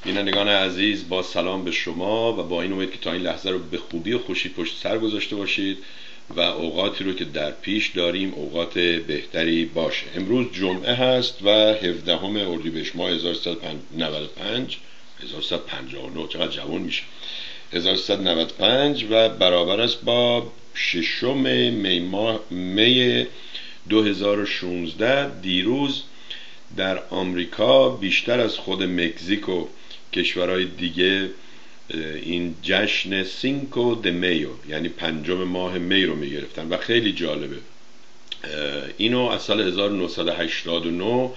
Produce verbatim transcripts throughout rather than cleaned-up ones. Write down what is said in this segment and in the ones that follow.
بینندگان عزیز، با سلام به شما و با این امید که تا این لحظه رو به خوبی و خوشی پشت سر گذاشته باشید و اوقاتی رو که در پیش داریم اوقات بهتری باشه. امروز جمعه هست و هفدهم اردیبهشت ماه هزار و سیصد و نود و پنج هزار و سیصد و پنجاه و نه، چقدر جوان میشه، هزار و سیصد و نود و پنج و برابر است با ششم می ماه می دو هزار و شانزده. دیروز در آمریکا بیشتر از خود مکزیک و کشورهای دیگه این جشن سینکو د میو یعنی پنجم ماه می رو میگرفتن و خیلی جالبه. اینو از سال هزار و نهصد و هشتاد و نه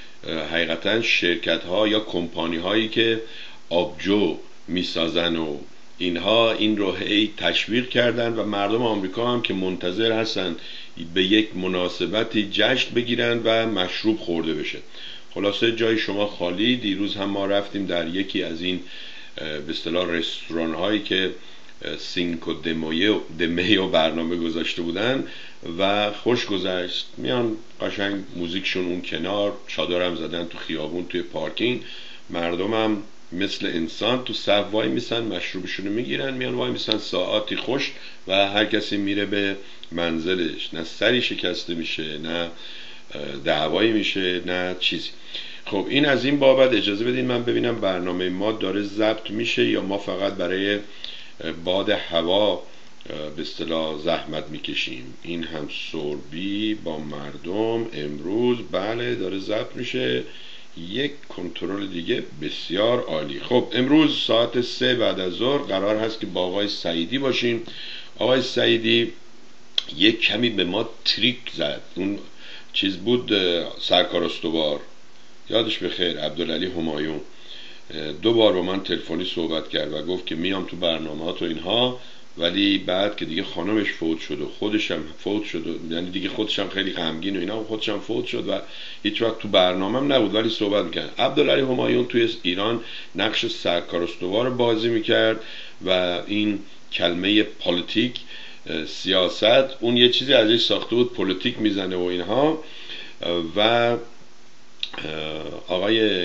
حقیقتا شرکت ها یا کمپانی هایی که آبجو میسازن و اینها این رو هی تشویق کردن و مردم آمریکا هم که منتظر هستن به یک مناسبتی جشن بگیرن و مشروب خورده بشه. خلاصه جای شما خالی. دیروز هم ما رفتیم در یکی از این به اصطلاح رستوران هایی که سینکو د میو برنامه گذاشته بودن و خوش گذشت. میان قشنگ موزیکشون اون کنار، چادرم زدن تو خیابون توی پارکینگ، مردمم مثل انسان تو صف وای میسن، مشروبشون رو میگیرن، میان وای میسن ساعاتی خوش و هر کسی میره به منزلش، نه سری شکسته میشه، نه دعوایی میشه، نه چیزی. خب این از این بابت. اجازه بدین من ببینم برنامه ما داره ضبط میشه یا ما فقط برای باد هوا به اصطلاح زحمت میکشیم. این هم سوربی با مردم امروز، بله داره ضبط میشه. یک کنترل دیگه، بسیار عالی. خب امروز ساعت سه بعد از ظهر قرار هست که با آقای سعیدی باشیم. آقای سعیدی یک کمی به ما تریک زد. اون چیز بود، سرکار استوار یادش بخیر، عبدالعلی همایون، دو بار با من تلفنی صحبت کرد و گفت که میام تو برنامه‌ها و اینها، ولی بعد که دیگه خانمش فوت شد و خودش هم فوت شد و یعنی دیگه خودش هم خیلی غمگین و اینا، خودش هم فوت شد و هیچ وقت تو برنامه‌ام نبود ولی صحبت می‌کرد. عبدالعلی همایون توی ایران نقش سرکار استوار بازی می‌کرد و این کلمه پلیتیک، سیاست، اون یه چیزی ازش ساخته بود، پلیتیک میزنه و اینها. و آقای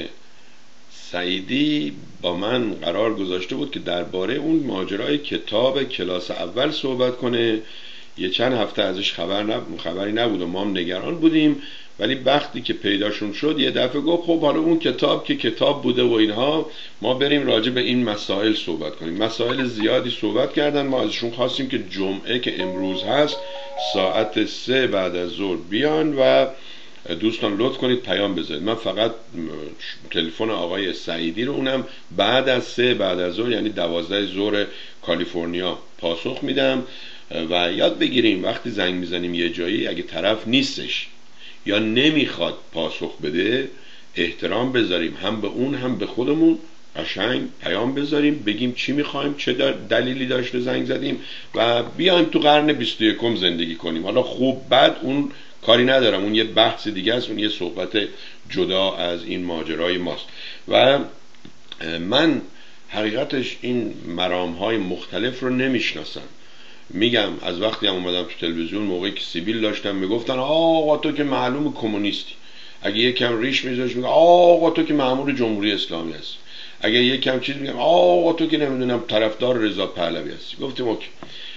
سعیدی با من قرار گذاشته بود که درباره اون ماجرای کتاب کلاس اول صحبت کنه. یه چند هفته ازش خبر نب... خبری نبود و ما هم نگران بودیم، ولی وقتی که پیداشون شد یه دفعه گفت خب حالا اون کتاب که کتاب بوده و اینها، ما بریم راجع به این مسائل صحبت کنیم. مسائل زیادی صحبت کردن. ما ازشون خواستیم که جمعه که امروز هست ساعت سه بعد از ظهر بیان و دوستان لطف کنید پیام بذارید. من فقط تلفن آقای سعیدی رو اونم بعد از سه بعد از ظهر یعنی دوازده ظهر کالیفرنیا پاسخ میدم و یاد بگیریم وقتی زنگ میزنیم یه جایی اگه طرف نیستش یا نمیخواد پاسخ بده احترام بذاریم، هم به اون هم به خودمون. قشنگ پیام بذاریم، بگیم چی میخوایم، چه دلیلی داشته زنگ زدیم و بیایم تو قرن بیست و یکم زندگی کنیم. حالا خوب بد اون کاری ندارم، اون یه بحث دیگه است، اون یه صحبت جدا از این ماجرای ماست. و من حقیقتش این مرام‌های مختلف رو نمیشناسم. میگم از وقتی هم اومدم تو تلویزیون، موقعی که سیبیل داشتم میگفتن آقا تو که معلوم کمونیستی، اگه یکم ریش میذاشت میگه آقا تو که مأمور جمهوری اسلامی هست، اگه یکم چیز میگم آقا تو که نمیدونم طرفدار رضا پهلوی هستی. گفتیم اوکی.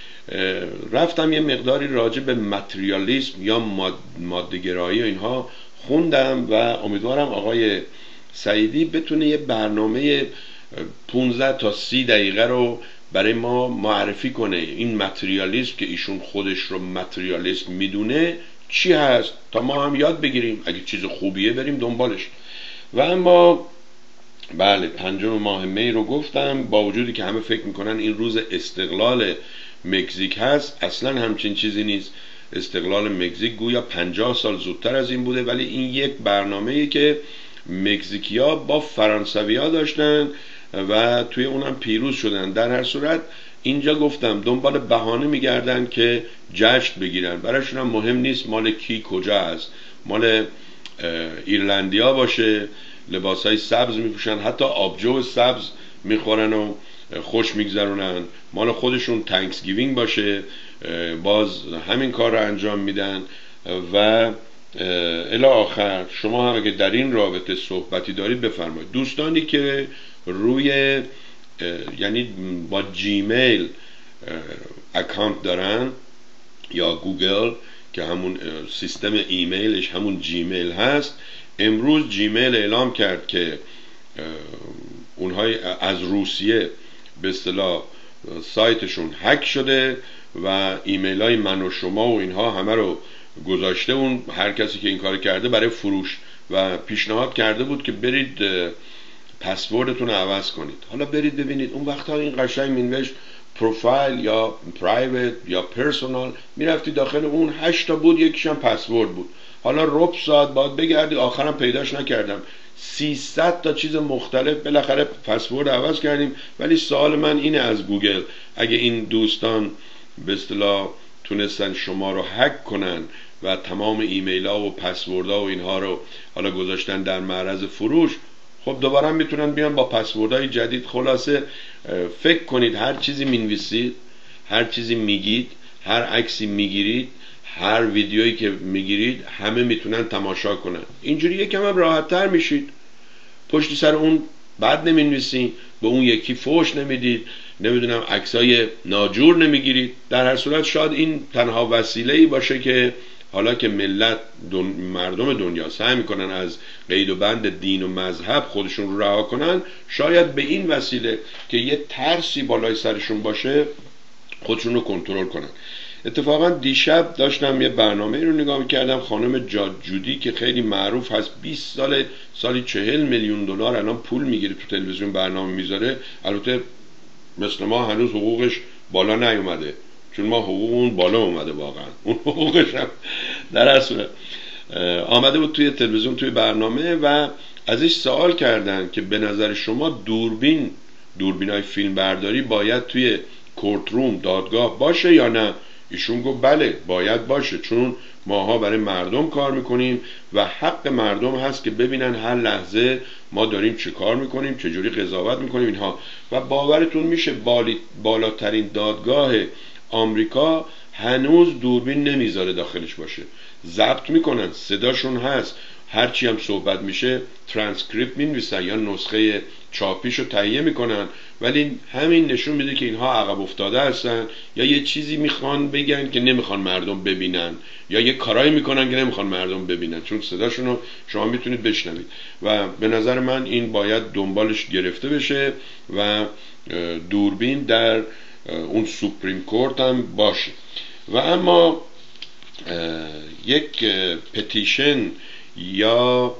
رفتم یه مقداری راجع به متریالیسم یا ماده‌گرایی و اینها خوندم و امیدوارم آقای سعیدی بتونه یه برنامه پانزده تا سی دقیقه رو برای ما معرفی کنه. این متریالیسم که ایشون خودش رو متریالیسم میدونه چی هست تا ما هم یاد بگیریم، اگه چیز خوبیه بریم دنبالش. و اما بله، پنجم ماه می رو گفتم، با وجودی که همه فکر میکنن این روز استقلال مکزیک هست، اصلا همچین چیزی نیست. استقلال مکزیک گویا پنجاه سال زودتر از این بوده، ولی این یک برنامه‌ای که مکزیکیا با فرانسویا داشتن و توی اونم پیروز شدن. در هر صورت اینجا گفتم دنبال بهانه میگردن که جشن بگیرن، براشون هم مهم نیست مال کی کجا هست. مال ایرلندیا باشه لباسای سبز میپوشن، حتی آبجو سبز میخورن و خوش میگذرونن. مال خودشون تانکسگیوینگ باشه باز همین کار رو انجام میدن و الی آخر شما هم اگه در این رابطه صحبتی دارید بفرمایید. دوستانی که روی یعنی با جیمیل اکانت دارن یا گوگل که همون سیستم ایمیلش همون جیمیل هست، امروز جیمیل اعلام کرد که اونهای از روسیه به اصطلاح سایتشون هک شده و ایمیل های من و شما و اینها همه رو گذاشته. اون هر کسی که این کار کرده برای فروش و پیشنهاد کرده بود که برید پسوردتون رو عوض کنید. حالا برید ببینید اون وقتا این قشنگ مینوشت پروفایل یا پرایوت یا پرسونال، میرفتی داخل اون هشت تا بود، یکیش هم پسورد بود. حالا ربع ساعت بعد بگردی، آخرم پیداش نکردم، سیصد تا چیز مختلف. بالاخره پسورد عوض کردیم. ولی سوال من اینه از گوگل، اگه این دوستان به اصطلاح تونستن شما رو هک کنن و تمام ایمیل ها و پسوردها و اینها رو حالا گذاشتن در معرض فروش، خب دوباره میتونن بیان با پسوردهای جدید. خلاصه فکر کنید هر چیزی مینویسید، هر چیزی میگید، هر عکسی میگیرید، هر ویدیویی که میگیرید همه میتونن تماشا کنن. اینجوری یکم هم راحت تر میشید. پشت سر اون بد نمینویسید، به اون یکی فوش نمیدید، نمیدونم عکسای ناجور نمیگیرید. در هر صورت شاید این تنها وسیله‌ای باشه که حالا که ملت دن... مردم دنیا سعی میکنن از قید و بند دین و مذهب خودشون رو رها کنن، شاید به این وسیله که یه ترسی بالای سرشون باشه خودشون رو کنترل کنن. اتفاقا دیشب داشتم یه برنامه رو نگاه میکردم، خانم جاد جودی که خیلی معروف هست، بیست سال سالی چهل میلیون دلار الان پول میگیره تو تلویزیون برنامه میذاره. البته مثل ما هنوز حقوقش بالا نیومده، چون ما حقوقمون بالا اومده واقعا، اون حقوقش هم در اصل آمده بود توی تلویزیون توی برنامه و ازش سوال کردن که به نظر شما دوربین دوربینای فیلم برداری باید توی کورت روم دادگاه باشه یا نه؟ ایشون گفت بله باید باشه، چون ماها برای مردم کار میکنیم و حق مردم هست که ببینن هر لحظه ما داریم چه کار میکنیم، چجوری قضاوت میکنیم اینها. و باورتون میشه بالی بالاترین دادگاه آمریکا هنوز دوربین نمیذاره داخلش باشه. ضبط میکنن، صداشون هست، هرچی هم صحبت میشه ترانسکریپت مینویسن یا نسخه چاپیشو تهیه میکنن، ولی همین نشون میده که اینها عقب افتاده هستن یا یه چیزی میخوان بگن که نمیخوان مردم ببینن، یا یه کارایی میکنن که نمیخوان مردم ببینن، چون صداشونو شما میتونید بشنوید. و به نظر من این باید دنبالش گرفته بشه و دوربین در اون سوپریم کورت هم باشه. و اما یک پتیشن یا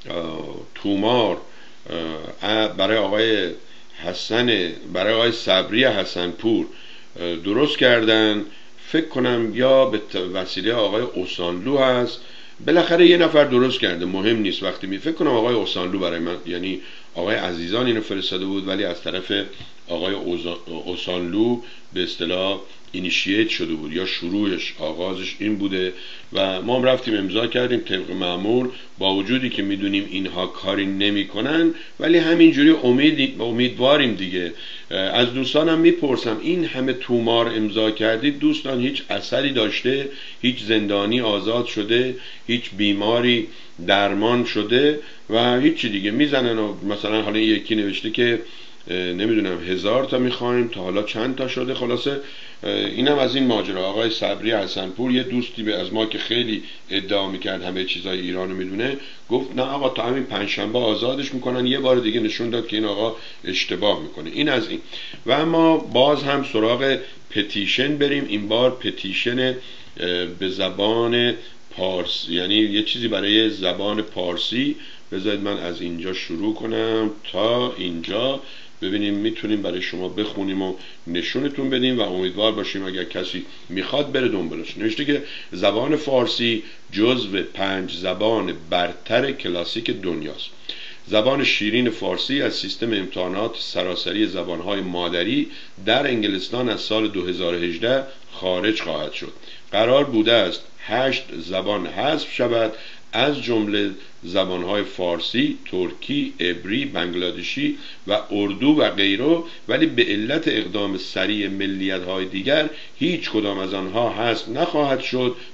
تومار برای آقای حسن برای آقای صبری حسنپور درست کردن، فکر کنم یا به وسیله آقای اوسانلو هست، بالاخره یه نفر درست کرده، مهم نیست. وقتی می فکر کنم آقای اوسانلو برای من، یعنی آقای عزیزان اینو فرستاده بود، ولی از طرف آقای اوسانلو به اصطلاح اینیشییت شده بود یا شروعش آغازش این بوده و ما هم رفتیم امضا کردیم طبق معمول، با وجودی که میدونیم اینها کاری نمیکنن ولی همینجوری امید امیدواریم دیگه. از دوستانم میپرسم این همه تومار امضا کردید دوستان، هیچ اثری داشته؟ هیچ زندانی آزاد شده؟ هیچ بیماری درمان شده؟ و هیچی دیگه میزنن و مثلا حالا یکی نوشته که نمیدونم هزار تا میخوایم، تا حالا چند تا شده. خلاصه اینم از این ماجرا. آقای صبری حسنپور یه دوستی به از ما که خیلی ادعا میکرد همه چیزای ایرانو میدونه، گفت نه آقا تا همین پنجشنبه آزادش میکنن. یه بار دیگه نشون داد که این آقا اشتباه میکنه. این از این. و اما باز هم سراغ پتیشن بریم. این بار پتیشن به زبان پارسی، یعنی یه چیزی برای زبان پارسی. بذارید من از اینجا شروع کنم تا اینجا، ببینیم میتونیم برای شما بخونیم و نشونتون بدیم و امیدوار باشیم اگر کسی میخواد بره دنبالش. نوشته که زبان فارسی جزو پنج زبان برتر کلاسیک دنیاست. زبان شیرین فارسی از سیستم امتحانات سراسری زبانهای مادری در انگلستان از سال دو هزار و هجده خارج خواهد شد. قرار بوده است هشت زبان حذف شود، از جمله زبانهای فارسی، ترکی، عبری، بنگلادشی و اردو و غیره، ولی به علت اقدام سریع ملیت‌های دیگر هیچ کدام از آنها حذف نخواهد شد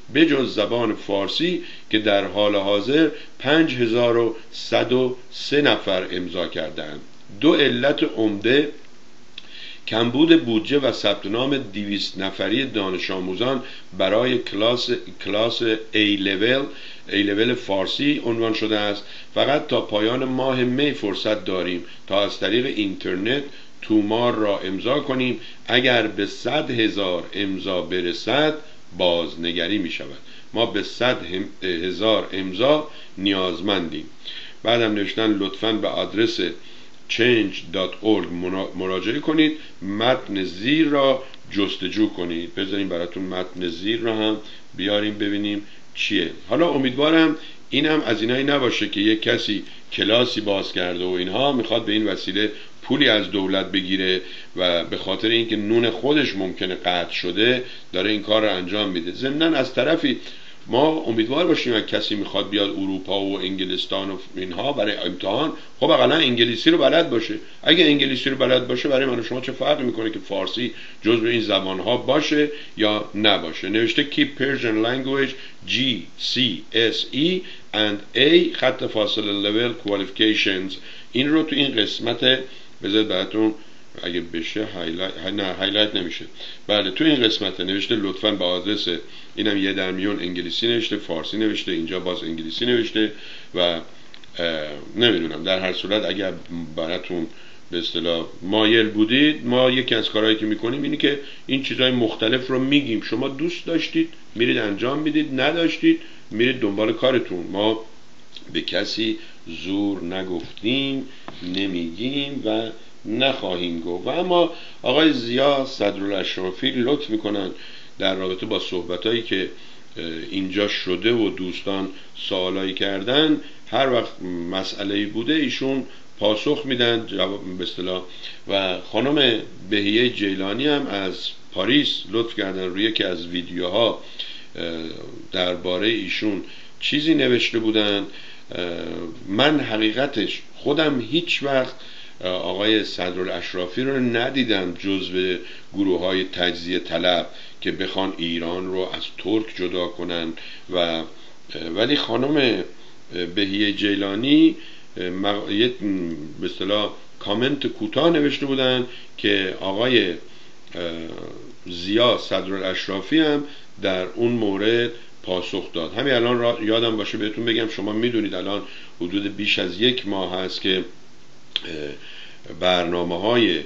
بجز زبان فارسی که در حال حاضر پنج هزار و صد و سه نفر امضا کردند. دو علت عمده کمبود بودجه و ثبت نام دویست نفری دانش آموزان برای کلاس کلاس A level A level فارسی عنوان شده است. فقط تا پایان ماه می فرصت داریم تا از طریق اینترنت تومار را امضا کنیم. اگر به صد هزار امضا برسد بازنگری می شود. ما به صد هزار امضا نیازمندیم. بعدم نوشتن لطفاً به آدرس چنج دات اورگ مراجعه کنید، متن زیر را جستجو کنید. بذاریم براتون متن زیر را هم بیاریم ببینیم چیه. حالا امیدوارم اینم از اینایی نباشه که یک کسی کلاسی باز کرده و اینها میخواد به این وسیله پولی از دولت بگیره و به خاطر اینکه نون خودش ممکنه قطع شده داره این کار رو انجام میده. ضمناً از طرفی ما امیدوار باشیم اگه کسی میخواد بیاد اروپا و انگلستان و اینها برای امتحان، خب اقلا انگلیسی رو بلد باشه. اگه انگلیسی رو بلد باشه برای من و شما چه فرقی میکنه که فارسی جزو این زبانها باشه یا نباشه. نوشته Keep Persian Language جی سی اس ای and A خط فاصله level qualifications. این رو تو این قسمت بذارید براتون اگه بشه هایلایت، نه هایلایت نمیشه. بله تو این قسمت نوشته لطفاً به آدرس، اینم یه در میون انگلیسی نوشته، فارسی نوشته، اینجا باز انگلیسی نوشته و نمیدونم. در هر صورت اگر براتون به اصطلاح مایل بودید، ما یکی از کارهایی که میکنیم اینی که این چیزهای مختلف رو میگیم. شما دوست داشتید میرید انجام میدید، نداشتید میرید دنبال کارتون. ما به کسی زور نگفتیم، نمیگیم و نخواهیم گفت. و اما آقای ضیا صدرالاشرافی لطف میکنن در رابطه با صحبتایی که اینجا شده و دوستان سوالایی کردن، هر وقت مسئله‌ای بوده ایشون پاسخ میدن، جواب به اصطلاح. و خانم بهیه جیلانی هم از پاریس لطف کردن روی یکی از ویدیوها درباره ایشون چیزی نوشته بودن. من حقیقتش خودم هیچ وقت آقای صدرالاشرافی رو ندیدم جزو گروه های تجزیه طلب که بخوان ایران رو از ترک جدا کنن و ولی خانم بهیه جیلانی یه به اصطلاح کامنت کوتاه نوشته بودن که آقای ضیا صدرالاشرافی هم در اون مورد پاسخ داد. همین الان را یادم باشه بهتون بگم، شما میدونید الان حدود بیش از یک ماه هست که برنامه های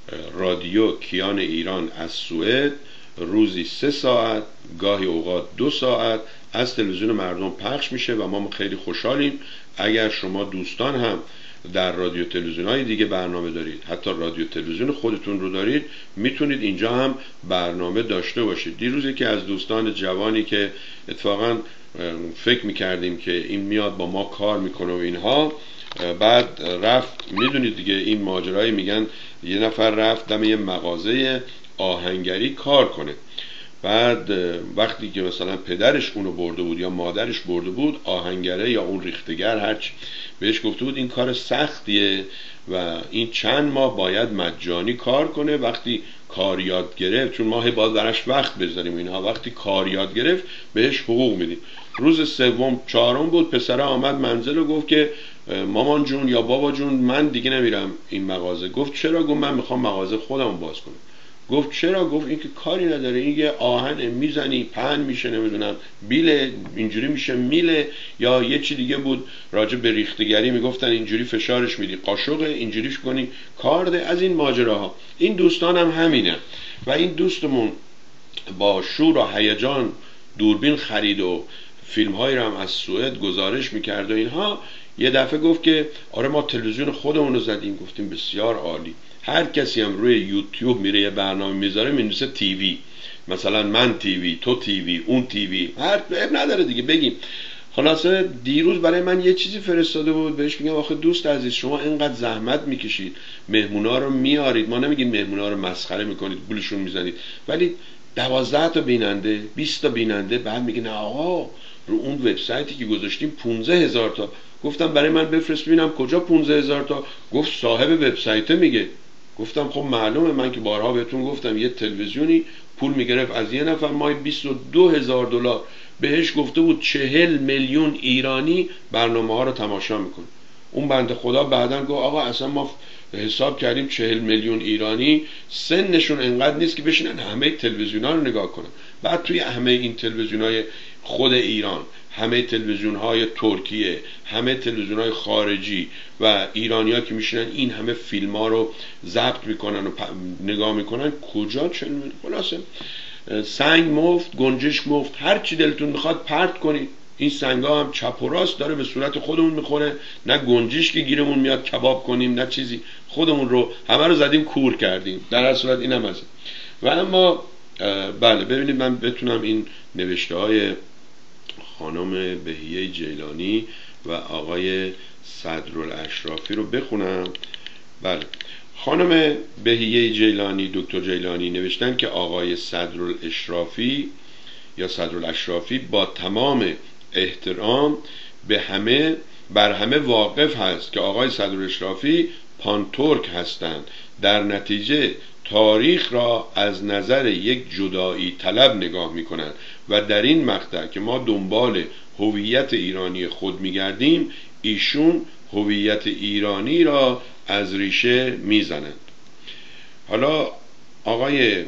رادیو کیان ایران از سوئد روزی سه ساعت گاهی اوقات دو ساعت از تلویزیون مردم پخش میشه و ما خیلی خوشحالیم. اگر شما دوستان هم در رادیو تلویزیون های دیگه برنامه دارید، حتی رادیو تلویزیون خودتون رو دارید، میتونید اینجا هم برنامه داشته باشید. دیروزی که از دوستان جوانی که اتفاقا فکر میکردیم که این میاد با ما کار میکنه و اینها، بعد رفت، میدونید دیگه این ماجرایی میگن یه نفر رفت دم یه مغازه آهنگری کار کنه، بعد وقتی که مثلا پدرش اونو برده بود یا مادرش برده بود، آهنگره یا اون ریختگر هرچی بهش گفته بود این کار سختیه و این چند ماه باید مجانی کار کنه. وقتی کار یاد گرفت، چون ماه باید براش وقت بذاریم اینها، وقتی کار یاد گرفت بهش حقوق میدیم. روز سوم چهارم بود پسره آمد منزل و گفت که مامان جون یا بابا جون من دیگه نمیرم این مغازه. گفت چرا؟ گفت من میخوام مغازه خودم باز کنم. گفت چرا؟ گفت این که کاری نداره، این یه آهن میزنی پهن میشه، نمیدونم بیله اینجوری میشه میله، یا یه چی دیگه بود راجع به ریختگری میگفتن اینجوری فشارش میدی قاشقه، اینجوریش کنی کارده. از این ماجراها این دوستان هم همینه. و این دوستمون با شور و هیجان دوربین خرید و فیلم هایی رو هم از سوئد گزارش میکرد و اینها. یه دفعه گفت که آره ما تلویزیون خودمون رو زدیم. گفتیم بسیار عالی. هر کسی هم روی یوتیوب میره یه برنامه میذاره مینویسه تیوی، مثلا من تیوی، تو تیوی، اون تیوی، هر عیب نداره دیگه بگیم. خلاصه دیروز برای من یه چیزی فرستاده بود، بهش میگم آخه دوست عزیز شما اینقدر زحمت میکشید، مهمونا رو میارید، ما نمیگیم مهمونا رو مسخره میکنید گولشون میزنید، ولی دوازده تا بیننده، بیست تا بیننده، بعد میگه نه آقا رو اون وبسایتی که گذاشتیم پونزده هزار تا. گفتم برای من بفرست ببینم کجا پونزده هزار تا. گفت صاحب وبسایت میگه. گفتم خب معلومه، من که بارها بهتون گفتم یه تلویزیونی پول میگرفت از یه نفر ماهی بیست و دو هزار دلار. بهش گفته بود چهل میلیون ایرانی برنامه ها رو تماشا میکنه. اون بنده خدا بعدن گفت آقا اصلا ما حساب کردیم چهل میلیون ایرانی سنشون انقدر نیست که بشینن همه تلویزیون ها رو نگاه کنن. بعد توی همه این تلویزیون های خود ایران، همه تلویزیون های ترکیه، همه تلویزیون های خارجی و ایرانی ها که میشینن این همه فیلم ها رو ضبط میکنن و نگاه میکنن، کجا چه خلاصه سنگ مفت، گنجشک مفت، هر چی دلتون میخواد پرت کنید. این سنگا هم چپ و راست داره به صورت خودمون میخوره، نه گنجشک گیرمون میاد کباب کنیم نه چیزی، خودمون رو همه رو زدیم کور کردیم. در هر صورت اینم از و اما بله ببینید من بتونم این نوشته های خانم بهیه جیلانی و آقای صدرالاشرافی رو بخونم. بله خانم بهیه جیلانی، دکتر جیلانی نوشتن که آقای صدرالاشرافی یا صدرالاشرافی با تمام احترام به همه بر همه واقف هست که آقای صدرالاشرافی پانتورک هستند، در نتیجه تاریخ را از نظر یک جدایی طلب نگاه می کنند و در این مقطع که ما دنبال هویت ایرانی خود می گردیم ایشون هویت ایرانی را از ریشه می زنند. حالا آقای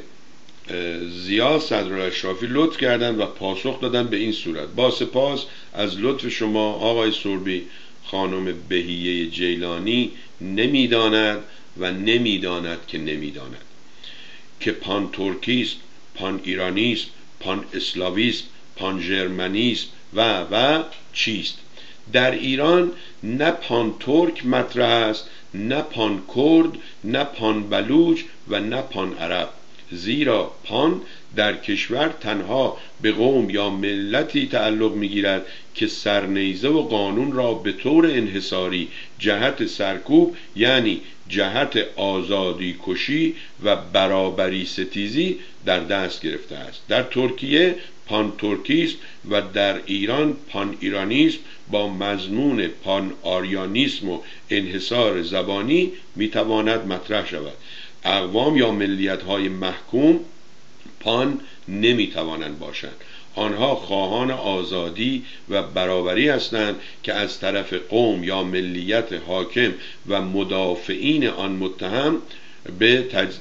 زیا صدرالاشرافی لطف کردند و پاسخ دادن به این صورت: با سپاس از لطف شما آقای سربی، خانم بهیه جیلانی نمیداند و نمیداند که نمیداند که پان ترکیسم، پان ایرانیسم، پان اسلاویسم، پان ژرمنیسم و و چیست. در ایران نه پان ترک مطرح است، نه پان کرد، نه پان بلوچ و نه پان عرب، زیرا پان در کشور تنها به قوم یا ملتی تعلق می‌گیرد که سرنیزه و قانون را به طور انحصاری جهت سرکوب یعنی جهت آزادی کشی و برابری ستیزی در دست گرفته است. در ترکیه پان ترکیسم و در ایران پان ایرانیسم با مضمون پان آریانیسم و انحصار زبانی میتواند مطرح شود. اقوام یا ملیت های محکوم پان نمیتوانند باشند. آنها خواهان آزادی و برابری هستند که از طرف قوم یا ملیت حاکم و مدافعین آن متهم به تجز...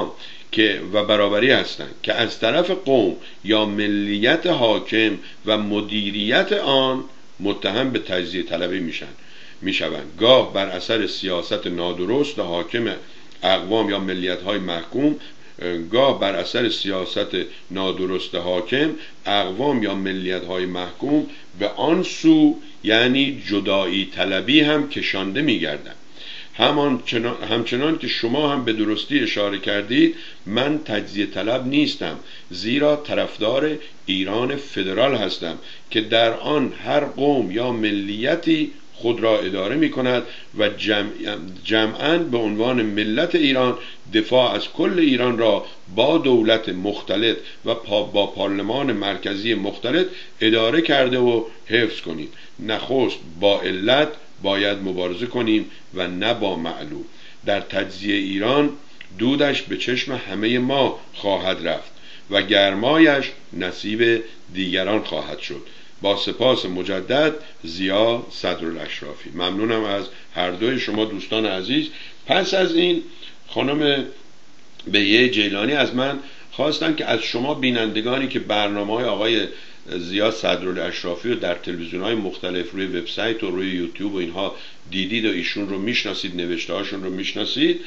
که و برابری هستند که از طرف قوم یا ملیت حاکم و مدیریت آن متهم به تجزیه طلبی میشن میشوند گاه بر اثر سیاست نادرست حاکم اقوام یا ملیت های محکوم، گاه بر اثر سیاست نادرست حاکم اقوام یا ملیت های محکوم به آن سو یعنی جدایی طلبی هم کشانده میگردند. همان چنان همچنان که شما هم به درستی اشاره کردید من تجزیه طلب نیستم، زیرا طرفدار ایران فدرال هستم که در آن هر قوم یا ملیتی خود را اداره می کند و جمع جمعاً به عنوان ملت ایران دفاع از کل ایران را با دولت مختلط و با پارلمان مرکزی مختلط اداره کرده و حفظ کنید. نخست با علت باید مبارزه کنیم و نه با معلول. در تجزیه ایران دودش به چشم همه ما خواهد رفت و گرمایش نصیب دیگران خواهد شد. با سپاس مجدد، زیا صدرالاشرافی. ممنونم از هر دوی شما دوستان عزیز. پس از این خانم بهیه جیلانی از من خواستن که از شما بینندگانی که برنامه‌های آقای زیا صدرالاشرافی رو در تلویزیون‌های مختلف روی وبسایت و روی یوتیوب و اینها دیدید و ایشون رو میشناسید، نوشته‌هاشون رو میشناسید،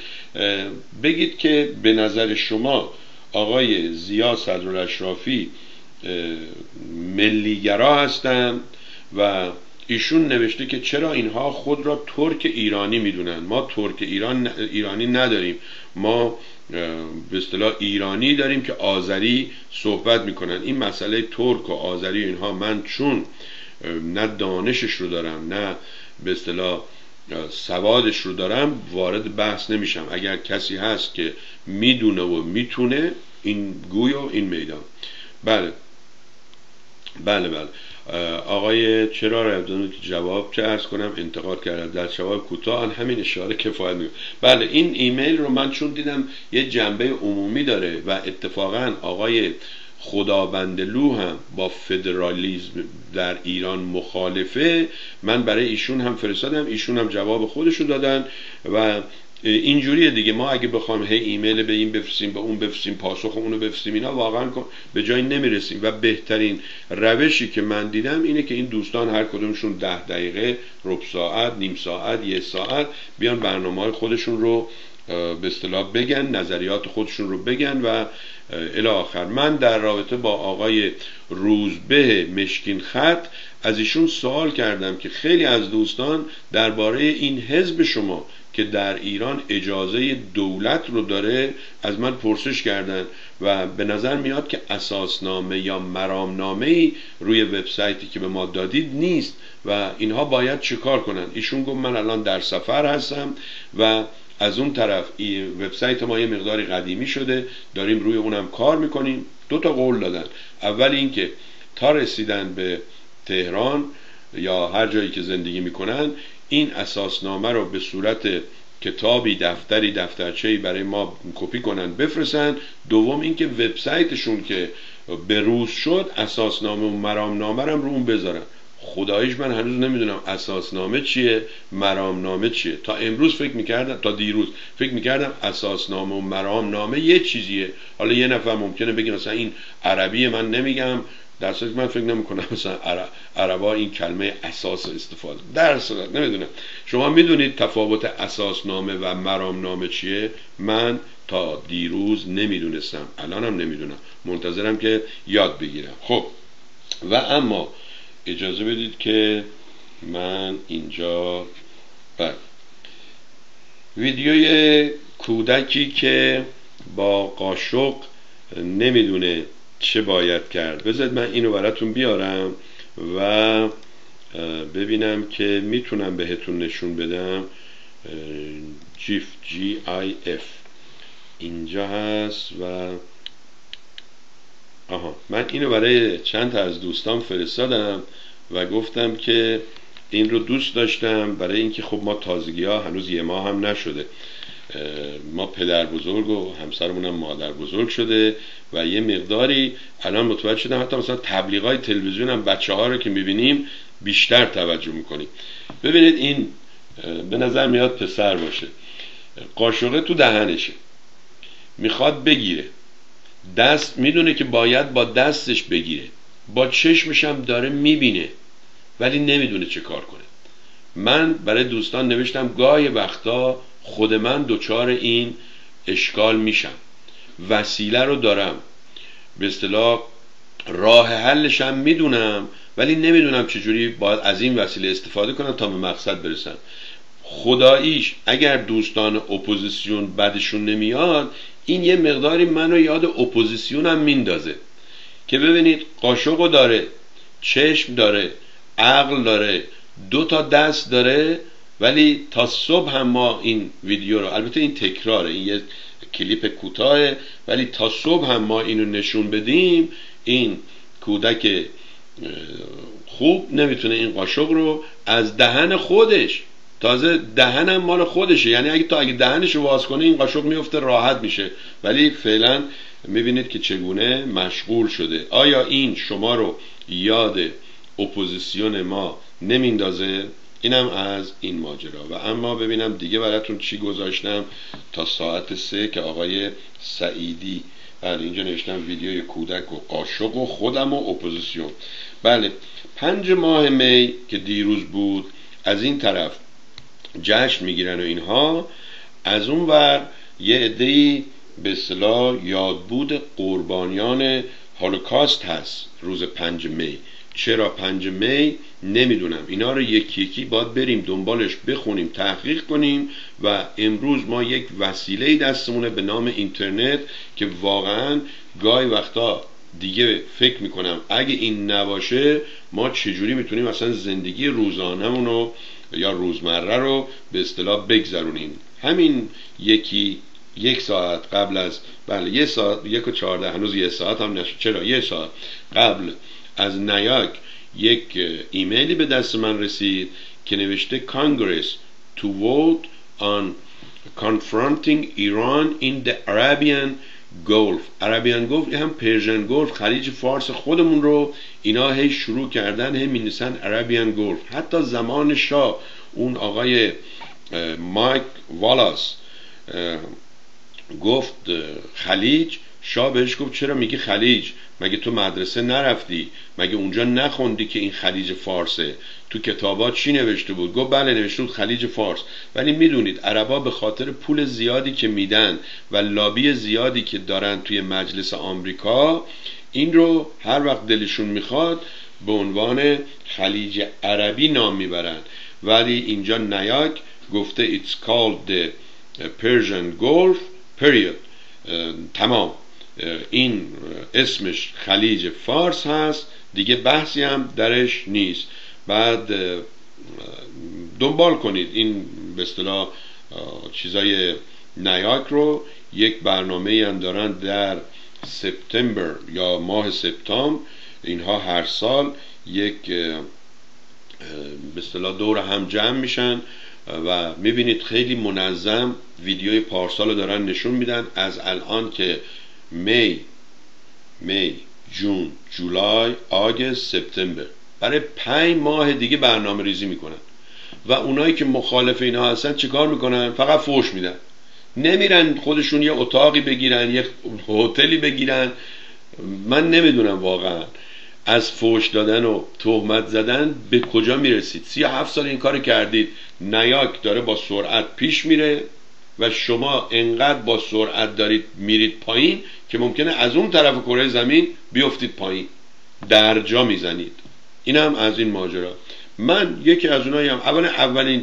بگید که به نظر شما آقای زیا صدرالاشرافی ملیگرا هستند و ایشون نوشته که چرا اینها خود را ترک ایرانی میدونن. ما ترک ایران ایرانی نداریم، ما به اصطلاح ایرانی داریم که آذری صحبت میکنن. این مسئله ترک و آذری اینها من چون نه دانشش رو دارم نه به اصطلاح سوادش رو دارم وارد بحث نمیشم. اگر کسی هست که میدونه و میتونه این گوی و این میدان. بله بله بله آقای چرا رفدانو که جواب چه عرض کنم انتقاد کردم در جواب کوتاه آن همین اشاره کفایت میکنه. بله این ایمیل رو من چون دیدم یه جنبه عمومی داره و اتفاقا آقای خداوندلو هم با فدرالیسم در ایران مخالفه، من برای ایشون هم فرستادم، ایشون هم جواب خودشو دادن و اینجوریه دیگه. ما اگه بخوایم هی ایمیل به این بفرستیم به اون بفرستیم پاسخ اونو بفرستیم اینا واقعا به جایی نمیرسیم و بهترین روشی که من دیدم اینه که این دوستان هر کدومشون ده دقیقه، ربع ساعت، نیم ساعت، یک ساعت بیان برنامه‌های خودشون رو به اصطلاح بگن، نظریات خودشون رو بگن و الی آخر. من در رابطه با آقای روزبه مشکین خط از ایشون سوال کردم که خیلی از دوستان درباره این حزب شما که در ایران اجازه دولت رو داره از من پرسش کردن و به نظر میاد که اساسنامه یا مرامنامه‌ای روی وبسایتی که به ما دادید نیست و اینها باید چیکار کنن. ایشون گفت من الان در سفر هستم و از اون طرف وبسایت ما یه مقداری قدیمی شده، داریم روی اونم کار میکنیم. دو تا قول دادن، اول اینکه تا رسیدن به تهران یا هر جایی که زندگی میکنن این اساسنامه رو به صورت کتابی، دفتری، دفترچه‌ای برای ما کپی کنن بفرستن. دوم اینکه وبسایتشون که بروز شد اساسنامه و مرامنامه رو اون بذارن. خداییش من هنوز نمیدونم اساسنامه چیه، مرامنامه چیه. تا امروز فکر میکردم، تا دیروز فکر میکردم اساسنامه و مرامنامه یه چیزیه. حالا یه نفر ممکنه بگه مثلا این عربیه، من نمیگم، در صورتی من فکر نمی کنم مثلا عربا این کلمه اساس استفاده در صورت نمیدونم. شما میدونید تفاوت اساسنامه و مرامنامه چیه؟ من تا دیروز نمیدونستم، الانم نمیدونم، منتظرم که یاد بگیرم. خب و اما اجازه بدید که من اینجا بر ویدیوی کودکی که با قاشق نمیدونه چه باید کرد، بذارید من اینو براتون بیارم و ببینم که میتونم بهتون نشون بدم. جیف جی آی اف اینجا هست و آها من اینو برای چند تا از دوستان فرستادم و گفتم که این رو دوست داشتم برای اینکه خب ما تازگی ها هنوز یه ماه هم نشده، ما پدر بزرگ و همسرمون هم مادر بزرگ شده و یه مقداری الان متوجه شدم حتی مثلا تبلیغای تلویزیون هم بچه ها رو که میبینیم بیشتر توجه میکنیم. ببینید این به نظر میاد پسر باشه، قاشقه تو دهنشه، میخواد بگیره، دست میدونه که باید با دستش بگیره، با چشمش هم داره میبینه ولی نمیدونه چه کار کنه. من برای دوستان نوشتم گاهی وقتا خود من دچار این اشکال میشم، وسیله رو دارم، به اصطلاح راه حلش هم میدونم ولی نمیدونم چجوری باید از این وسیله استفاده کنم تا به مقصد برسم. خداییش اگر دوستان اپوزیسیون بدشون نمیاد این یه مقداری منو یاد اپوزیسیون هم میندازه که ببینید قاشقو داره، چشم داره، عقل داره، دو تا دست داره ولی تا صبح هم ما این ویدیو رو، البته این تکراره، این یه کلیپ کوتاه ولی تا صبح هم ما اینو نشون بدیم این کودک خوب نمیتونه این قاشق رو از دهن خودش، تازه دهنم مال خودشه، یعنی اگه تا اگه دهنش رو باز کنه این قاشق میفته راحت میشه، ولی فعلا میبینید که چگونه مشغول شده. آیا این شما رو یاد اپوزیسیون ما نمیندازه؟ اینم از این ماجرا. و اما ببینم دیگه براتون چی گذاشتم تا ساعت سه که آقای سعیدی، بله اینجا نوشتم ویدیوی کودک و قاشق و خودم و اپوزیسیون. بله پنج ماه می که دیروز بود از این طرف جشن میگیرن و اینها، از اون ور یه عده‌ای به اصطلاح یادبود قربانیان هولوکاست هست روز پنج می. چرا پنج می نمیدونم، اینا رو یکی یکی باید بریم دنبالش بخونیم، تحقیق کنیم و امروز ما یک وسیله دستمونه به نام اینترنت که واقعا گاهی وقتا دیگه فکر میکنم اگه این نباشه ما چجوری میتونیم اصلا زندگی روزانه‌مون رو یا روزمره رو به اصطلاح بگذرونیم. همین یکی یک ساعت قبل از بله یه ساعت یک و چهارده، هنوز یه ساعت هم نشد، چرا یه ساعت قبل از نیاک یک ایمیلی به دست من رسید که نوشته Congress to vote on confronting Iran in the Arabian گلف. عربیان گلف هم پرژن گلف، خلیج فارس خودمون رو اینا هی شروع کردن، هی می‌نویسن عربیان گلف. حتی زمان شاه اون آقای مایک والاس گفت خلیج، شاه بهش گفت چرا میگی خلیج؟ مگه تو مدرسه نرفتی؟ مگه اونجا نخوندی که این خلیج فارسه؟ تو کتابات چی نوشته بود؟ گفت بله نوشته بود خلیج فارس. ولی میدونید عربا به خاطر پول زیادی که میدن و لابی زیادی که دارن توی مجلس آمریکا، این رو هر وقت دلشون میخواد به عنوان خلیج عربی نام میبرن. ولی اینجا نیاک گفته it's called the Persian Gulf period، تمام این اسمش خلیج فارس هست دیگه، بحثی هم درش نیست. بعد دنبال کنید این به اصطلاح چیزای نیاک رو. یک برنامه هم دارن در سپتامبر یا ماه سپتامبر، اینها هر سال یک به اصطلاح دور هم جمع میشن و میبینید خیلی منظم ویدیوی پارسال رو دارن نشون میدن. از الان که می می جون جولای آگست سپتامبر، برای پنج ماه دیگه برنامه ریزی میکنن و اونایی که مخالف اینا هستن چیکار میکنن؟ فقط فوش میدن. نمیرن خودشون یه اتاقی بگیرن، یه هتلی بگیرن. من نمیدونم واقعا از فوش دادن و تهمت زدن به کجا میرسید. سی و هفت سال این کار کردید. نیاک داره با سرعت پیش میره و شما انقدر با سرعت دارید میرید پایین که ممکنه از اون طرف کره زمین بیفتید پایین، درجا میزنید. این هم از این ماجرا. من یکی از اونایی هم اول اولین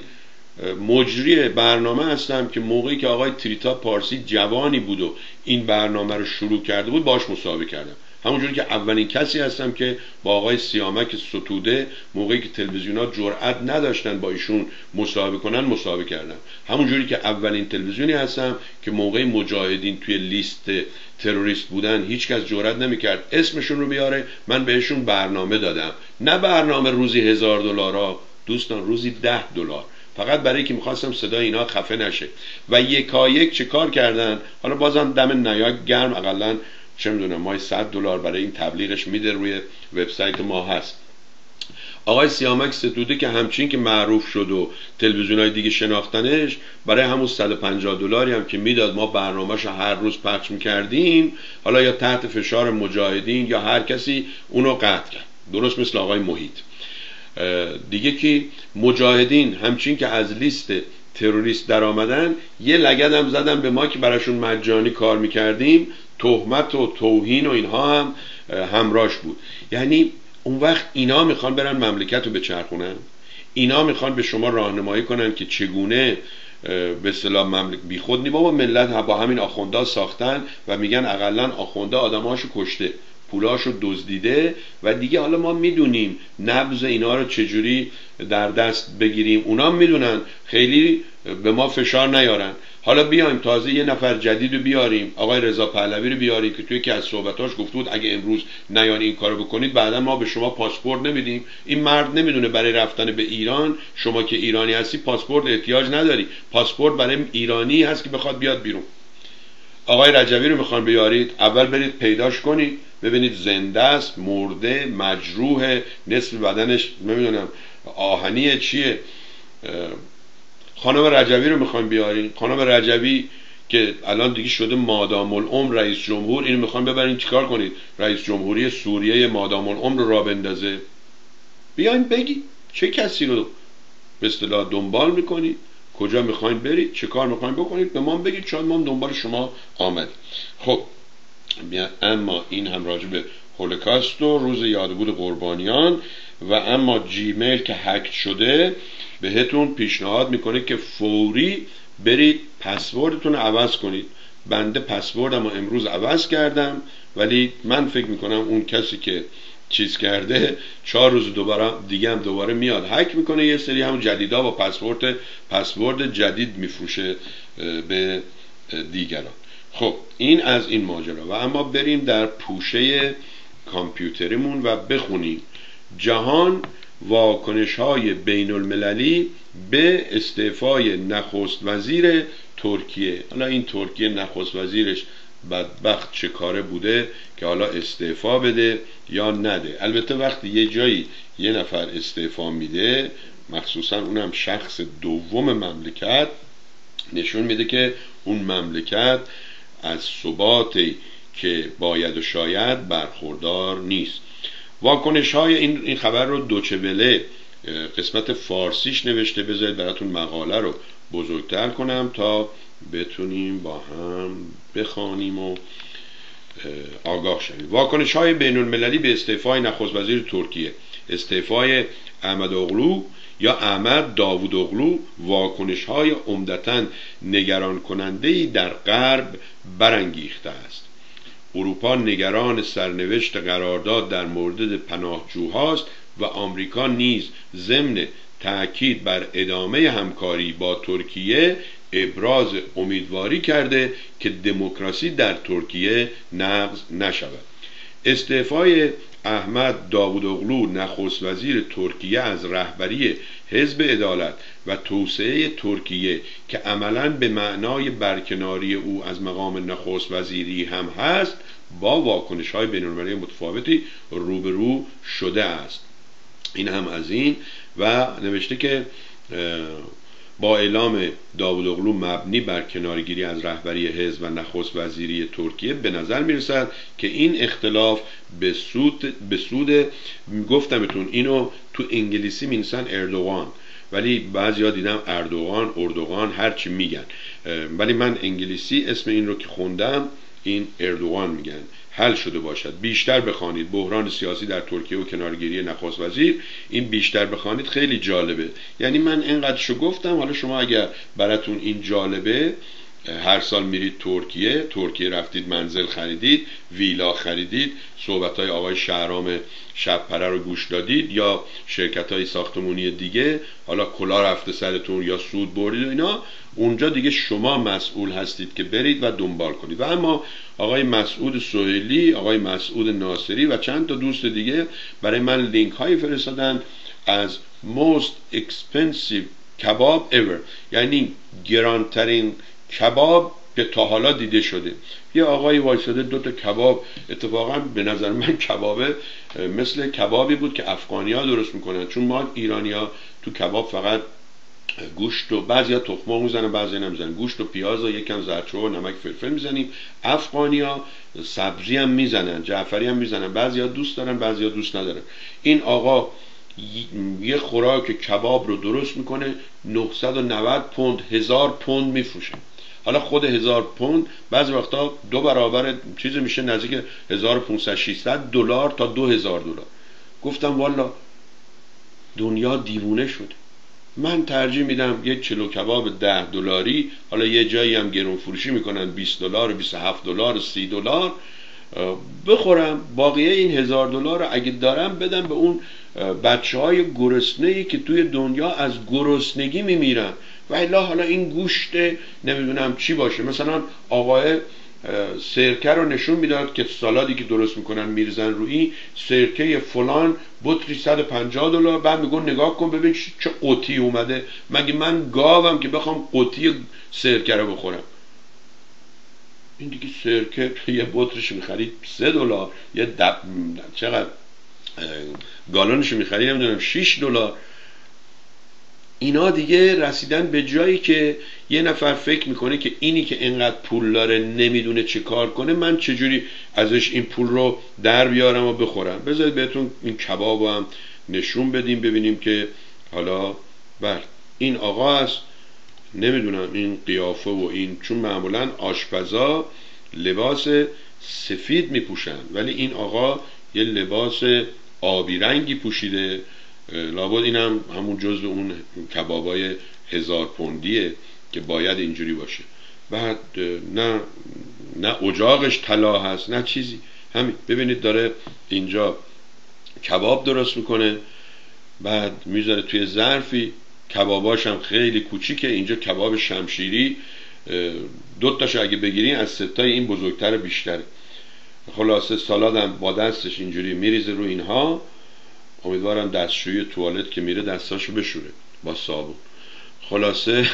مجری برنامه هستم که موقعی که آقای تریتا پارسی جوانی بود و این برنامه رو شروع کرده بود باش مصاحبه کردم. همونجوری که اولین کسی هستم که با آقای سیامک ستوده موقعی که تلویزیون‌ها جرئت نداشتن با ایشون مصاحبه کنن مصاحبه کردم. همونجوری که اولین تلویزیونی هستم که موقعی مجاهدین توی لیست تروریست بودن هیچکس جرئت نمی‌کرد اسمشون رو بیاره، من بهشون برنامه دادم. نه برنامه روزی هزار دلار، دوستان روزی ده دلار، فقط برای که میخواستم صدای اینا خفه نشه. و یکایک چه کار کردن؟ حالا بازم دم نیاک گرم، اقلا چه میدونم مای صد دلار برای این تبلیغش میده، روی وبسایت ما هست. آقای سیامک ستوده که همچین که معروف شد و تلویزیون‌های دیگه شناختنش، برای همون صد و پنجاه دلاری هم که میداد ما برنامه‌شو هر روز پخش میکردیم، حالا یا تحت فشار مجاهدین یا هر کسی اونو قطع کرد. درست مثل آقای محیط دیگه که مجاهدین همچین که از لیست تروریست در آمدن یه لگد هم زدن به ما که براشون مجانی کار میکردیم، تهمت و توهین و اینها هم همراش بود. یعنی اون وقت اینا میخوان برن مملکت رو بچرخونن، اینا میخوان به شما راهنمایی کنن که چگونه به اصطلاح مملکت بی خود نی. بابا ملت با همین آخوندا ساختن و میگن اقلا آخوندا آدماشو کشته، پولاشو دزدیده و دیگه حالا ما میدونیم نبض اینا رو چجوری در دست بگیریم. اونا میدونن خیلی به ما فشار نیارن. حالا بیایم تازه یه نفر جدید رو بیاریم، آقای رضا پهلوی رو بیاریم که توی که از صحبتاش گفته بود اگه امروز نیان این کارو بکنید بعدا ما به شما پاسپورت نمیدیم. این مرد نمیدونه برای رفتن به ایران شما که ایرانی هستی پاسپورت احتیاج نداری، پاسپورت برای ایرانی هست که بخواد بیاد بیرون. آقای رجوی رو میخوان بیارید، اول برید پیداش کنید ببینید زنده است، مرده، مجروح، نصف بدنش نمیدونم آهنیه چیه. خانم رجوی رو میخوان بیارین، خانم رجوی که الان دیگه شده مادام العمر رئیس جمهور، اینو میخوان ببرین چیکار کنید؟ رئیس جمهوری سوریه مادام العمر رو راه بندازه؟ بیاین بگی چه کسی رو به اصطلاح دنبال میکنید، کجا میخواین برید، چه کار میخواین بکنید، به ما بگید، شاید ما دنبال شما آمدیم. خب اما این هم راجع به هولوکاست و روز یادبود قربانیان. و اما جیمیل که هک شده بهتون پیشنهاد میکنه که فوری برید پسوردتون رو عوض کنید. بنده پسوردم رو امروز عوض کردم، ولی من فکر میکنم اون کسی که چیز کرده چهار روز دوباره دیگه هم دوباره میاد هک میکنه، یه سری همون جدیدا با پسورد پسورد جدید میفروشه به دیگران. خب این از این ماجرا. و اما بریم در پوشه کامپیوتریمون و بخونیم جهان واکنش های بین المللی به استعفای نخست وزیر ترکیه. حالا این ترکیه نخست وزیرش بدبخت چه کاره بوده که حالا استعفا بده یا نده. البته وقتی یه جایی یه نفر استعفا میده، مخصوصا اونم شخص دوم مملکت، نشون میده که اون مملکت از ثباتی که باید و شاید برخوردار نیست. واکنش های این این خبر رو دوچه وله قسمت فارسیش نوشته. بذارید براتون مقاله رو بزرگتر کنم تا بتونیم با هم بخوانیم و آگاه شویم. واکنش های بین المللی به استعفای نخست وزیر ترکیه. استعفای احمد اغلو یا احمد داوود اغلو واکنش های عمدتاً نگران کننده‌ای در غرب برانگیخته است. اروپا نگران سرنوشت قرارداد در مورد پناهجوهاست و آمریکا نیز ضمن تأکید بر ادامه همکاری با ترکیه ابراز امیدواری کرده که دموکراسی در ترکیه نقض نشود. استعفای احمد داوود اغلو نخست وزیر ترکیه از رهبری حزب عدالت و توسعه ترکیه که عملاً به معنای برکناری او از مقام نخست وزیری هم هست، با واکنش‌های بین‌المللی متفاوتی روبرو شده است. این هم از این. و نوشته که با اعلام داوود اغلو مبنی بر کنارگیری از رهبری حزب و نخست وزیری ترکیه، به نظر میرسد که این اختلاف به سود به سود گفتمتون اینو تو انگلیسی مینسن اردوغان، ولی بعضیا دیدم اردوغان، اردوغان، هرچی میگن، ولی من انگلیسی اسم این رو که خوندم این اردوغان میگن، حل شده باشد. بیشتر بخوانید بحران سیاسی در ترکیه و کنارگیری نخست وزیر. این بیشتر بخوانید خیلی جالبه. یعنی من اینقدرشو گفتم، حالا شما اگر براتون این جالبه، هر سال میرید ترکیه، ترکیه رفتید منزل خریدید، ویلا خریدید، صحبت‌های آقای شهرام شب‌پره رو گوش دادید، یا شرکت‌های ساختمانی دیگه، حالا کلا رفته سرتون یا سود بردید و اینا، اونجا دیگه شما مسئول هستید که برید و دنبال کنید. و اما آقای مسعود سهیلی، آقای مسعود ناصری و چند تا دوست دیگه برای من لینک هایی فرستادن از most expensive کباب ever، یعنی گرانترین کباب که تا حالا دیده شده. یه آقای وایساده دو تا کباب، اتفاقا به نظر من کبابه مثل کبابی بود که افغانی‌ها درست میکنن، چون ما ایرانی‌ها تو کباب فقط گوشت و بعضیا تخم مرغ میزنن، بعضیا نمیزنن، گوشت و پیاز و یکم زردچوبه و نمک فلفل میزنیم. افغانی‌ها سبزی هم میزنن، جعفری هم میزنن، بعضیا دوست دارن بعضیا دوست ندارن. این آقا یه خوراک کباب رو درست میکنه، نهصد و نود پوند، هزار پوند میفروشه. حالا خود هزار پوند بعضی وقتا دو برابر چیز میشه، نزدیک هزار و پانصد ششصد دلار تا دو هزار دلار. گفتم والا دنیا دیوونه شد. من ترجیح میدم یک کیلو کباب ده دلاری، حالا یه جایی هم گرون فروشی میکنن بیست دلار و بیست و هفت دلار و سی دلار بخورم، باقیه این هزار دلار رو اگه دارم بدم به اون بچه های گرسنه‌ای که توی دنیا از گرسنگی میمیرن. و الا حالا این گوشت نمیدونم چی باشه، مثلا آقای سرکه رو نشون میداد که سالادی که درست میکنن میرزن روی سرکه فلان بطری صد و پنجاه دلار، بعد میگن نگاه کن ببین چه قوطی اومده، مگه من گاوم که بخوام قوطی سرکه رو بخورم؟ این دیگه سرکه یه بطرش میخرید سه دلار، یه دب چقدر گالونش میخرید نمیدونم شش دلار. اینا دیگه رسیدن به جایی که یه نفر فکر میکنه که اینی که اینقدر پول داره نمیدونه چه کار کنه، من چجوری ازش این پول رو در بیارم و بخورم. بذارید بهتون این کباب هم نشون بدیم ببینیم که حالا بر این آقا هست، نمیدونم این قیافه و این، چون معمولا آشپزا لباس سفید میپوشن ولی این آقا یه لباس آبی رنگی پوشیده، لابد این هم همون جزو اون کبابای هزار پوندیه که باید اینجوری باشه. بعد نه نه اجاقش طلا هست نه چیزی، همین ببینید داره اینجا کباب درست میکنه، بعد میذاره توی ظرفی، کباباش هم خیلی کوچیکه. اینجا کباب شمشیری دو تاشو اگه بگیرین از ستای این بزرگتر بیشتره. خلاصه سالادم با دستش اینجوری میریزه رو اینها. امیدوارم دستشویی توالت که میره دستاشو بشوره با صابون. خلاصه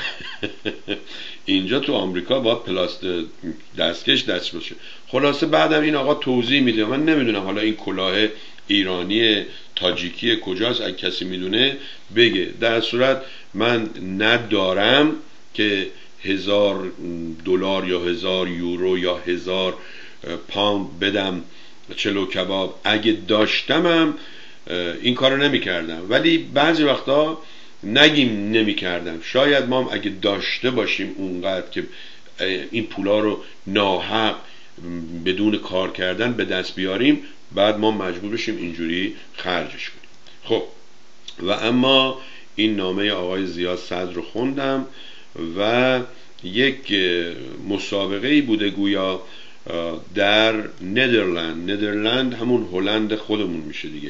اینجا تو آمریکا با پلاست دستکش دست باشه. خلاصه بعدم این آقا توضیح میده، من نمیدونم حالا این کلاه ایرانی تاجیکی کجاست، اگه کسی میدونه بگه. در صورت من ندارم که هزار دلار یا هزار یورو یا هزار پاوند بدم چلو کباب. اگه داشتمم این کارو نمی کردم، ولی بعضی وقتا نگیم نمی کردم، شاید ما اگه داشته باشیم اونقدر که این پولا رو ناحق بدون کار کردن به دست بیاریم، بعد ما مجبور بشیم اینجوری خرجش کنیم. خب و اما این نامه آقای زیاد صدر رو خوندم و یک مسابقه بوده گویا در نیدرلند. نیدرلند همون هلند خودمون میشه دیگه.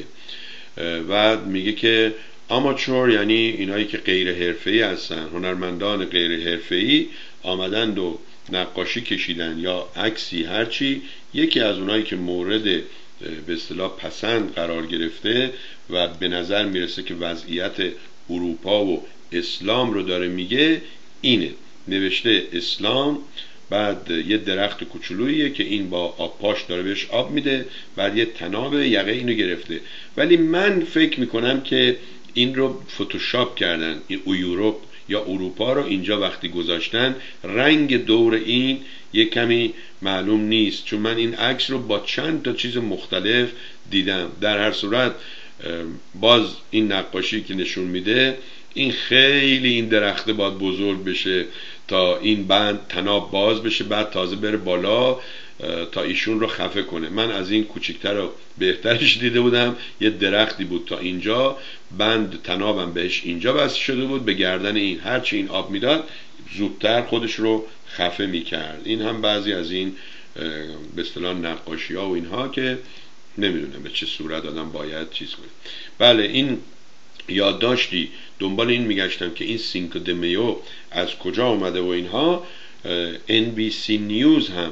و میگه که آماتور یعنی اینایی که غیر حرفه‌ای هستن، هنرمندان غیر حرفه‌ای آمدند و نقاشی کشیدن یا عکسی هرچی، یکی از اونایی که مورد به اصطلاح پسند قرار گرفته و به نظر میرسه که وضعیت اروپا و اسلام رو داره میگه اینه. نوشته اسلام، بعد یه درخت کوچولوییه که این با آب پاش داره بهش آب میده، بعد یه طناب یقه اینو گرفته. ولی من فکر میکنم که این رو فتوشاپ کردن، این یوروپ یا اروپا رو اینجا وقتی گذاشتن، رنگ دور این یه کمی معلوم نیست، چون من این عکس رو با چند تا چیز مختلف دیدم. در هر صورت باز این نقاشی که نشون میده این خیلی این درخته باید بزرگ بشه تا این بند طناب باز بشه، بعد تازه بره بالا تا ایشون رو خفه کنه. من از این کوچیکتر و بهترش دیده بودم، یه درختی بود تا اینجا، بند طنابم بهش اینجا بسته شده بود به گردن این، هرچی این آب میداد زودتر خودش رو خفه میکرد. این هم بعضی از این به اصطلاح نقاشی ها و اینها که نمیدونم به چه صورت آدم باید چیز کنه. بله این یادداشتی دنبال این میگشتم که این سینکو د میو از کجا اومده و اینها. ان بی سی نیوز هم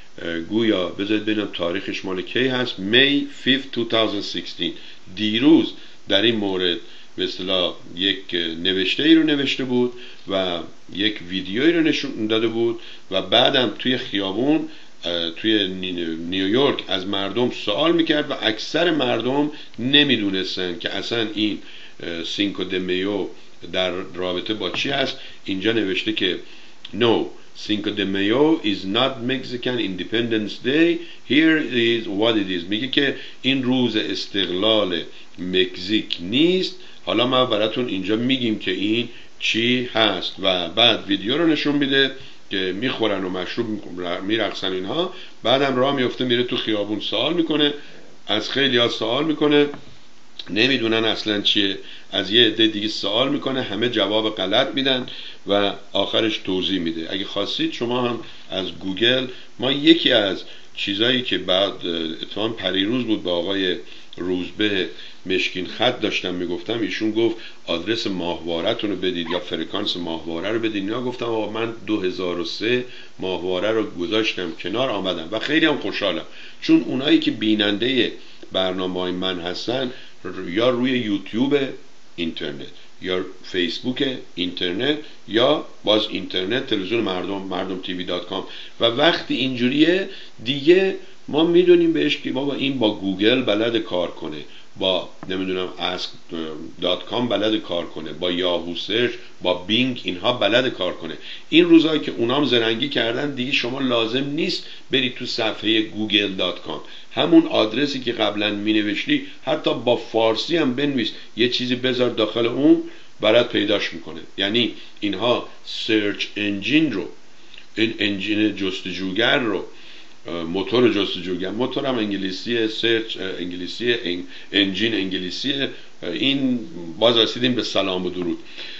گویا بذارید ببینم تاریخش مال کی هست، می فیفت دو هزار و شانزده، دیروز در این مورد به اصطلاح یک نوشته ای رو نوشته بود و یک ویدیویی رو نشون داده بود و بعدم توی خیابون توی نیویورک از مردم سوال میکرد و اکثر مردم نمیدونستن که اصلا این سینکو د میو در رابطه با چی هست. اینجا نوشته که no, Cinco de Mayo is not Mexican Independence Day, here is what it is. میگه که این روز استقلال مکزیک نیست، حالا ما براتون اینجا میگیم که این چی هست. و بعد ویدیو رو نشون میده که میخورن و مشروب میرقصن اینها، بعدم راه میفته میره تو خیابون سوال میکنه، از خیلی ها سوال میکنه نمیدونن اصلا چیه، از یه عده دیگه سوال میکنه، همه جواب غلط میدن و آخرش توضیح میده. اگه خواستید شما هم از گوگل، ما یکی از چیزایی که بعد اتفاقا پریروز بود با آقای روزبه مشکین خط داشتم میگفتم، ایشون گفت آدرس ماهواره‌تون رو بدید یا فرکانس ماهواره رو بدید. اینا گفتم آقا من دو هزار و سه ماهواره رو گذاشتم کنار آمدم و خیلی هم خوشحالم، چون اونایی که بیننده برنامه‌های من هستن یا روی یوتیوب اینترنت یا فیسبوک اینترنت یا باز اینترنت تلویزیون مردم مردم تیوی دات کام، و وقتی اینجوریه دیگه ما میدونیم بهش که بابا این با گوگل بلد کار کنه، با نمیدونم اسک دات کام بلد کار کنه، با یاهو سرچ، با بینگ اینها بلد کار کنه. این روزایی که اونام زرنگی کردن دیگه شما لازم نیست بری تو صفحه گوگل دات کام، همون آدرسی که قبلا می نوشتی حتی با فارسی هم بنویس یه چیزی بذار داخل اون برات پیداش میکنه. یعنی اینها سرچ انجین رو، این انجین جستجوگر رو، موتور جستجوگر، موتور هم انگلیسیه، سرچ انگلیسیه، انجین انگلیسیه، این باز رسیدیم به سلام و درود.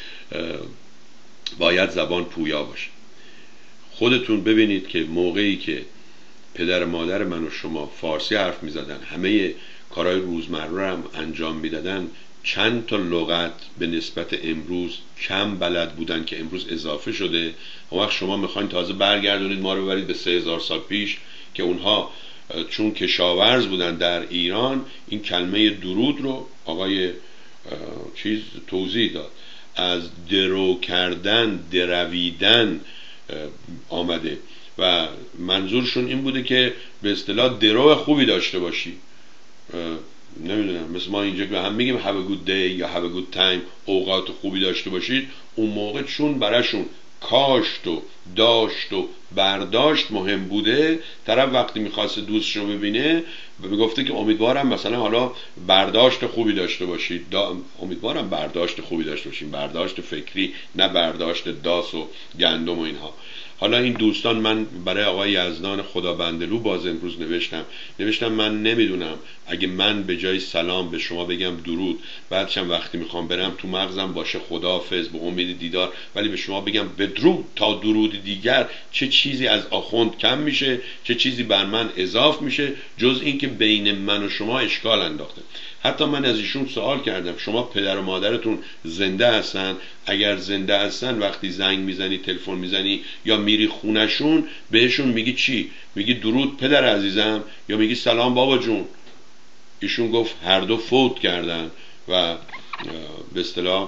باید زبان پویا باشه. خودتون ببینید که موقعی که پدر مادر من و شما فارسی حرف می زدن، همه کارهای روزمره هم انجام می دادن، چند تا لغت به نسبت امروز کم بلد بودن که امروز اضافه شده. اون وقت شما میخواین تازه برگردونید ما رو برید به سه هزار سال پیش که اونها چون کشاورز بودن در ایران این کلمه درود رو آقای چیز توضیح داد، از درو کردن، درویدن آمده و منظورشون این بوده که به اصطلاح درو خوبی داشته باشی. نمیدونم مثل ما اینجا که هم میگیم have a good day یا have a good time، اوقات خوبی داشته باشید. اون موقع چون براشون کاشت و داشت و برداشت مهم بوده، طرف وقتی میخواست دوستش رو ببینه میگفته که امیدوارم مثلا حالا برداشت خوبی داشته باشید، دا... امیدوارم برداشت خوبی داشته باشید، برداشت فکری، نه برداشت داس و گندم و اینها. حالا این دوستان، من برای آقای یزدان خدابندلو باز امروز نوشتم نوشتم من نمیدونم اگه من به جای سلام به شما بگم درود، بعدشم وقتی میخوام برم تو مغزم باشه خداحافظ به امید دیدار، ولی به شما بگم بدرود تا درود دیگر، چه چیزی از آخوند کم میشه، چه چیزی بر من اضاف میشه، جز این که بین من و شما اشکال انداخته. حتی من از ایشون سوال کردم شما پدر و مادرتون زنده هستن؟ اگر زنده هستن وقتی زنگ میزنی، تلفن میزنی یا میری خونشون بهشون میگی چی؟ میگی درود پدر عزیزم یا میگی سلام بابا جون؟ ایشون گفت هر دو فوت کردن و به اصطلاح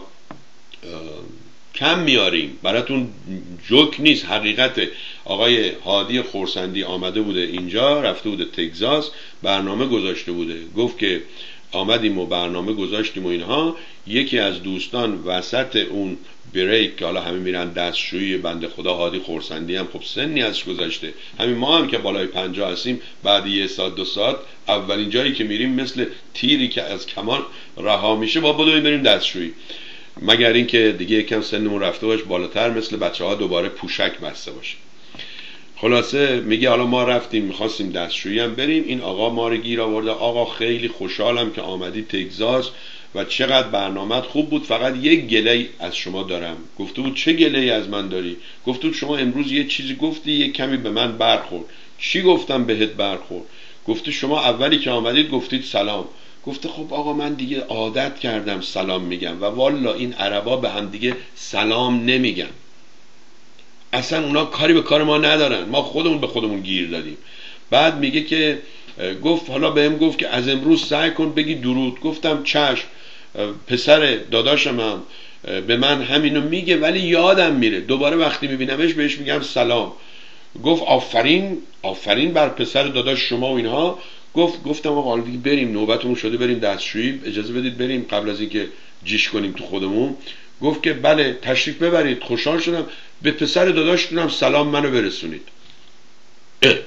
کم میاریم، براتون جوک نیست، حقیقته. آقای هادی خورسندی آمده بوده اینجا، رفته بوده تگزاس، برنامه گذاشته بوده، گفت که آمدیم و برنامه گذاشتیم و اینها. یکی از دوستان وسط اون بریک که حالا همه میرن دستشویی، بنده خدا هادی خورسندی هم خب سنی ازش گذشته، همین ما هم که بالای پنجاه هستیم بعد یه ساعت دو ساعت اولین جایی که میریم مثل تیری که از کمان رها میشه با بدویم بریم دستشویی، مگر اینکه دیگه یکم سنمون رفته باشه بالاتر، مثل بچه ها دوباره پوشک بسته باشه. خلاصه میگه حالا ما رفتیم میخواستیم دستشویی هم بریم، این آقا ما رو گیر آورده، آقا خیلی خوشحالم که آمدی تگزاس و چقدر برنامه‌ت خوب بود، فقط یک گله از شما دارم. گفته بود چه گله‌ای از من داری؟ گفته بود شما امروز یه چیزی گفتی یه کمی به من برخورد. چی گفتم بهت برخورد؟ گفته شما اولی که آمدید گفتید سلام. گفته خب آقا من دیگه عادت کردم سلام میگم و والا این عربا به هم دیگه سلام نمیگن، اصلا اونا کاری به کار ما ندارن، ما خودمون به خودمون گیر دادیم. بعد میگه که گفت حالا بهم گفت که از امروز سعی کن بگی درود. گفتم چشم. پسر داداشم هم به من همینو میگه ولی یادم میره، دوباره وقتی میبینمش بهش میگم سلام. گفت آفرین آفرین بر پسر داداش شما و اینها. گفت گفتم آقا دیگه بریم، نوبتمون شده بریم دستشویی، اجازه بدید بریم قبل از اینکه جیش کنیم تو خودمون. گفت که بله تشریف ببرید، خوشحال شدم، به پسر داداشتونم سلام منو برسونید. اه.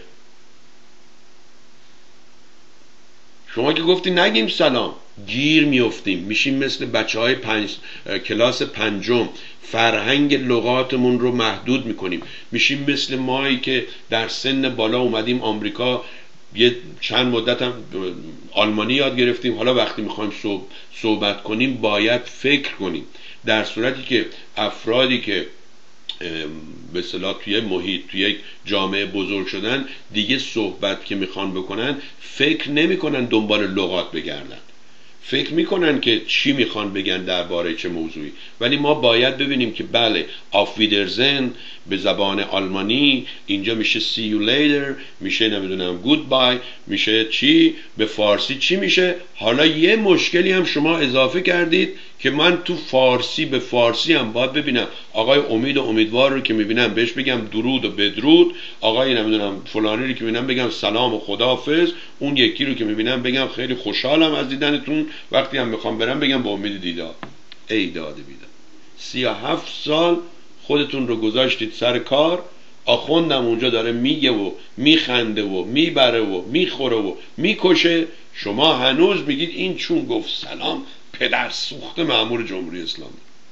شما که گفتی نگیم سلام، گیر میافتیم، میشیم مثل بچه های پنج... کلاس پنجم، فرهنگ لغاتمون رو محدود میکنیم، میشیم مثل مایی که در سن بالا اومدیم آمریکا، یه چند مدت هم آلمانی یاد گرفتیم، حالا وقتی میخوایم صحبت کنیم باید فکر کنیم، در صورتی که افرادی که به اصطلاح توی محیط توی یک جامعه بزرگ شدن دیگه صحبت که میخوان بکنن فکر نمیکنن دنبال لغات بگردن، فکر میکنن که چی میخوان بگن درباره چه موضوعی. ولی ما باید ببینیم که بله auf Wiedersehen به زبان آلمانی اینجا میشه see you later، میشه نمیدونم goodbye، میشه چی به فارسی چی میشه. حالا یه مشکلی هم شما اضافه کردید که من تو فارسی به فارسی هم باید ببینم آقای امید و امیدوار رو که میبینم بهش بگم درود و بدرود، آقای نمیدونم فلانی رو که میبینم بگم سلام و خداحافظ، اون یکی رو که میبینم بگم خیلی خوشحالم از دیدنتون، وقتی هم میخوام برم بگم با امید دیدار. ای داده بیدار، سی و هفت سال خودتون رو گذاشتید سر کار، آخوندم اونجا داره میگه و میخنده و میبره و میخوره و میکشه، شما هنوز میگید این چون گفت سلام پدر سوخته مأمور جمهوری اسلامی.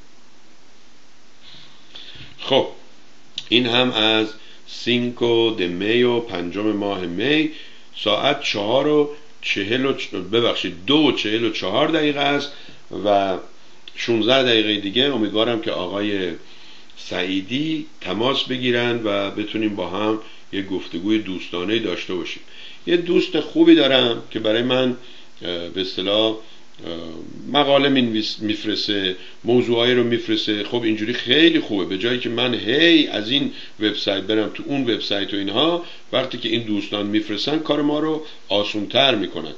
خب این هم از سینکو د می و پنجم ماه می، ساعت چهار و چهل و ببخشید دو و چهل و چهار دقیقه است و شونزده دقیقه دیگه امیدوارم که آقای سعیدی تماس بگیرن و بتونیم با هم یه گفتگوی دوستانه داشته باشیم. یه دوست خوبی دارم که برای من به اصطلاح مقاله میفرسته، موضوعایی رو میفرسته، خب اینجوری خیلی خوبه، به جایی که من هی از این وبسایت برم تو اون وبسایت و اینها، وقتی که این دوستان میفرستن کار ما رو آسان‌تر میکنن.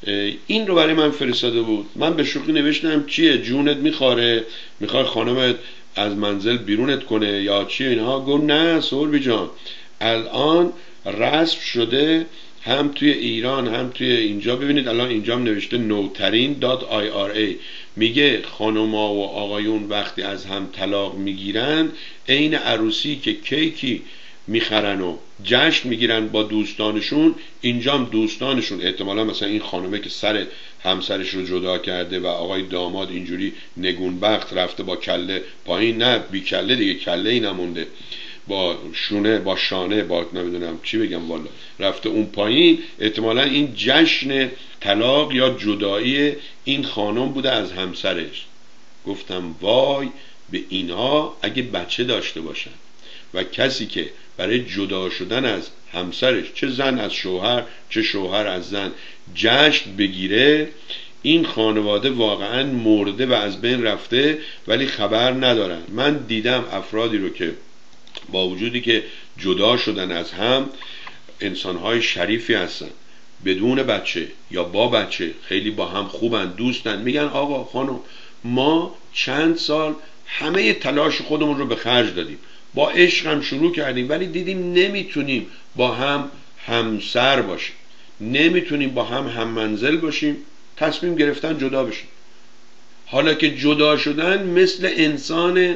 این رو برای من فرستاده بود. من به شوخی نوشتم چیه جونت میخواره، میخوای خانمت از منزل بیرونت کنه یا چیه اینها؟ گفت نه سوربی جان، الان رسم شده هم توی ایران هم توی اینجا. ببینید الان اینجا هم نوشته نوترین دات آی آر ای، میگه خانوما و آقایون وقتی از هم طلاق میگیرن عین عروسی که کیکی میخرن و جشن میگیرن با دوستانشون، اینجا هم دوستانشون احتمالا مثلا این خانومه که سر همسرش رو جدا کرده و آقای داماد اینجوری نگونبخت رفته با کله پایین، نه بی کله دیگه، کله ای نمونده، با شونه با شانه با نمیدونم چی بگم والا رفته اون پایین، احتمالا این جشن طلاق یا جدایی این خانم بوده از همسرش. گفتم وای به اینها اگه بچه داشته باشن و کسی که برای جدا شدن از همسرش، چه زن از شوهر چه شوهر از زن، جشن بگیره، این خانواده واقعا مرده و از بین رفته ولی خبر ندارن. من دیدم افرادی رو که با وجودی که جدا شدن از هم انسانهای شریفی هستن، بدون بچه یا با بچه خیلی با هم خوبن، دوستن، میگن آقا خانم ما چند سال همه تلاش خودمون رو به خرج دادیم، با عشق هم شروع کردیم ولی دیدیم نمیتونیم با هم همسر باشیم، نمیتونیم با هم هم منزل باشیم، تصمیم گرفتن جدا بشیم. حالا که جدا شدن مثل انسان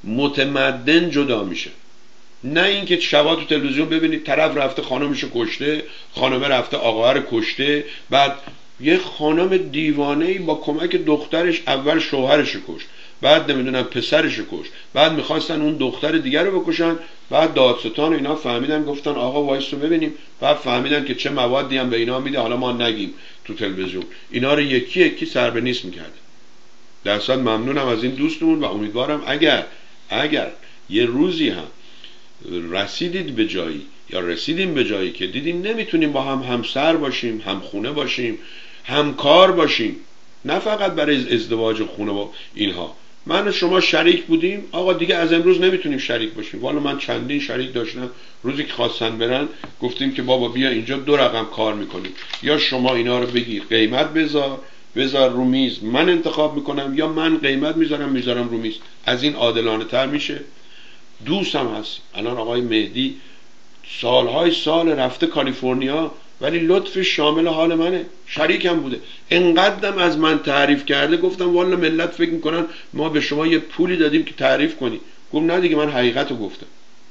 متمدن جدا میشه، نه اینکه شبا تو تلویزیون ببینید طرف رفته خانمشو کشته، خانمه رفته آقا رو کشته، بعد یه خانم دیوانه‌ای با کمک دخترش اول شوهرش کشت، بعد نمیدونم پسرش کشت، بعد میخواستن اون دختر دیگر رو بکشن، بعد دادستان اینا فهمیدن گفتن آقا وایسو ببینیم، بعد فهمیدن که چه موادی هم به اینا میده، حالا ما نگیم تو تلویزیون، اینا رو یکی یکی سر به نیست میکرده. در اصل ممنونم از این دوستمون و امیدوارم اگر اگر یه روزی هم رسیدید به جایی یا رسیدیم به جایی که دیدیم نمیتونیم با هم همسر باشیم، هم خونه باشیم، همکار باشیم، نه فقط برای ازدواج خونه با اینها، من و شما شریک بودیم، آقا دیگه از امروز نمیتونیم شریک باشیم. والا من چندین شریک داشتم، روزی که خواستن برن گفتیم که بابا بیا اینجا دو رقم کار میکنیم، یا شما اینا رو بگیر قیمت بذار بذار رو میز من انتخاب میکنم، یا من قیمت میذارم میذارم رو میز، از این عادلانه تر میشه. دوستم هست الان آقای مهدی سالهای سال رفته کالیفرنیا ولی لطف شامل حال منه، شریکم بوده، انقدرم از من تعریف کرده، گفتم والا ملت فکر میکنن ما به شما یه پولی دادیم که تعریف کنی. گفت نه دیگه من حقیقت رو گفتم.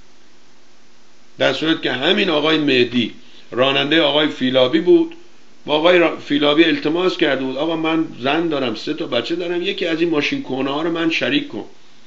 در صورت که همین آقای مهدی راننده آقای فیلابی بود، با آقای فیلابی التماس کرده بود آقا من زن دارم، سه تا بچه دارم، یکی از این ماشین کهنه ها رو من شریک کن.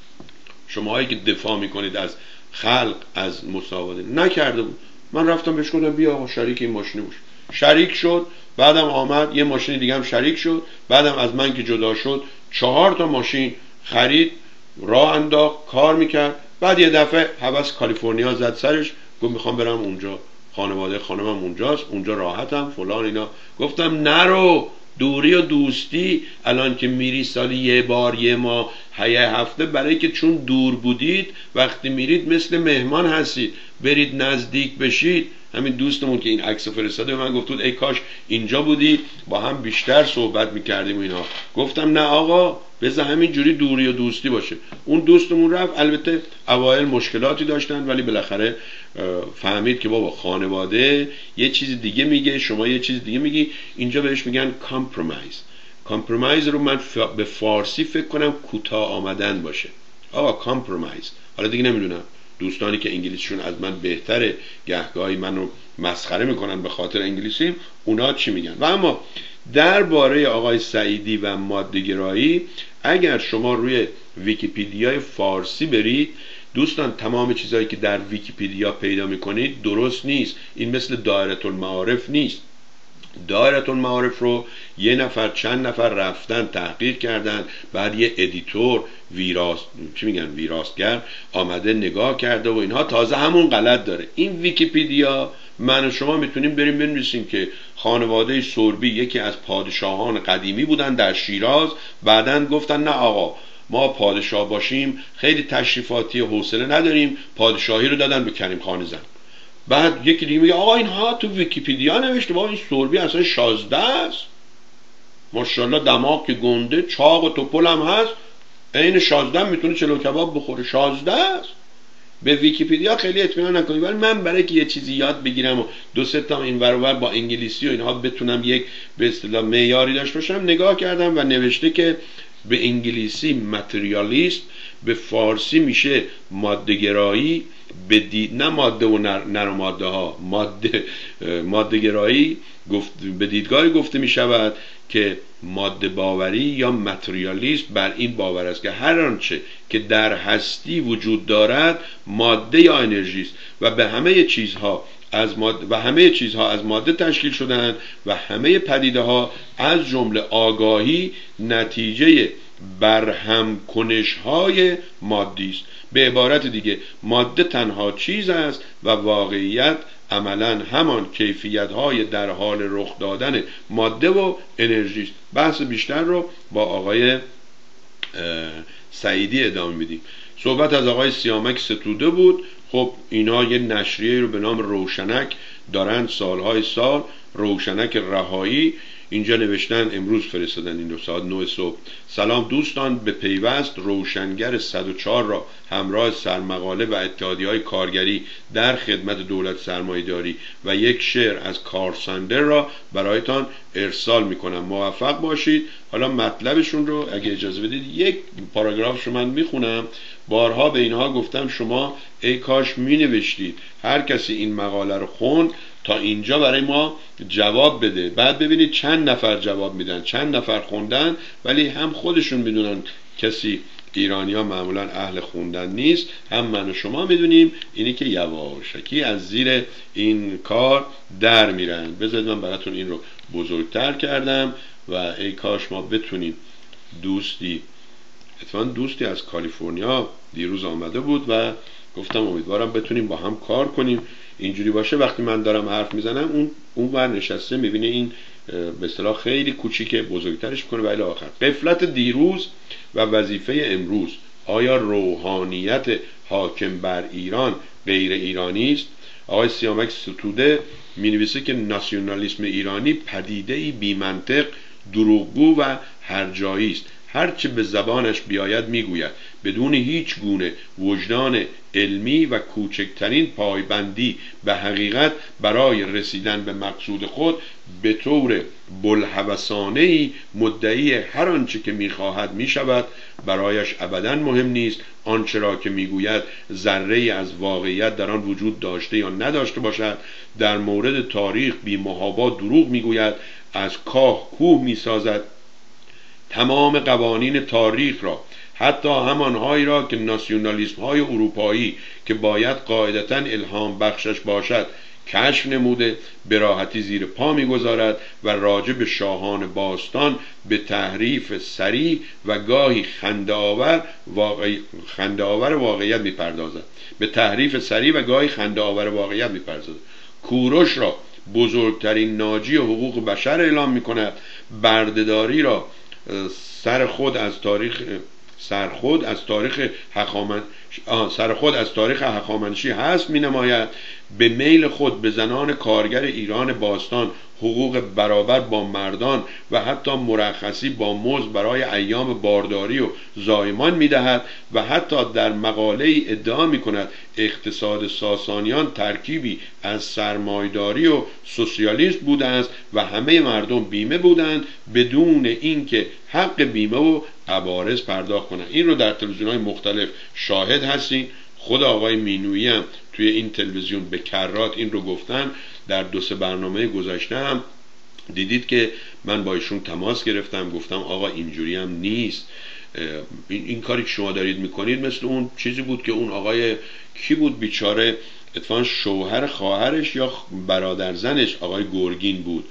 شماهایی که دفاع میکنید از خلق از مساواده، نکرده بود. من رفتم بهش گفتم بیا آقا شریک این ماشین باش، شریک شد، بعدم آمد یه ماشین دیگه هم شریک شد، بعدم از من که جدا شد چهار تا ماشین خرید، راه انداخت، کار میکرد، بعد یه دفعه هوس کالیفرنیا زد سرش، گفت میخوام برم اونجا، خانواده خانمم اونجاست، اونجا راحتم فلان اینا. گفتم نرو، دوری و دوستی الان که میری سالی یه بار یه ماه یه هفته، برای که چون دور بودید وقتی میرید مثل مهمان هستید، برید نزدیک بشید. همین دوستمون که این عکس فرستاده من گفت ای کاش اینجا بودی با هم بیشتر صحبت میکردیم اینا. گفتم نه آقا بذار همین جوری دوری و دوستی باشه. اون دوستمون رفت، البته اوایل مشکلاتی داشتن ولی بالاخره فهمید که بابا خانواده یه چیز دیگه میگه، شما یه چیز دیگه میگی. اینجا بهش میگن کامپرومایز. کامپرومایز رو من به فارسی فکر کنم کوتاه آمدن باشه. آقا کامپرومایز. حالا دیگه نمیدونم دوستانی که انگلیسیشون از من بهتره گهگاهی منو مسخره میکنن به خاطر انگلیسی، اونا چی میگن. و اما درباره آقای سعیدی و ماده‌گرایی اگر شما روی ویکی‌پدیا فارسی برید دوستان، تمام چیزهایی که در ویکی‌پدیا پیدا میکنید درست نیست. این مثل دایره المعارف نیست. دایره المعارف رو یه نفر چند نفر رفتن تحقیق کردن، بعد یه ادیتور ویراست چی میگن ویراستگر آمده نگاه کرده و اینها، تازه همون غلط داره. این ویکی‌پدیا من و شما میتونیم بریم بنویسیم که خانواده سوربی یکی از پادشاهان قدیمی بودن در شیراز، بعدن گفتن نه آقا ما پادشاه باشیم خیلی تشریفاتی حوصله نداریم، پادشاهی رو دادن به کریم خان زند. بعد یکی دیگه میگه آقا اینها تو ویکی‌پدیا نوشته بابا این سوربی اصلا شازده است. ماشاءالله دماغ که گنده، چاق و توپل هم هست، عین شازده میتونه چلو کباب بخوره. شازده است. به ویکی‌پدیا خیلی اطمینان نکنید، ولی من برای که یه چیزی یاد بگیرم و دو سه تا این ور و ور با انگلیسی و اینها بتونم یک به اصطلاح معیاری داشته باشم، نگاه کردم و نوشته که به انگلیسی متریالیست، به فارسی میشه ماده گرایی، به دید... نه ماده و نر, نر و ماده ها، ماده ماده گرایی گفت... به دیدگاهی گفته می شود که ماده باوری یا متریالیست بر این باور است که هر آنچه که در هستی وجود دارد ماده یا انرژی است و به همه چیزها از ماده و همه چیزها از ماده تشکیل شده‌اند و همه پدیده ها از جمله آگاهی نتیجه برهم کنش های مادی است. به عبارت دیگه ماده تنها چیز است و واقعیت عملا همان کیفیت های در حال رخ دادن ماده و انرژی است. بحث بیشتر رو با آقای سعیدی ادامه میدیم. صحبت از آقای سیامک ستوده بود. خب اینا یه نشریه رو به نام روشنک دارن سالهای سال، روشنک رهایی. اینجا نوشتن، امروز فرستادن این رو ساعت نه صبح: سلام دوستان، به پیوست روشنگر صد و چهار را همراه سرمقاله و اتحادیه‌های کارگری در خدمت دولت سرمایه‌داری و یک شعر از کارساندر را برایتان ارسال میکنم. موفق باشید. حالا مطلبشون رو اگه اجازه بدید یک پاراگرافش رو من میخونم. بارها به اینها گفتم شما ای کاش مینوشتید. هر کسی این مقاله رو خوند تا اینجا برای ما جواب بده. بعد ببینید چند نفر جواب میدن، چند نفر خوندن، ولی هم خودشون میدونن کسی ایرانی ها معمولا اهل خوندن نیست، هم من و شما میدونیم اینی که یواشکی از زیر این کار در میرن. بذارید من براتون این رو بزرگتر کردم و ای کاش ما بتونیم. دوستی اتفاقا دوستی از کالیفرنیا دیروز آمده بود و گفتم امیدوارم بتونیم با هم کار کنیم. اینجوری باشه وقتی من دارم حرف میزنم اون اون ور نشسته میبینه این به اصطلاح خیلی کوچیکه، بزرگترش کنه و الی آخر. قفلت دیروز و وظیفه امروز. آیا روحانیت حاکم بر ایران غیر ایرانی است؟ آقای سیامک ستوده مینویسه که ناسیونالیسم ایرانی پدیده‌ای بی منطق، دروغگو و هرجایی است. هرچه به زبانش بیاید میگوید، بدون هیچ گونه وجدان علمی و کوچکترین پایبندی به حقیقت برای رسیدن به مقصود خود به طور بلهوسانه‌ای مدعی هر آنچه که میخواهد میشود. برایش ابداً مهم نیست آنچه را که میگوید ذره‌ای از واقعیت در آن وجود داشته یا نداشته باشد. در مورد تاریخ بی محابا دروغ میگوید، از کاه کوه میسازد. تمام قوانین تاریخ را، حتی همانهایی را که ناسیونالیسم های اروپایی که باید قاعدتاً الهام بخشش باشد کشف نموده، به راحتی زیر پا میگذارد و راجع به شاهان باستان به تحریف سریع و گاهی خنده آور واقعی... خنده آور واقعیت میپردازد. به تحریف سریع و گاهی خنده آور واقعیت میپردازد. کوروش را بزرگترین ناجی حقوق بشر اعلام میکند. بردهداری را سر خود از تاریخ سر خود از تاریخ هخامن سر خود از تاریخ هخامنشی حذف می‌نماید. به میل خود به زنان کارگر ایران باستان حقوق برابر با مردان و حتی مرخصی با مزد برای ایام بارداری و زایمان می‌دهد و حتی در مقاله ادعا می‌کند اقتصاد ساسانیان ترکیبی از سرمایه‌داری و سوسیالیسم بوده است و همه مردم بیمه بودند بدون اینکه حق بیمه و عوارض پرداخت کنند. این رو در تلویزیون‌های مختلف شاهد هستین. خود آقای مینویی هم توی این تلویزیون به کرات این رو گفتن. در دو سه برنامه گذشته هم دیدید که من با ایشون تماس گرفتم، گفتم آقا اینجوری هم نیست. این, این کاری که شما دارید میکنید مثل اون چیزی بود که اون آقای کی بود بیچاره، اتفاقا شوهر خواهرش یا برادر زنش آقای گرگین بود،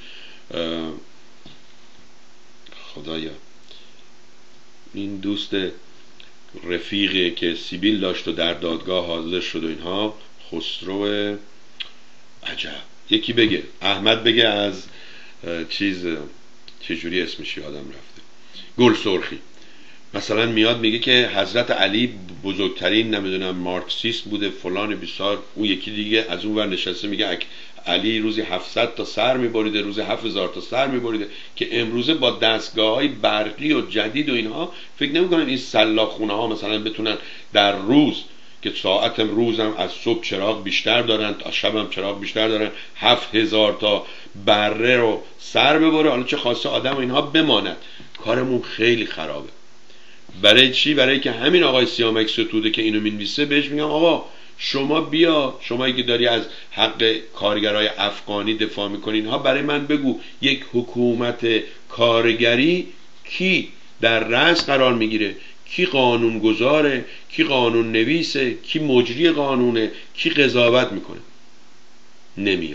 خدایا این دوست رفیقی که سیبیل داشت و در دادگاه حاضر شد و اینها، خسرو عجب، یکی بگه، احمد بگه از چیز چجوری اسمش یادم رفته، گل سرخی. مثلا میاد میگه که حضرت علی بزرگترین نمیدونم مارکسیست بوده فلان بیسار، اون یکی دیگه از اون ور نشسته میگه علی روزی هفتصد تا سر میبریده، روزی هفت هزار تا سر میبریده، که امروزه با دستگاه های برقی و جدید و اینها فکر نمیکنن این سلاخونه ها مثلا بتونن در روز که ساعت روزم از صبح چراغ بیشتر دارن تا شبم چراغ بیشتر دارن هفت هزار تا بره رو سر ببره، حالا چه خاصه آدم و اینها بماند. کارمون خیلی خرابه. برای چی؟ برای که همین آقای سیامک ستوده که اینو مینویسه بهش میگم آقا شما بیا، شمایی که داری از حق کارگرای افغانی دفاع میکنین ها، برای من بگو یک حکومت کارگری کی در رأس قرار میگیره، کی قانون گذاره، کی قانون نویسه، کی مجری قانونه، کی قضاوت میکنه؟ نمیان.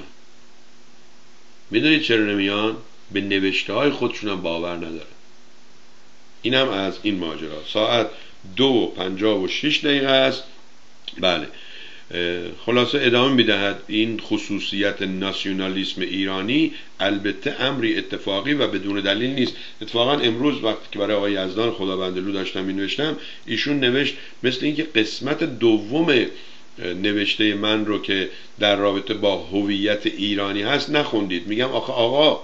میدونید چرا نمیان؟ به نوشته های خودشون هم باور نداره. اینم از این ماجرا. ساعت دو و پنجاه و شش دقیقه است. بله، خلاصه ادامه میدهد. این خصوصیت ناسیونالیسم ایرانی البته امری اتفاقی و بدون دلیل نیست. اتفاقا امروز وقتی که برای آقای یزدان خداوندلو داشتم می نوشتم، ایشون نوشت مثل اینکه قسمت دوم نوشته من رو که در رابطه با هویت ایرانی هست نخوندید. میگم آخه آقا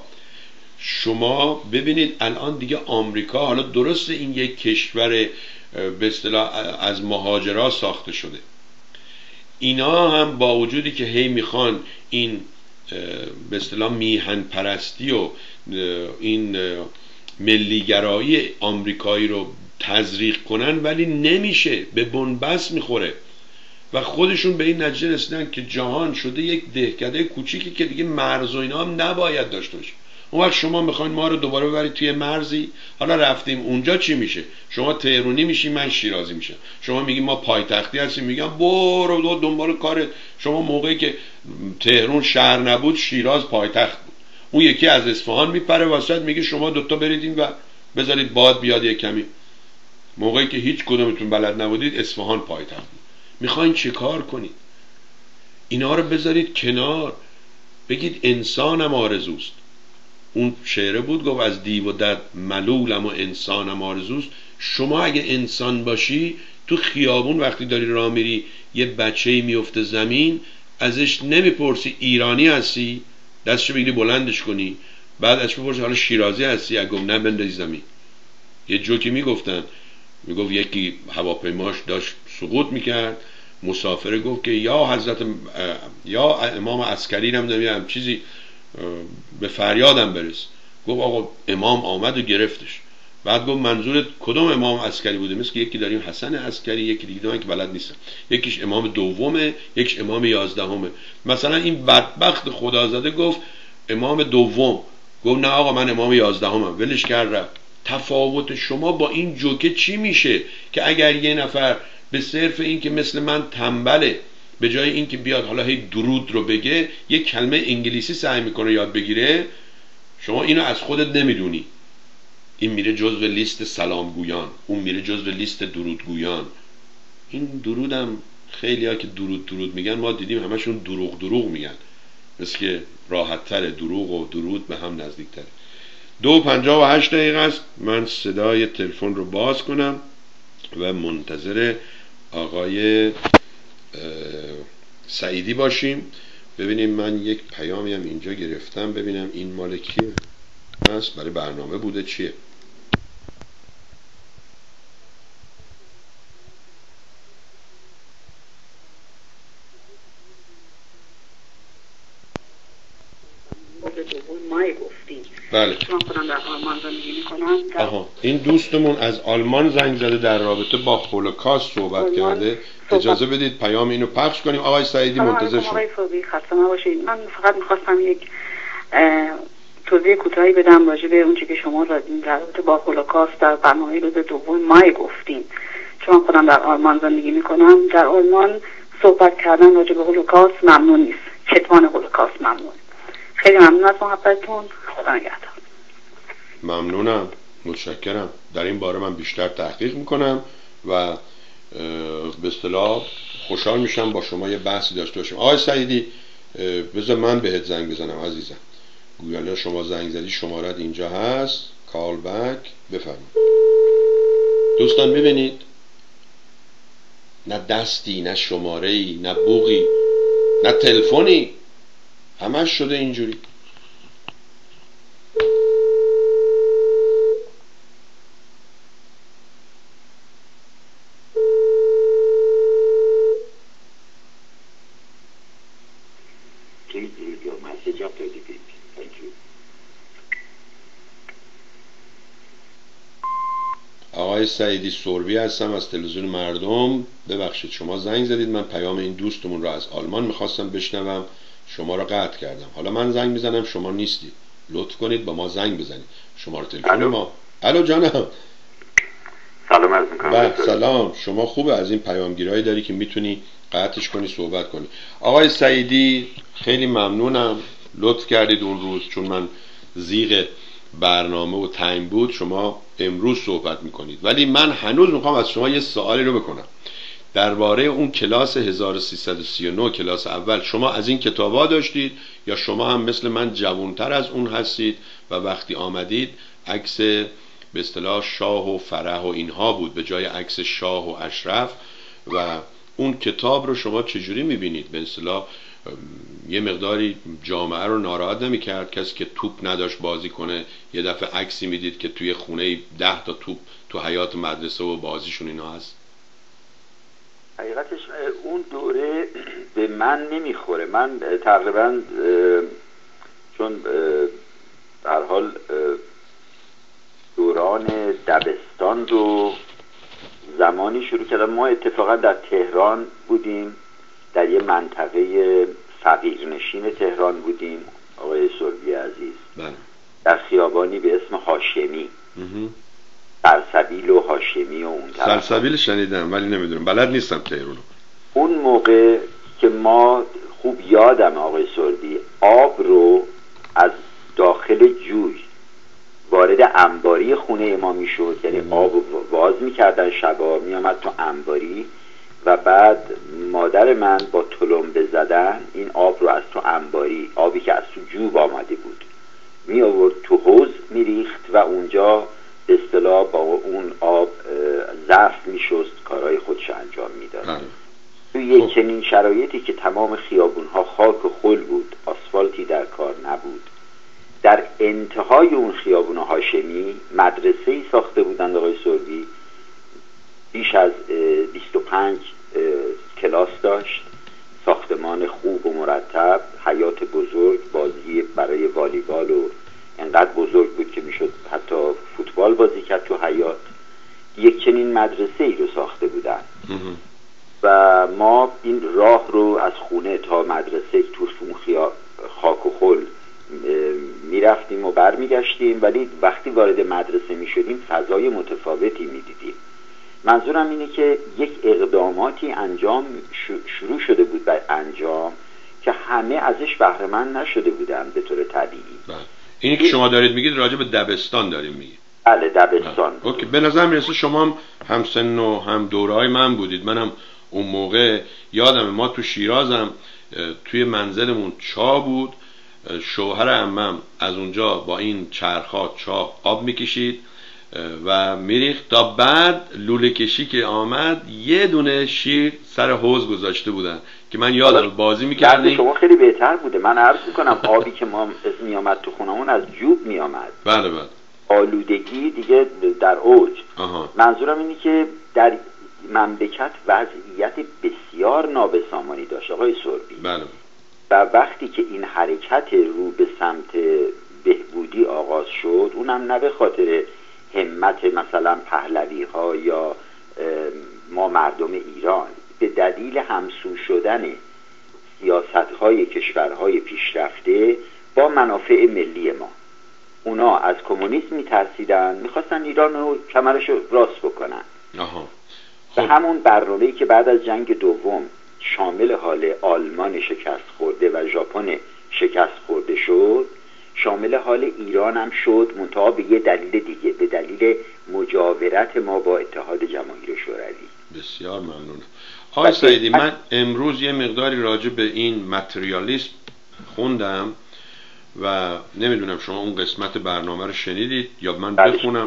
شما ببینید الان دیگه آمریکا، حالا درست این یک کشور به اصطلاح از مهاجرا ساخته شده، اینا هم با وجودی که هی میخوان این به اصطلاح میهن پرستی و این ملیگرایی آمریکایی رو تزریق کنن، ولی نمیشه، به بنبست میخوره و خودشون به این نتیجه رسیدن که جهان شده یک دهکده کوچیکی که دیگه مرز و اینا هم نباید داشته باشه. اون وقت شما میخواین ما رو دوباره ببرید توی مرزی، حالا رفتیم اونجا چی میشه؟ شما تهرونی میشی، من شیرازی میشم. شما میگی ما پایتختی هستیم، میگم برو دو دنبال کارت. شما موقعی که تهرون شهر نبود شیراز پایتخت بود. اون یکی از اصفهان میپره واسط میگه شما دوتا برید این و بذارید باد بیاد یک کمی. موقعی که هیچ کدومتون بلد نبودید اصفهان پایتخت بود. میخواین چه کار کنید؟ اینا رو بذارید کنار، بگید انسانم آرزوست. اون شعره بود گفت از دیو و دد ملولم و انسانم آرزوست. شما اگه انسان باشی تو خیابون وقتی داری راه میری یه بچه‌ای میفته زمین، ازش نمیپرسی ایرانی هستی، دستشو بگیری بلندش کنی، بعد ازش بپرسی حالا شیرازی هستی، اگه نه بندازی زمین. یه جوکی میگفتن، میگفت یکی هواپیماش داشت سقوط میکرد، مسافر گفت که یا حضرت یا امام عسکری نمیدونم چیزی به فریادم برس. گفت آقا امام آمد و گرفتش. بعد گفت منظورت کدوم امام عسکری بوده؟ مثل که یکی داریم حسن عسکری، یکی دیگه داریم که بلد نیستن، یکیش امام دومه، یکیش امام یازدهمه. مثلا این بدبخت خدازاده گفت امام دوم، گفت نه آقا من امام یازدهمم، ولش کرد رفت. تفاوت شما با این جوکه چی میشه که اگر یه نفر به صرف این که مثل من تنبله، به جای اینکه بیاد حالا هی درود رو بگه یک کلمه انگلیسی سعی میکنه یاد بگیره، شما اینو از خودت نمیدونی. این میره جزو لیست سلامگویان، اون میره جزو لیست درودگویان. این درودم خیلی ها که درود درود میگن ما دیدیم همشون دروغ دروغ میگن، مثل که راحت تره دروغ و درود به هم نزدیک تره. دو پنجاه و هشت دقیقه است. من صدای تلفن رو باز کنم و منتظر آقای سعیدی باشیم. ببینیم من یک پیامی هم اینجا گرفتم، ببینم این مال کیه هست، برای برنامه بوده چیه. بله. من خودم در آلمان زندگی میکنم. آها. این دوستمون از آلمان زنگ زده در رابطه با هولوکاست صحبت کرده. اجازه بدید پیام اینو پخش کنیم. آقای سعیدی منتظر شما. آقای فوزی خسته نباشید. من فقط میخواستم یک توضیح کوتاهی بدم راجع به اون چیزی که شما در رابطه با هولوکاست در برنامه روز دوم مای گفتین. چون خودم در آلمان زندگی میکنم، در آلمان صحبت کردن راجع به هولوکاست ممنوع نیست. کتمان هولوکاست ممنوع. خیلی ممنون از محبتتون. خدا نگهدار. ممنونم، متشکرم. در این باره من بیشتر تحقیق میکنم و به اصطلاح خوشحال میشم با شما یه بحثی داشته باشیم. آقای سعیدی بذار من بهت زنگ بزنم عزیزم. گویا شما زنگ زدی، شمارت اینجا هست، کال بک، بفرمایید. دوستان ببینید، نه دستی، نه شماره‌ای، نه بوقی، نه تلفنی، همش شده اینجوری. آقای سعیدی سربی هستم از تلویزیون مردم. ببخشید شما زنگ زدید، من پیام این دوستمون رو از آلمان میخواستم بشنوم، شما رو قطع کردم. حالا من زنگ میزنم شما نیستید، لطف کنید با ما زنگ بزنید. شماره تلفن ما. الو جانم. سلام عرض می‌کنم. سلام، شما خوبه؟ از این پیامگیرایی داری که میتونی قطعش کنی صحبت کنی. آقای سعیدی خیلی ممنونم، لطف کردید اون روز چون من زیغ برنامه و تایم بود شما امروز صحبت میکنید، ولی من هنوز میخوام از شما یه سوالی رو بکنم درباره اون کلاس هزار و سیصد و سی و نه، کلاس اول. شما از این کتابا داشتید یا شما هم مثل من جوانتر از اون هستید و وقتی آمدید عکس به اصطلاح شاه و فرح و اینها بود به جای عکس شاه و اشرف؟ و اون کتاب رو شما چجوری میبینید؟ به اصطلاح یه مقداری جامعه رو ناراحت نمی‌کرد کسی که توپ نداشت بازی کنه؟ یه دفعه عکسی میدید که توی خونه ده تا توپ تو حیاط مدرسه و بازیشون اینا هست. حقیقتش اون دوره به من نمیخوره. من تقریبا چون در حال دوران دبستان رو زمانی شروع کردم، ما اتفاقا در تهران بودیم، در یه منطقه فقیرنشین تهران بودیم آقای سربی عزیز. بله. در خیابانی به اسم هاشمی، سلسبیل و هاشمی و اون طرف. سلسبیل شنیدم ولی نمیدونم، بلد نیستم تهرانو. اون موقع که ما خوب یادم آقای سربی آب رو از داخل جوی وارد انباری خونه ما میشد، یعنی آب رو باز میکردن شبا میامد تو انباری و بعد مادر من با تلمبه زدن این آب رو از تو انباری، آبی که از تو جوب آمده بود، می آورد تو حوض میریخت و اونجا به اصطلاح با اون آب ظرف میشست، کارهای خودش انجام میداد. تو یک چنین شرایطی که تمام خیابونها خاک و خل بود، آسفالتی در کار نبود، در انتهای اون خیابون هاشمی مدرسه‌ای ساخته بودند آقای سربی، بیش از بیست و پنج کلاس داشت، ساختمان خوب و مرتب، حیاط بزرگ، بازی برای والیبال و انقدر بزرگ بود که میشد حتی فوتبال بازی کرد تو حیاط. یک چنین مدرسه ای رو ساخته بودن و ما این راه رو از خونه تا مدرسه تو اون خاک و خل میرفتیم و برمیگشتیم، ولی وقتی وارد مدرسه میشدیم فضای متفاوتی میدیدیم. منظورم اینه که یک اقداماتی انجام شروع شده بود به انجام که همه ازش بهره مند نشده بودن به طور طبیعی. بله. اینی که شما دارید میگید راجع به دبستان داریم میگید؟ بله دبستان. اوکی. به نظر میرسه شما هم همسن و هم دورهای من بودید. منم اون موقع یادمه ما تو شیرازم توی منزلمون چاه بود، شوهر عمم از اونجا با این چرخا چاه آب میکشید و میریخت تا بعد لوله کشی که آمد یه دونه شیر سر حوض گذاشته بودن که من یادم بازی میکردیم. شما خیلی بهتر بوده. من عرض میکنم آبی که ما میامد تو خونمون از جوب میامد. بله بله. آلودگی دیگه در اوج. آها. منظورم اینه که در مملکت وضعیت بسیار نابسامانی داشت آقای سربی. بله. و وقتی که این حرکت رو به سمت بهبودی آغاز شد، اونم نه به خاطر همت مثلا پهلوی ها یا ما مردم ایران، به دلیل همسو شدن سیاست های کشورهای پیشرفته با منافع ملی ما. اونا از کمونیسم میترسیدن، میخواستن ایران رو کمرش رو راست بکنن. آها. و همون برنامه‌ای که بعد از جنگ دوم شامل حال آلمان شکست خورده و ژاپن شکست خورده شد، شامل حال ایران هم شد، منتها به یه دلیل دیگه، به دلیل مجاورت ما با اتحاد جماهیر شوروی. بسیار ممنونم. آقای سعیدی، من امروز یه مقداری راجع به این متریالیسم خوندم و نمیدونم شما اون قسمت برنامه رو شنیدید یا من بخونم.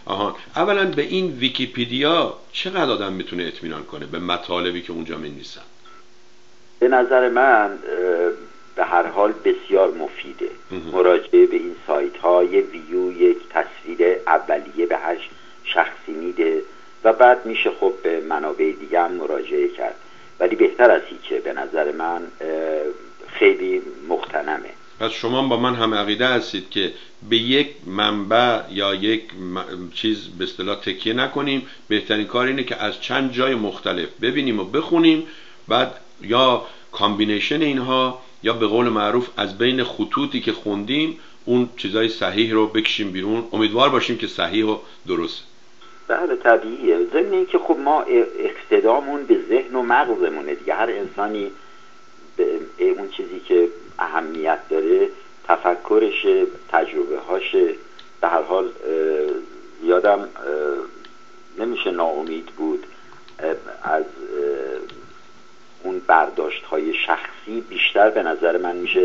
آها، اولا به این ویکیپیدیا چقدر آدم میتونه اطمینان کنه به مطالبی که اونجا می‌نویسن؟ به نظر من به هر حال بسیار مفیده. مراجعه به این سایت ها یه ویو، یک تصویر اولیه به هر شخصی میده و بعد میشه خب به منابع دیگه هم مراجعه کرد، ولی بهتر از هیچه به نظر من، خیلی مقتنمه. پس شما با من هم عقیده هستید که به یک منبع یا یک چیز به اصطلاح تکیه نکنیم، بهترین کار اینه که از چند جای مختلف ببینیم و بخونیم، بعد یا کامبینیشن اینها یا به قول معروف از بین خطوطی که خوندیم اون چیزای صحیح رو بکشیم بیرون، امیدوار باشیم که صحیح و درست. بله طبیعیه. ضمن این که خب ما اقتدامون به ذهن و مغزمونه دیگه. هر انسانی به اون چیزی که اهمیت داره تفکرشه، تجربه هاشه. به هر حال یادم نمیشه ناامید بود از اون برداشت های شخصی، بیشتر به نظر من میشه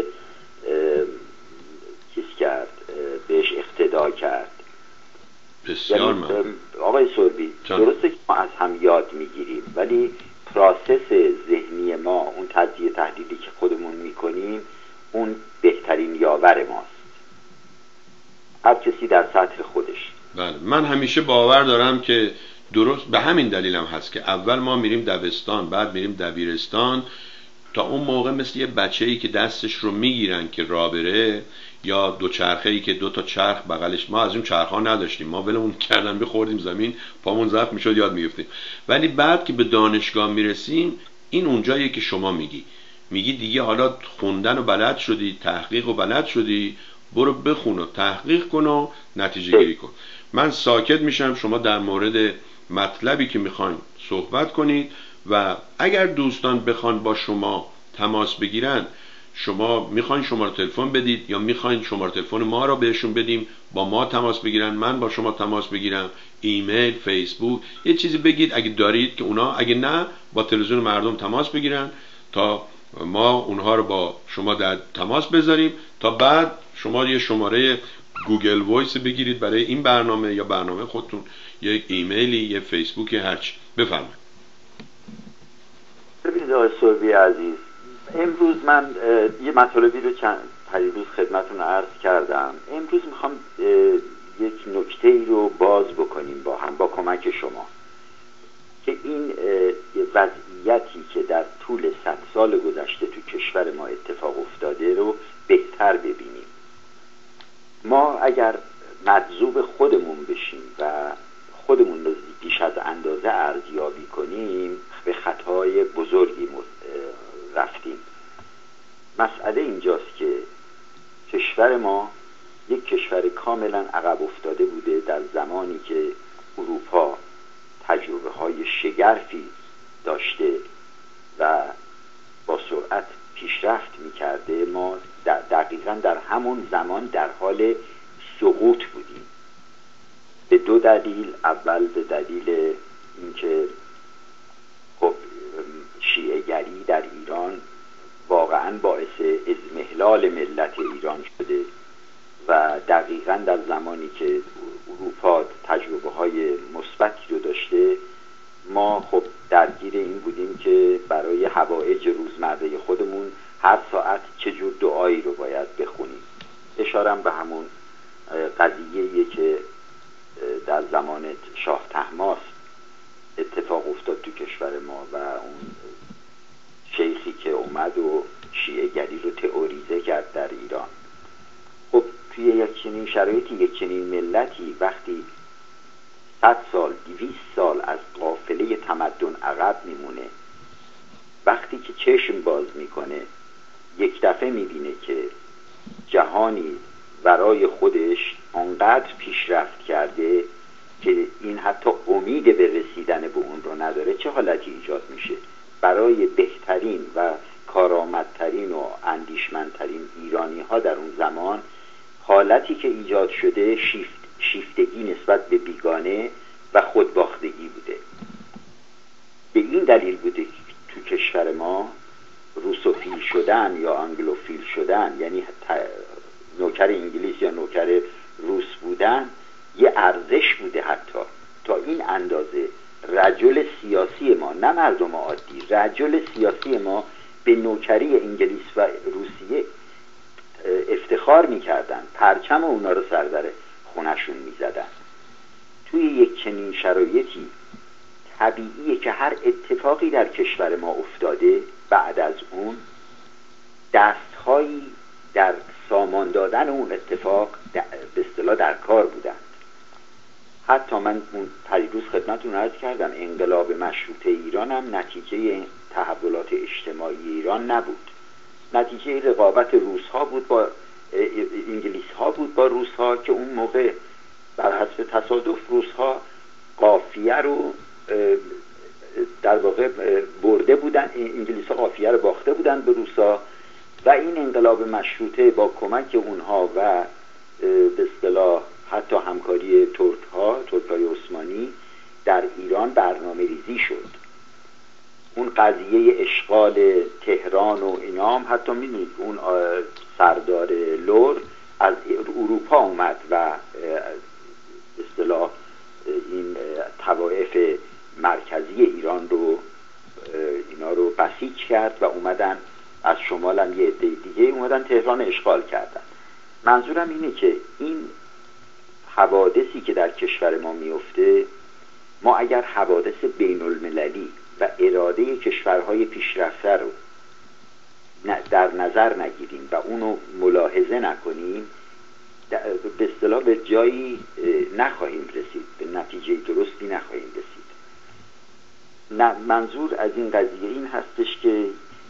چیز کرد، بهش اقتدا کرد. بسیار یعنی آقای سربی درسته که ما از هم یاد میگیریم، ولی پراسس ذهنی ما، اون تجزیه تحلیلی که خودمون میکنیم، اون بهترین یاور ماست، هر کسی در سطح خودش. بله، من همیشه باور دارم که درست به همین دلیل هم هست که اول ما میریم دبستان، بعد میریم دبیرستان، تا اون موقع مثل یه بچه‌ای که دستش رو میگیرن که راه بره، یا دوچرخه‌ای که دو تا چرخ بغلش، ما از اون چرخ‌ها نداشتیم، ما ولمون کردن بخوردیم زمین، پامون ضعف میشد یاد میگفتیم. ولی بعد که به دانشگاه میرسیم، این اونجاییه که شما میگی میگی دیگه حالا خوندن و بلد شدی، تحقیق و بلد شدی، برو بخون و تحقیق کن و نتیجه گیری کن. من ساکت میشم، شما در مورد مطلبی که میخواین صحبت کنید و اگر دوستان بخوان با شما تماس بگیرن، شما میخواین شماره تلفن بدید یا میخواین شماره تلفن ما را بهشون بدیم با ما تماس بگیرن، من با شما تماس بگیرم، ایمیل، فیسبوک، یه چیزی بگید اگه دارید که اونا، اگه نه با تلویزیون مردم تماس بگیرن تا ما اونها رو با شما در تماس بذاریم، تا بعد شما یه شماره گوگل وایس بگیرید برای این برنامه یا برنامه خودتون، یک ایمیلی، یه فیسبوک، هرچی. بفرمایید. ببینید آقای سربی عزیز، امروز من یه مطالبی رو چند پریروز خدمتتون عرض کردم. امروز میخوام یک نکته ای رو باز بکنیم با هم با کمک شما، که این وضعیتی که در طول صد سال گذشته تو کشور ما اتفاق افتاده رو بهتر ببینیم. ما اگر مجذوب خودمون بشیم و خودمون رو بیش از اندازه ارزیابی کنیم، به خطای بزرگی رفتیم. مسئله اینجاست که کشور ما یک کشور کاملا عقب افتاده بوده. در زمانی که اروپا تجربه های شگرفی داشته و با سرعت پیشرفت میکرده، ما دقیقا در همون زمان در حال سقوط بودیم، به دو دلیل. اول به دلیل اینکه خب شیعه‌گری در ایران واقعا باعث اضمحلال ملت ایران شده و دقیقا در زمانی که اروپا تجربه های مثبتی رو داشته، ما خب درگیر این بودیم که برای حوائج روزمره خودمون هر ساعت چه جور دعایی رو باید بخونیم. اشارم به همون قضیه‌ایه که در زمان شاه طهماسب اتفاق افتاد تو کشور ما و اون شیخی که اومد و شیعه‌گری رو تئوریزه کرد در ایران. خب توی یک چنین شرایطی، یک چنین ملتی وقتی صد سال، دویست سال از قافله تمدن عقب میمونه، وقتی که چشم باز میکنه یک دفعه میبینه که جهانی برای خودش آنقدر پیشرفت کرده که این حتی امید به رسیدن به اون رو نداره، چه حالتی ایجاد میشه؟ برای بهترین و کارآمدترین و اندیشمندترین ایرانی ها در اون زمان حالتی که ایجاد شده شیفت شیفتگی نسبت به بیگانه و خودباختگی بوده. به این دلیل بوده که تو کشور ما روسوفیل شدن یا آنگلوفیل شدن، یعنی نوکر انگلیس یا نوکر روس بودن، یه ارزش بوده، حتی تا این اندازه رجل سیاسی ما، نه مردم عادی، رجل سیاسی ما به نوکری انگلیس و روسیه افتخار میکردن، پرچم اونا رو سر در خونشون میزدن. توی یک چنین شرایطی طبیعیه که هر اتفاقی در کشور ما افتاده بعد از اون دستهایی در سامان دادن اون اتفاق به اصطلاح در کار بودند. حتی من اون پریروز خدمتتون عرض کردم انقلاب مشروطه ایران هم نتیجه تحولات اجتماعی ایران نبود، نتیجه رقابت روس ها بود با انگلیس ها بود با روس ها که اون موقع بر حسب تصادف روس ها قافیه رو در واقع برده بودن، انگلیس ها قافیه رو باخته بودن به روس ها و این انقلاب مشروطه با کمک اونها و به اصطلاح حتی همکاری ترک ها، ترکای عثمانی در ایران برنامه ریزی شد. اون قضیه اشغال تهران و اینام حتی میدونید اون سردار لور از اروپا اومد و به اصطلاح این طوائف مرکزی ایران رو اینا رو بسیج کرد و اومدن از شمال هم یه عده دیگه اومدن تهران اشغال کردن. منظورم اینه که این حوادثی که در کشور ما میفته، ما اگر حوادث بین المللی و اراده کشورهای پیشرفته رو در نظر نگیریم و اونو ملاحظه نکنیم، به اصطلاح به جایی نخواهیم رسید، به نتیجه درستی نخواهیم رسید. منظور از این قضیه این هستش که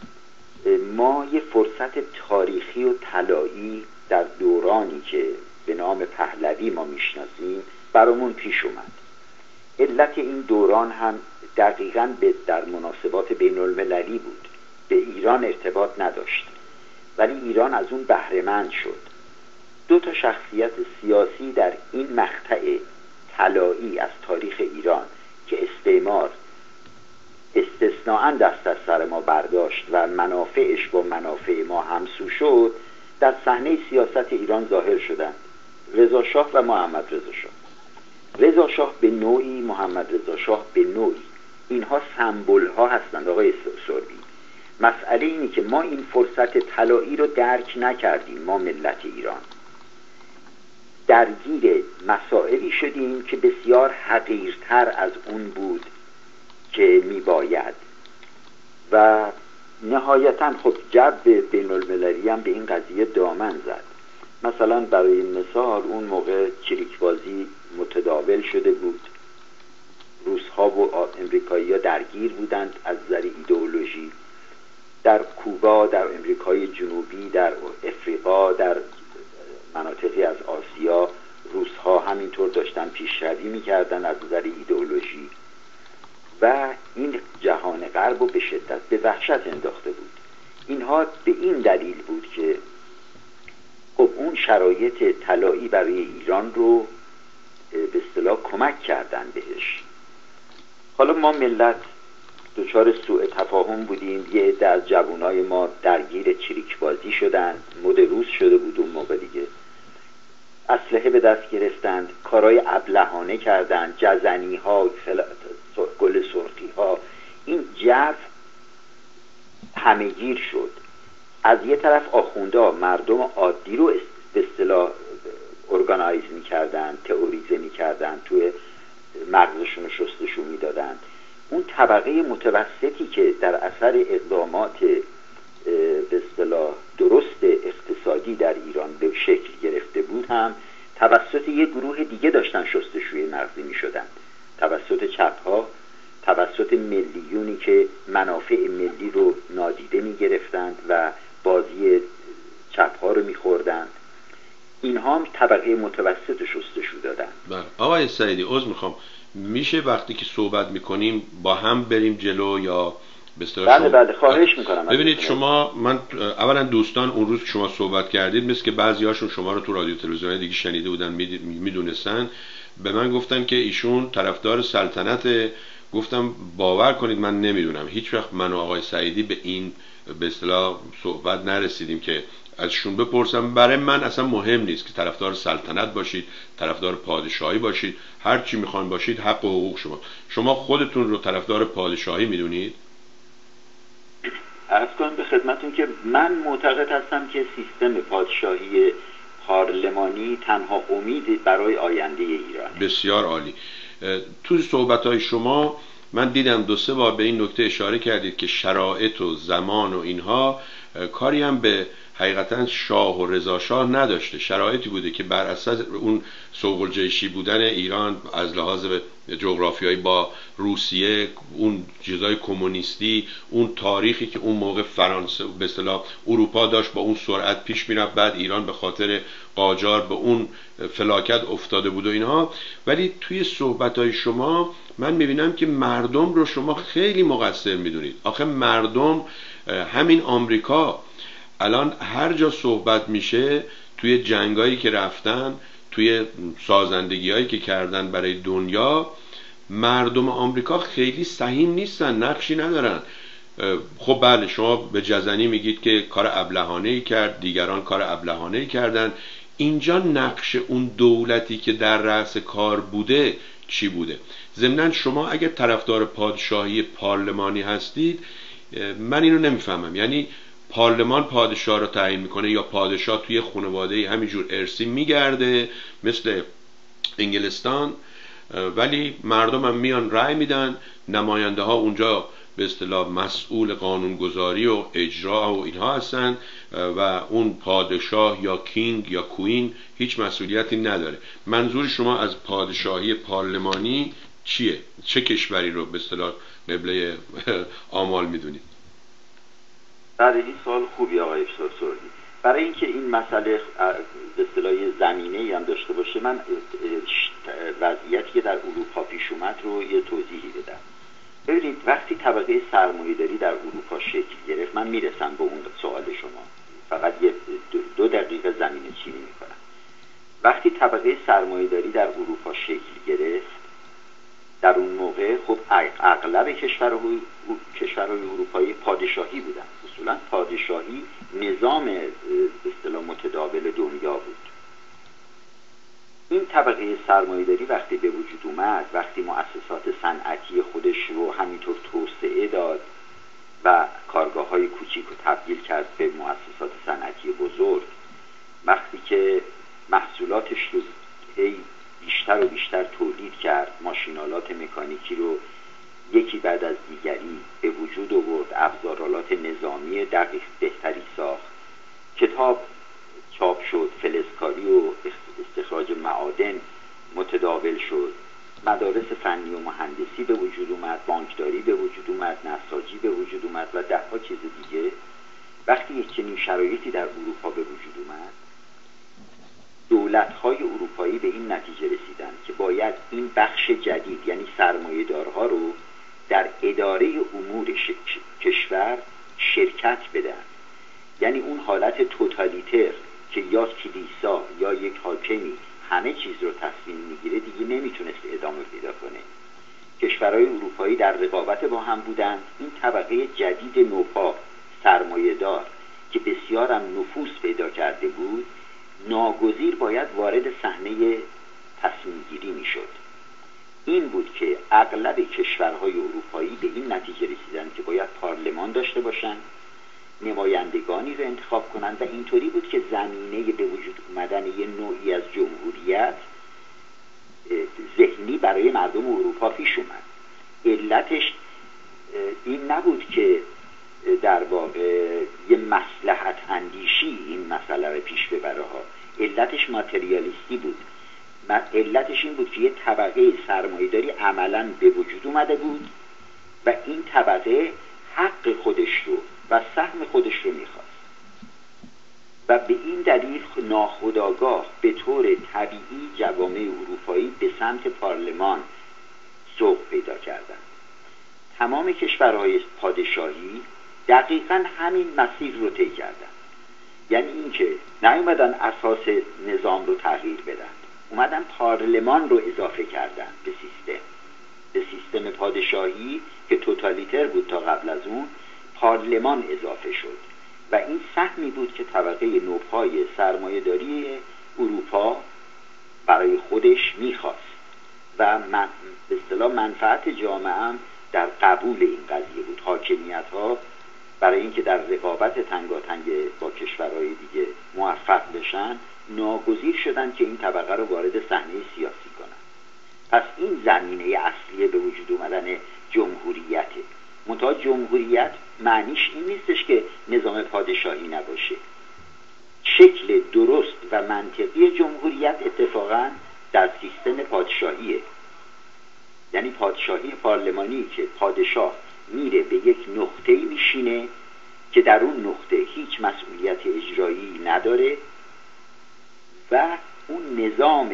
ما یه فرصت تاریخی و طلایی در دورانی که به نام پهلوی ما میشناسیم برامون پیش اومد. علت این دوران هم دقیقاً به در مناسبات بین المللی بود، به ایران ارتباط نداشت، ولی ایران از اون بهره‌مند شد. دو تا شخصیت سیاسی در این مقطع طلایی از تاریخ ایران که استعمار استثناءً دست از سر ما برداشت و منافعش با منافع ما همسو شد، در صحنه سیاست ایران ظاهر شدند: رضا شاه و محمد رضا شاه. رضا شاه به نوعی، محمد رضا شاه به نوعی، اینها سمبل ها هستند آقای سربی. مسئله اینه که ما این فرصت طلایی رو درک نکردیم. ما ملت ایران درگیر مسائلی شدیم که بسیار حقیرتر از اون بود که میباید و نهایتاً خب جو بین المللی هم به این قضیه دامن زد. مثلا برای مثال اون موقع چریکبازی متداول شده بود، روس‌ها و امریکایی‌ها درگیر بودند از نظر ایدئولوژی. در کوبا، در امریکای جنوبی، در افریقا، در مناطقی از آسیا روس‌ها همینطور داشتن پیشروی می‌کردن از نظر ایدئولوژی و این جهان غرب رو به شدت به وحشت انداخته بود. اینها به این دلیل بود که خب اون شرایط طلایی برای ایران رو به اصطلاح کمک کردن بهش. حالا ما ملت دچار سوء تفاهم بودیم، یه عده از جوانای ما درگیر چریکبازی شدن، مد روز شده بود اون موقع دیگه، اسلحه به دست گرفتند، کارهای ابلهانه کردند، جزنی ها، گل سرخی ها. این جو همه‌گیر شد. از یه طرف آخونده مردم عادی رو به اصطلاح ارگانایز می‌کردن، تئوریزه می‌کردن، توی مغزشون رو شستشون می‌دادن. اون طبقه متوسطی که در اثر اقدامات به اصطلاح درست اقتصادی در ایران به شکل گرفته بود هم توسط یه گروه دیگه داشتن شستشوی مغزی می‌شدن، توسط چپ‌ها، توسط ملیونی که منافع ملی رو نادیده می‌گرفتند و بازی چپ‌ها رو می‌خوردند. اینها هم طبقه متوسط شستشو دادن. بله آقای سعیدی، عذر میخوام، میشه وقتی که صحبت میکنیم با هم بریم جلو یا به اصطلاح؟ بله بله خواهش میکنم. ببینید شما، من اولا دوستان اون روز که شما صحبت کردید مثل که بعضیاشون شما رو تو رادیو تلویزیون دیگه شنیده بودن، میدونستن، به من گفتن که ایشون طرفدار سلطنت. گفتم باور کنید من نمیدونم، هیچ وقت من و آقای سعیدی به این به اصطلاح صحبت نرسیدیم که ازشون بپرسم. برای من اصلا مهم نیست که طرفدار سلطنت باشید، طرفدار پادشاهی باشید، هر چی میخوان باشید، حق و حقوق شما. شما خودتون رو طرفدار پادشاهی میدونید؟ عرض کنم به خدمتون که من معتقد هستم که سیستم پادشاهی پارلمانی تنها امید برای آینده ایران. بسیار عالی. تو صحبت‌های شما من دیدم دو سه بار به این نکته اشاره کردید که شرایط و زمان و اینها کاری هم به حقیقتا شاه و رضا شاه نداشته. شرایطی بوده که بر اساس اون سوق‌الجیشی بودن ایران از لحاظ جغرافیایی با روسیه، اون چیزای کمونیستی، اون تاریخی که اون موقع فرانسه به اصطلاح اروپا داشت با اون سرعت پیش میرفت، بعد ایران به خاطر قاجار به اون فلاکت افتاده بود و اینها. ولی توی صحبت‌های شما من میبینم که مردم رو شما خیلی مقصر میدونید. آخه مردم، همین آمریکا الان هر جا صحبت میشه، توی جنگایی که رفتن، توی سازندگیایی که کردن برای دنیا، مردم آمریکا خیلی سهیم نیستن، نقشی ندارن. خب بله، شما به جزنی میگید که کار ابلهانه‌ای کرد، دیگران کار ابلهانه‌ای کردن. اینجا نقش اون دولتی که در رأس کار بوده چی بوده؟ ضمناً شما اگه طرفدار پادشاهی پارلمانی هستید، من اینو نمیفهمم. یعنی پارلمان پادشاه رو تعیین میکنه یا پادشاه توی خانواده همینجور ارثی میگرده مثل انگلستان، ولی مردم هم میان رأی میدن، نماینده ها اونجا به اصطلاح مسئول قانونگذاری و اجرا و اینها هستن و اون پادشاه یا کینگ یا کوین هیچ مسئولیتی نداره. منظور شما از پادشاهی پارلمانی چیه؟ چه کشوری رو به اصطلاح قبله آمال میدونید؟ بله، این سوال خوبی آقای سرسردی. برای اینکه این مسئله به اصطلاح زمینه‌ای هم داشته باشه، من وضعیتی که در اروپا پیش اومد رو یه توضیحی بدم. ببینید، وقتی طبقه سرمایه‌داری در اروپا شکل گرفت، من میرسم به اون سوال شما، فقط یه دو دقیقه زمینه چینی میکنم. وقتی طبقه سرمایه‌داری در اروپا شکل گرفت، در اون موقع خب اغلب کشورهای کشورهای اروپایی پادشاهی بودن. اصولا پادشاهی نظام به اصطلاح متداول دنیا بود. این طبقه سرمایه‌داری وقتی به وجود اومد، وقتی مؤسسات صنعتی خودش رو همینطور توسعه داد و کارگاه‌های کوچیک رو تبدیل کرد به مؤسسات صنعتی بزرگ، وقتی که محصولاتش رو هی بیشتر و بیشتر تولید کرد، ماشینالات مکانیکی رو یکی بعد از دیگری به وجود آورد، ابزارالات نظامی دقیق بهتری ساخت، کتاب چاپ شد، فلزکاری و استخراج معادن متداول شد، مدارس فنی و مهندسی به وجود اومد، بانکداری به وجود اومد، نساجی به وجود اومد و ده ها چیز دیگه. وقتی یک چنین شرایطی در اروپا به وجود اومد، دولت‌های اروپایی به این نتیجه رسیدن که باید این بخش جدید، یعنی سرمایه‌دارها رو در اداره امور کشور شرکت بدن. یعنی اون حالت توتالیتر که یا کلیسا یا یک حاکمی همه چیز رو تصمیم میگیره دیگه نمیتونست ادامه پیدا کنه. کشورهای اروپایی در رقابت با هم بودن. این طبقه جدید نوپا سرمایه‌دار که بسیار هم نفوذ پیدا کرده بود، ناگزیر باید وارد صحنه تصمیم گیری میشد. این بود که اغلب کشورهای اروپایی به این نتیجه رسیدن که باید پارلمان داشته باشن، نمایندگانی رو انتخاب کنن و اینطوری بود که زمینه به وجود اومدن یه نوعی از جمهوریت ذهنی برای مردم اروپا پیش اومد. علتش این نبود که در واقع یه مصلحت اندیشی این مسئله رو پیش ببره ها، علتش ماتریالیستی بود. علتش این بود که یه طبقه سرمایه‌داری عملاً به وجود اومده بود و این طبقه حق خودش رو و سهم خودش رو میخواست و به این دلیل ناخودآگاه به طور طبیعی جوامع اروپایی به سمت پارلمان سوق پیدا کردند. تمام کشورهای پادشاهی دقیقاً همین مسیر رو طی کردند. یعنی اینکه نیومدن اساس نظام رو تغییر بدن، اومدن پارلمان رو اضافه کردن به سیستم به سیستم پادشاهی که توتالیتر بود تا قبل از اون. پارلمان اضافه شد و این سهمی بود که طبقه نوپای سرمایه‌داری اروپا برای خودش میخواست و من به اصطلاح منفعت جامعه هم در قبول این قضیه بود. حاکمیت‌ها برای اینکه در رقابت تنگاتنگ با کشورهای دیگه موفق بشن ناگزیر شدن که این طبقه رو وارد صحنه سیاسی کنن. پس این زمینه اصلی به وجود اومدن جمهوریته. منتها جمهوریت معنیش این نیستش که نظام پادشاهی نباشه. شکل درست و منطقی جمهوریت اتفاقا در سیستم پادشاهیه، یعنی پادشاهی پارلمانی که پادشاه میره به یک نقطه‌ای میشینه که در اون نقطه هیچ مسئولیت اجرایی نداره و اون نظام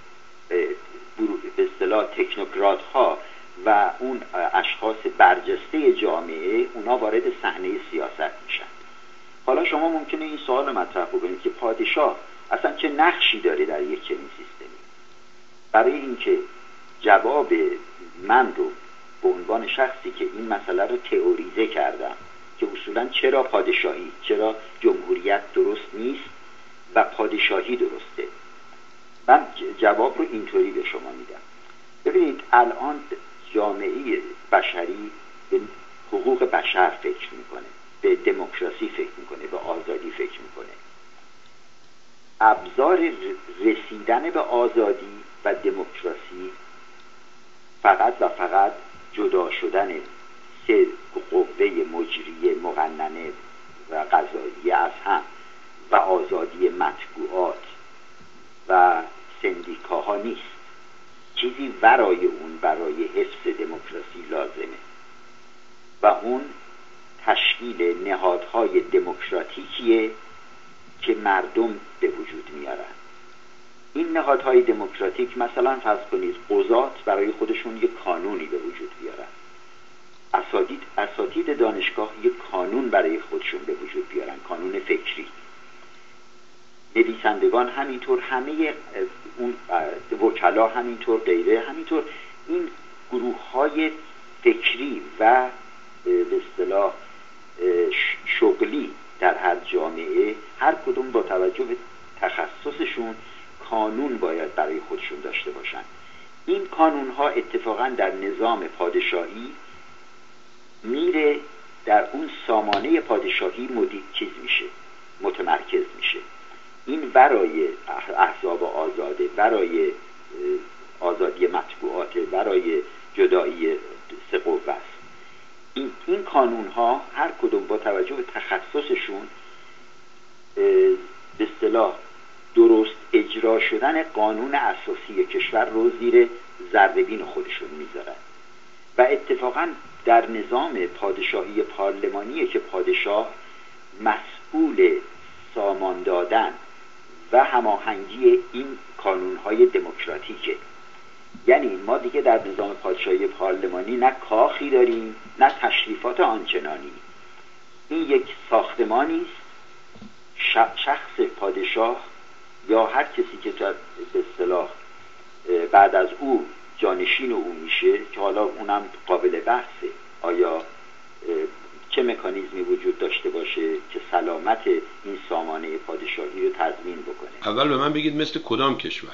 به اصطلاح تکنوکرات ها و اون اشخاص برجسته جامعه اونا وارد صحنه سیاست میشن. حالا شما ممکنه این سوال رو مطرح بکنید که پادشاه اصلا چه نقشی داره در یک چنین سیستمی؟ برای اینکه جواب من رو به عنوان شخصی که این مسئله رو تئوریزه کردم که اصولا چرا پادشاهی، چرا جمهوریت درست نیست و پادشاهی درسته، من جواب رو اینطوری به شما میدم. ببینید الان جامعه بشری به حقوق بشر فکر میکنه، به دموکراسی فکر میکنه، به آزادی فکر میکنه. ابزار رسیدن به آزادی و دموکراسی فقط و فقط جدا شدن سه قوه مجریه مقننه و قضاییه از هم و آزادی مطبوعات و سندیکاها نیست. چیزی ورای اون برای حفظ دموکراسی لازمه و اون تشکیل نهادهای دموکراتیکیه که مردم به وجود میارن. این نهادهای دموکراتیک مثلا فرض کنید قضات برای خودشون یک قانونی به وجود بیارن، اساتید اساتید دانشگاه یک قانون برای خودشون به وجود بیارن، قانون فکری، نویسندگان همینطور، همه اون وکلا همینطور، غیره همینطور. این گروه های فکری و به اصطلاح شغلی در هر جامعه هر کدوم با توجه به تخصصشون قانون باید برای خودشون داشته باشن. این قانون ها اتفاقا در نظام پادشاهی میره در اون سامانه پادشاهی مدید چیز میشه، متمرکز میشه. این برای احزاب آزاده، برای آزادی مطبوعات، برای جدایی سه قوه است. این این قانون ها هر کدوم با توجه به تخصصشون به اصطلاح درست اجرا شدن قانون اساسی کشور رو زیر ذره‌بین خودشون میذارن و اتفاقا در نظام پادشاهی پارلمانیه که پادشاه مسئول سامان دادن و هماهنگی این قانون‌های دموکراتیکه. یعنی ما دیگه در نظام پادشاهی پارلمانی نه کاخی داریم نه تشریفات آنچنانی. این یک ساختمانی است، شخص پادشاه یا هر کسی که به اصطلاح بعد از او جانشین او میشه که حالا اونم قابل بحثه، آیا چه مکانیزمی وجود داشته باشه که سلامت این سامانه پادشاهی رو تضمین بکنه. اول به من بگید مثل کدام کشور؟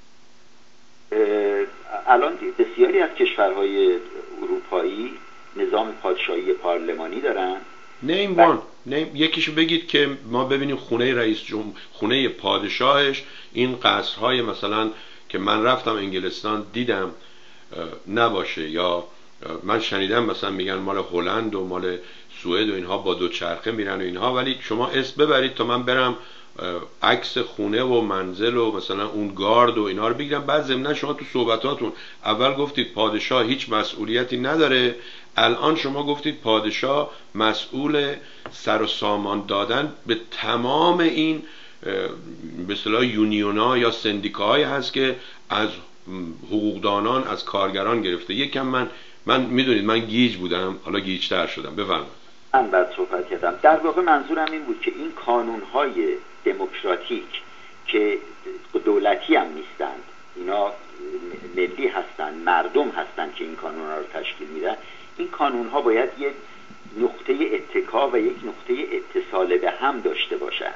الان بسیاری از کشورهای اروپایی نظام پادشاهی پارلمانی دارن. نیم وان نیم یکیشو بگید که ما ببینیم خونه رئیس جمهور، خونه پادشاهش این قصرهای مثلا که من رفتم انگلستان دیدم نباشه، یا من شنیدم مثلا میگن مال هلند و مال سوئد و اینها با دو چرخه میرن و اینها، ولی شما اسم ببرید تا من برم عکس خونه و منزل و مثلا اون گارد و اینا رو بگیرم. بعد ضمن شما تو صحبتاتون اول گفتید پادشاه هیچ مسئولیتی نداره، الان شما گفتید پادشاه مسئول سر و سامان دادن به تمام این به اصطلاح یونیونا یا سندیکاهایی هست که از حقوقدانان از کارگران گرفته. یکم من من میدونید من گیج بودم، حالا گیج‌تر شدم. بفرمایید. من بعد صحبت کردم. در واقع منظورم این بود که این قانون‌های دموکراتیک که دولتی هم نیستند، اینا ملی هستند، مردم هستند که این قانون‌ها رو تشکیل میدن، این قانون‌ها باید یک نقطه اتکا و یک نقطه اتصال به هم داشته باشند.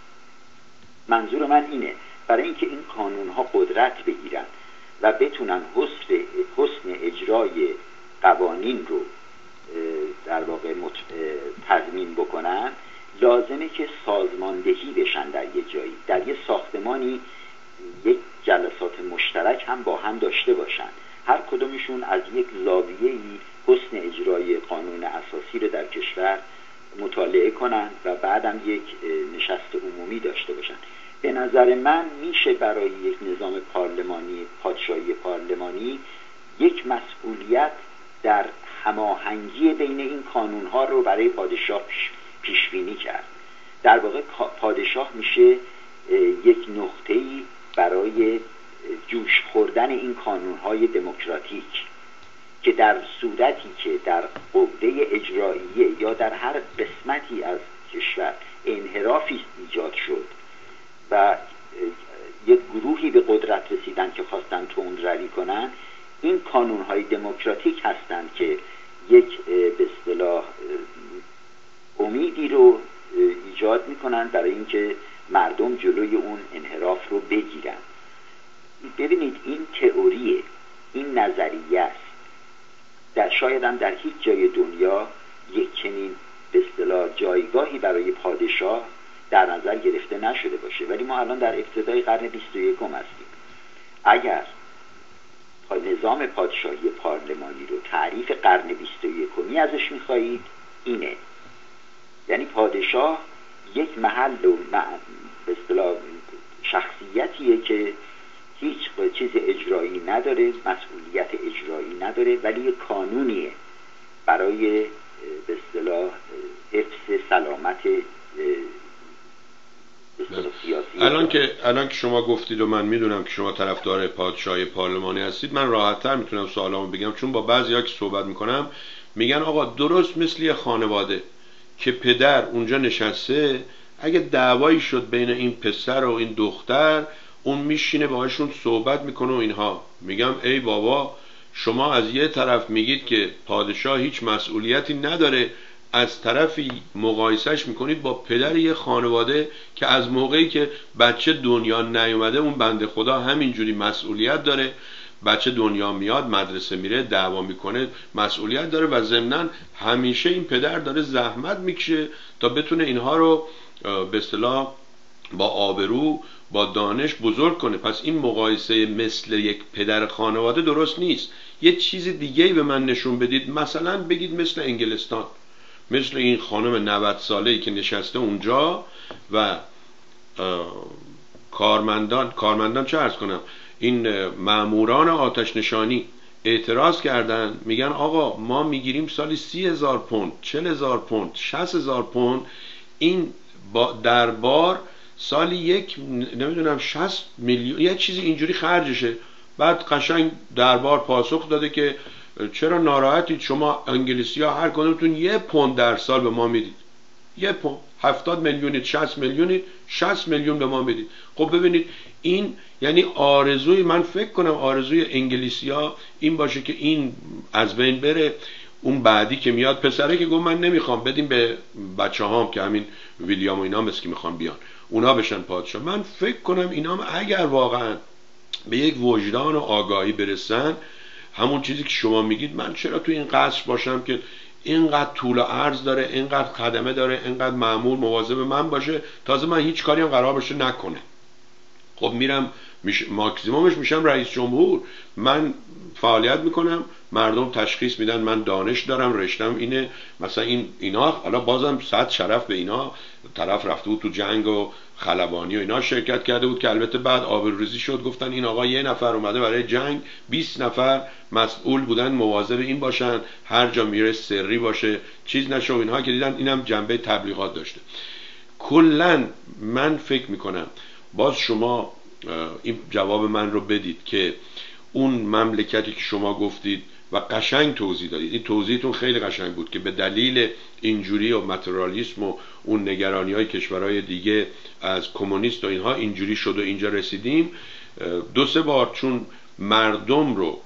منظور من اینه برای اینکه این قانون ها قدرت بگیرن و بتونن حسن حسن اجرای قوانین رو در واقع تضمین بکنن، لازمه که سازماندهی بشن در یه جایی، در یه ساختمانی یک جلسات مشترک هم با هم داشته باشن، هر کدومشون از یک زاویه‌ای حسن اجرای قانون اساسی رو در کشور مطالعه کنن و بعدم یک نشست عمومی داشته باشن. به نظر من میشه برای یک نظام پارلمانی، پادشاهی پارلمانی، یک مسئولیت در هماهنگی بین این قانون‌ها رو برای پادشاه پیش بینی کرد. در واقع پادشاه میشه یک نقطه‌ای برای جوش خوردن این قانون‌های دموکراتیک که در صورتی که در قوه اجراییه یا در هر قسمتی از کشور انحرافی ایجاد شد و یک گروهی به قدرت رسیدن که خواستن تندروی کنن، این قانون‌های دموکراتیک هستند که یک به اصطلاح امیدی رو ایجاد میکنن برای اینکه مردم جلوی اون انحراف رو بگیرن. ببینید این تئوریه، این نظریه است. در شاید هم در هیچ جای دنیا یک چنین به اصطلاح جایگاهی برای پادشاه در نظر گرفته نشده باشه، ولی ما الان در ابتدای قرن بیست و یکم هستیم. اگر نظام پادشاهی پارلمانی رو تعریف قرن بیست و یکمی ازش میخواهید، اینه، یعنی پادشاه یک محل و به اصطلاح شخصیتیه که هیچ چیز اجرایی نداره، مسئولیت اجرایی نداره، ولی یک قانونیه برای به اصطلاح حفظ سلامت الان که الان که شما گفتید و من میدونم که شما طرفدار پادشاهی پارلمانی هستید، من راحت‌تر میتونم سوالامو بگم، چون با بعضیا که صحبت میکنم میگن آقا درست مثل یه خانواده که پدر اونجا نشسته، اگه دعوایی شد بین این پسر و این دختر، اون میشینه باهاشون صحبت میکنه و اینها. میگم ای بابا، شما از یه طرف میگید که پادشاه هیچ مسئولیتی نداره، از طرفی مقایسهش میکنید با پدر یه خانواده که از موقعی که بچه دنیا نیومده اون بنده خدا همینجوری مسئولیت داره، بچه دنیا میاد مدرسه میره دعوا میکنه مسئولیت داره و ضمناً همیشه این پدر داره زحمت میکشه تا بتونه اینها رو به اصطلاح با آبرو با دانش بزرگ کنه. پس این مقایسه مثل یک پدر خانواده درست نیست. یه چیز دیگه‌ای به من نشون بدید، مثلا بگید مثل انگلستان، مثل این خانم نود ساله‌ای که نشسته اونجا و کارمندان کارمندان چه عرض کنم این ماموران آتش نشانی اعتراض کردن، میگن آقا ما میگیریم سالی سی هزار پوند، چل هزار پوند، شصت هزار پوند، این دربار سالی یک نمیدونم شصت میلیون یه چیزی اینجوری خرجشه. بعد قشنگ دربار پاسخ داده که چرا ناراحتید، شما انگلیسی ها هر کدومتون یه پوند در سال به ما میدید، یه پوند، هفتاد میلیونید، شصت میلیونید، شصت میلیون به ما میدید. خب ببینید این یعنی آرزوی من فکر کنم آرزوی انگلیسی ها این باشه که این از بین بره، اون بعدی که میاد پسره که گفت من نمیخوام بدیم به بچه هام که همین ویلیام و اینا مثل که میخوام بیان اونا بشن پادشاه. من فکر کنم اینا اگر واقعا به یک وجدان و آگاهی برسن، همون چیزی که شما میگید من چرا تو این قصر باشم که اینقدر طول و عرض داره، اینقدر خدمه داره، اینقدر مأمور مواظب من باشه، تازه من هیچ کاری هم قرار باشه نکنه. خب میرم میش... ماکسیمومش میشم رئیس جمهور، من فعالیت میکنم، مردم تشخیص میدن من دانش دارم، رشتم اینه، مثلا این اینا. حالا بازم صد شرف به اینا، طرف رفته بود تو جنگ و خلبانی و اینا شرکت کرده بود که البته بعد آبروریزی شد، گفتن این آقا یه نفر اومده برای جنگ، بیست نفر مسئول بودن مواظب این باشن، هر جا میره سری باشه چیز نشه و اینها که دیدن اینم جنبه تبلیغات داشته. کلن من فکر میکنم باز شما این جواب من رو بدید که اون مملکتی که شما گفتید و قشنگ توضیح دادید، این توضیحتون خیلی قشنگ بود که به دلیل اینجوری و متریالیسم و اون نگرانی های کشورهای دیگه از کمونیست و اینها اینجوری شد و اینجا رسیدیم. دو سه بار چون مردم رو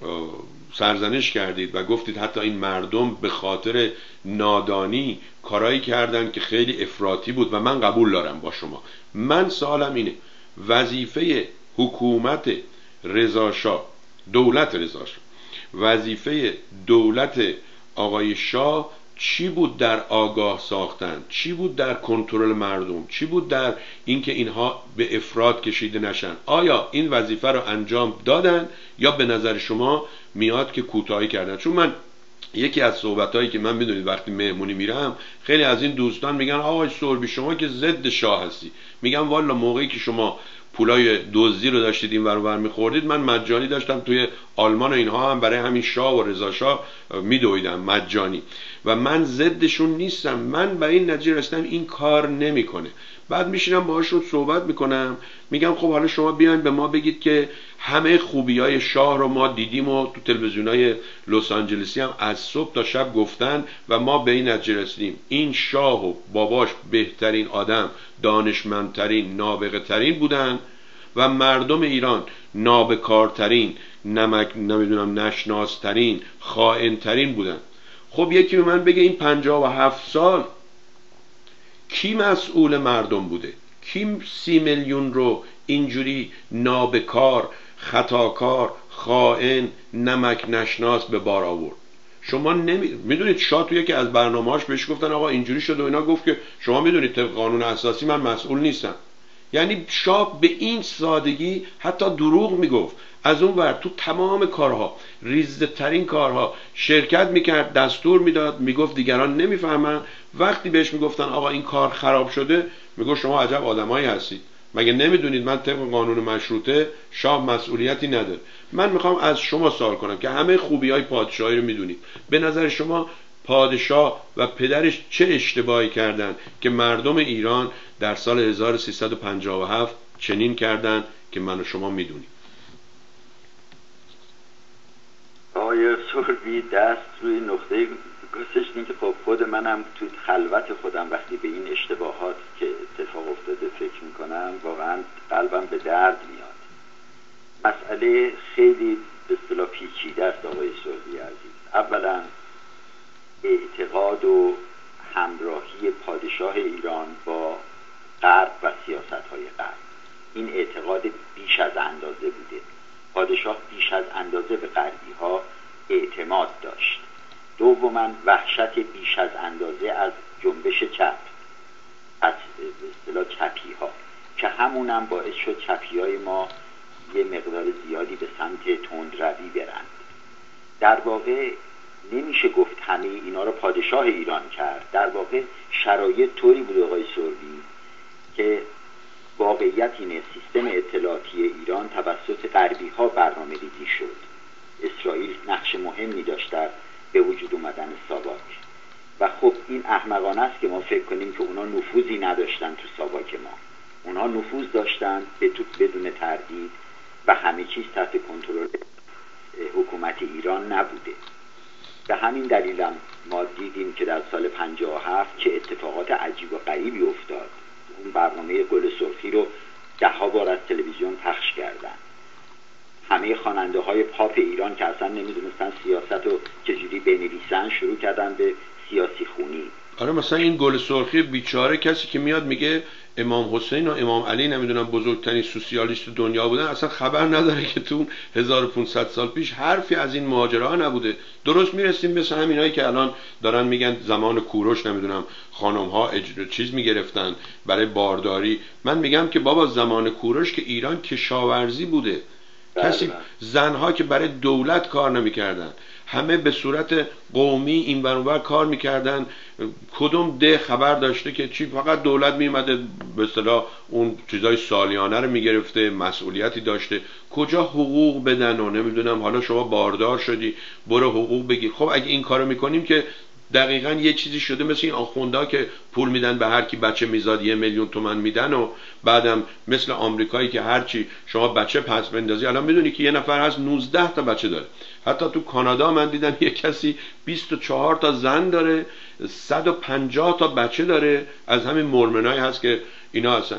سرزنش کردید و گفتید حتی این مردم به خاطر نادانی کارایی کردن که خیلی افراطی بود و من قبول دارم با شما. من سوالم اینه، وظیفه حکومت رضا شاه، دولت رضا شاه، وظیفه دولت آقای شاه چی بود در آگاه ساختن؟ چی بود در کنترل مردم؟ چی بود در اینکه اینها به افراط کشیده نشن؟ آیا این وظیفه رو انجام دادن یا به نظر شما میاد که کوتاهی کردن؟ چون من یکی از صحبتایی که من میدونید وقتی مهمونی میرم، خیلی از این دوستان میگن آقای سربی شما که ضد شاه هستی. میگم والا موقعی که شما پولای دزدی رو داشتید این ور اونور میخوردید، من مجانی داشتم توی آلمان و اینها هم برای همین شاه و رضا شاه میدویدم مجانی و من ضدشون نیستم. من به این نتیجه رسیدم این کار نمیکنه. بعد میشینم باهاشون صحبت میکنم، میگم خب حالا شما بیاین به ما بگید که همه خوبیای شاه رو ما دیدیم و تو تلویزیونای لس آنجلسی هم از صبح تا شب گفتن و ما به این نتیجه رسیدیم این شاه و باباش بهترین آدم، دانشمندترین، نابغه ترین بودن و مردم ایران نابکارترین، نمک نمیدونم نشناسترین، خائنترین بودن. خب یکی به من بگه این پنجاه و هفت سال کی مسئول مردم بوده؟ کی سی میلیون رو اینجوری نابکار، خطاکار، خائن، نمک نشناس به بار آورد؟ شما نمی... میدونید شاه توی یکی از برنامه‌هاش بهش گفتن آقا اینجوری شد و اینا، گفت که شما میدونید طبق قانون اساسی من مسئول نیستم. یعنی شاه به این سادگی حتی دروغ میگفت. از اون ور تو تمام کارها، ریزده ترین کارها شرکت میکرد، دستور میداد، میگفت دیگران نمیفهمن. وقتی بهش میگفتن آقا این کار خراب شده، میگفت شما عجب آدمایی هستید، مگه نمیدونید من طبق قانون مشروطه شاه مسئولیتی نداره؟ من میخوام از شما سوال کنم که همه خوبی‌های پادشاهی رو میدونید، به نظر شما پادشاه و پدرش چه اشتباهی کردن که مردم ایران در سال هزار و سیصد و پنجاه و هفت چنین کردن که من و شما میدونیم؟ آقای سربی دست روی نقطه گذاشتین که خب خود منم تو خلوت خودم وقتی به این اشتباهات که اتفاق افتاده فکر میکنم، واقعا قلبم به درد میاد. مسئله خیلی به اصطلاح پیچیده است آقای سربی عزیز. اولا اعتقاد و همراهی پادشاه ایران با غرب و سیاست‌های غرب، این اعتقاد بیش از اندازه بوده. پادشاه بیش از اندازه به غربی‌ها اعتماد داشت. دوما وحشت بیش از اندازه از جنبش چپ، از اصطلاح چپی‌ها، که همونم باعث شد چپی‌های ما یه مقدار زیادی به سمت تندروی برند. در واقع نمیشه گفت همه اینا رو پادشاه ایران کرد. در واقع شرایط طوری بود آقای سربی که واقعیت اینه سیستم اطلاعاتی ایران توسط غربی ها برنامه ریزی شد. اسرائیل نقش مهمی داشت در به وجود اومدن ساواک و خب این احمقانه است که ما فکر کنیم که اونا نفوذی نداشتن تو ساواک ما. اونا نفوذ داشتن بدون تردید و همه چیز تحت کنترل حکومت ایران نبوده. به همین دلیل هم ما دیدیم که در سال پنجاه و هفت چه اتفاقات عجیب و غریبی افتاد. اون برنامه گل سرخی رو ده ها بار از تلویزیون پخش کردن. همه خواننده های پاپ ایران که اصلا نمیدونستن سیاست رو چجوری بنویسن شروع کردن به سیاسی خونی. آره مثلا این گل سرخی بیچاره، کسی که میاد میگه امام حسین و امام علی نمیدونم بزرگترین سوسیالیست دنیا بودن، اصلا خبر نداره که تو هزار و پانصد سال پیش حرفی از این ماجراها نبوده. درست میرسیم مثل همینایی که الان دارن میگن زمان کوروش نمیدونم خانم ها اجر چیز میگرفتن برای بارداری. من میگم که بابا زمان کوروش که ایران کشاورزی بوده، کسی زنها که برای دولت کار نمیکردن، همه به صورت قومی این ور اون ور کار میکردن. کدوم ده خبر داشته که چی فقط دولت میومده به اصطلاح اون چیزای سالیانه رو میگرفته، مسئولیتی داشته؟ کجا حقوق بدن و نمیدونم حالا شما باردار شدی برو حقوق بگیر. خب اگه این کارو میکنیم که دقیقاً یه چیزی شده مثل این آخوندا که پول میدن به هر کی بچه میزاد یه میلیون تومان میدن، و بعدم مثل آمریکایی که هر چی شما بچه پس بندازی، الان میدونی که یه نفر هست نوزده تا بچه داره. حتی تو کانادا من دیدم یه کسی بیست و چهار تا زن داره، صد و پنجاه تا بچه داره، از همین مورمنای هست که اینا هستن.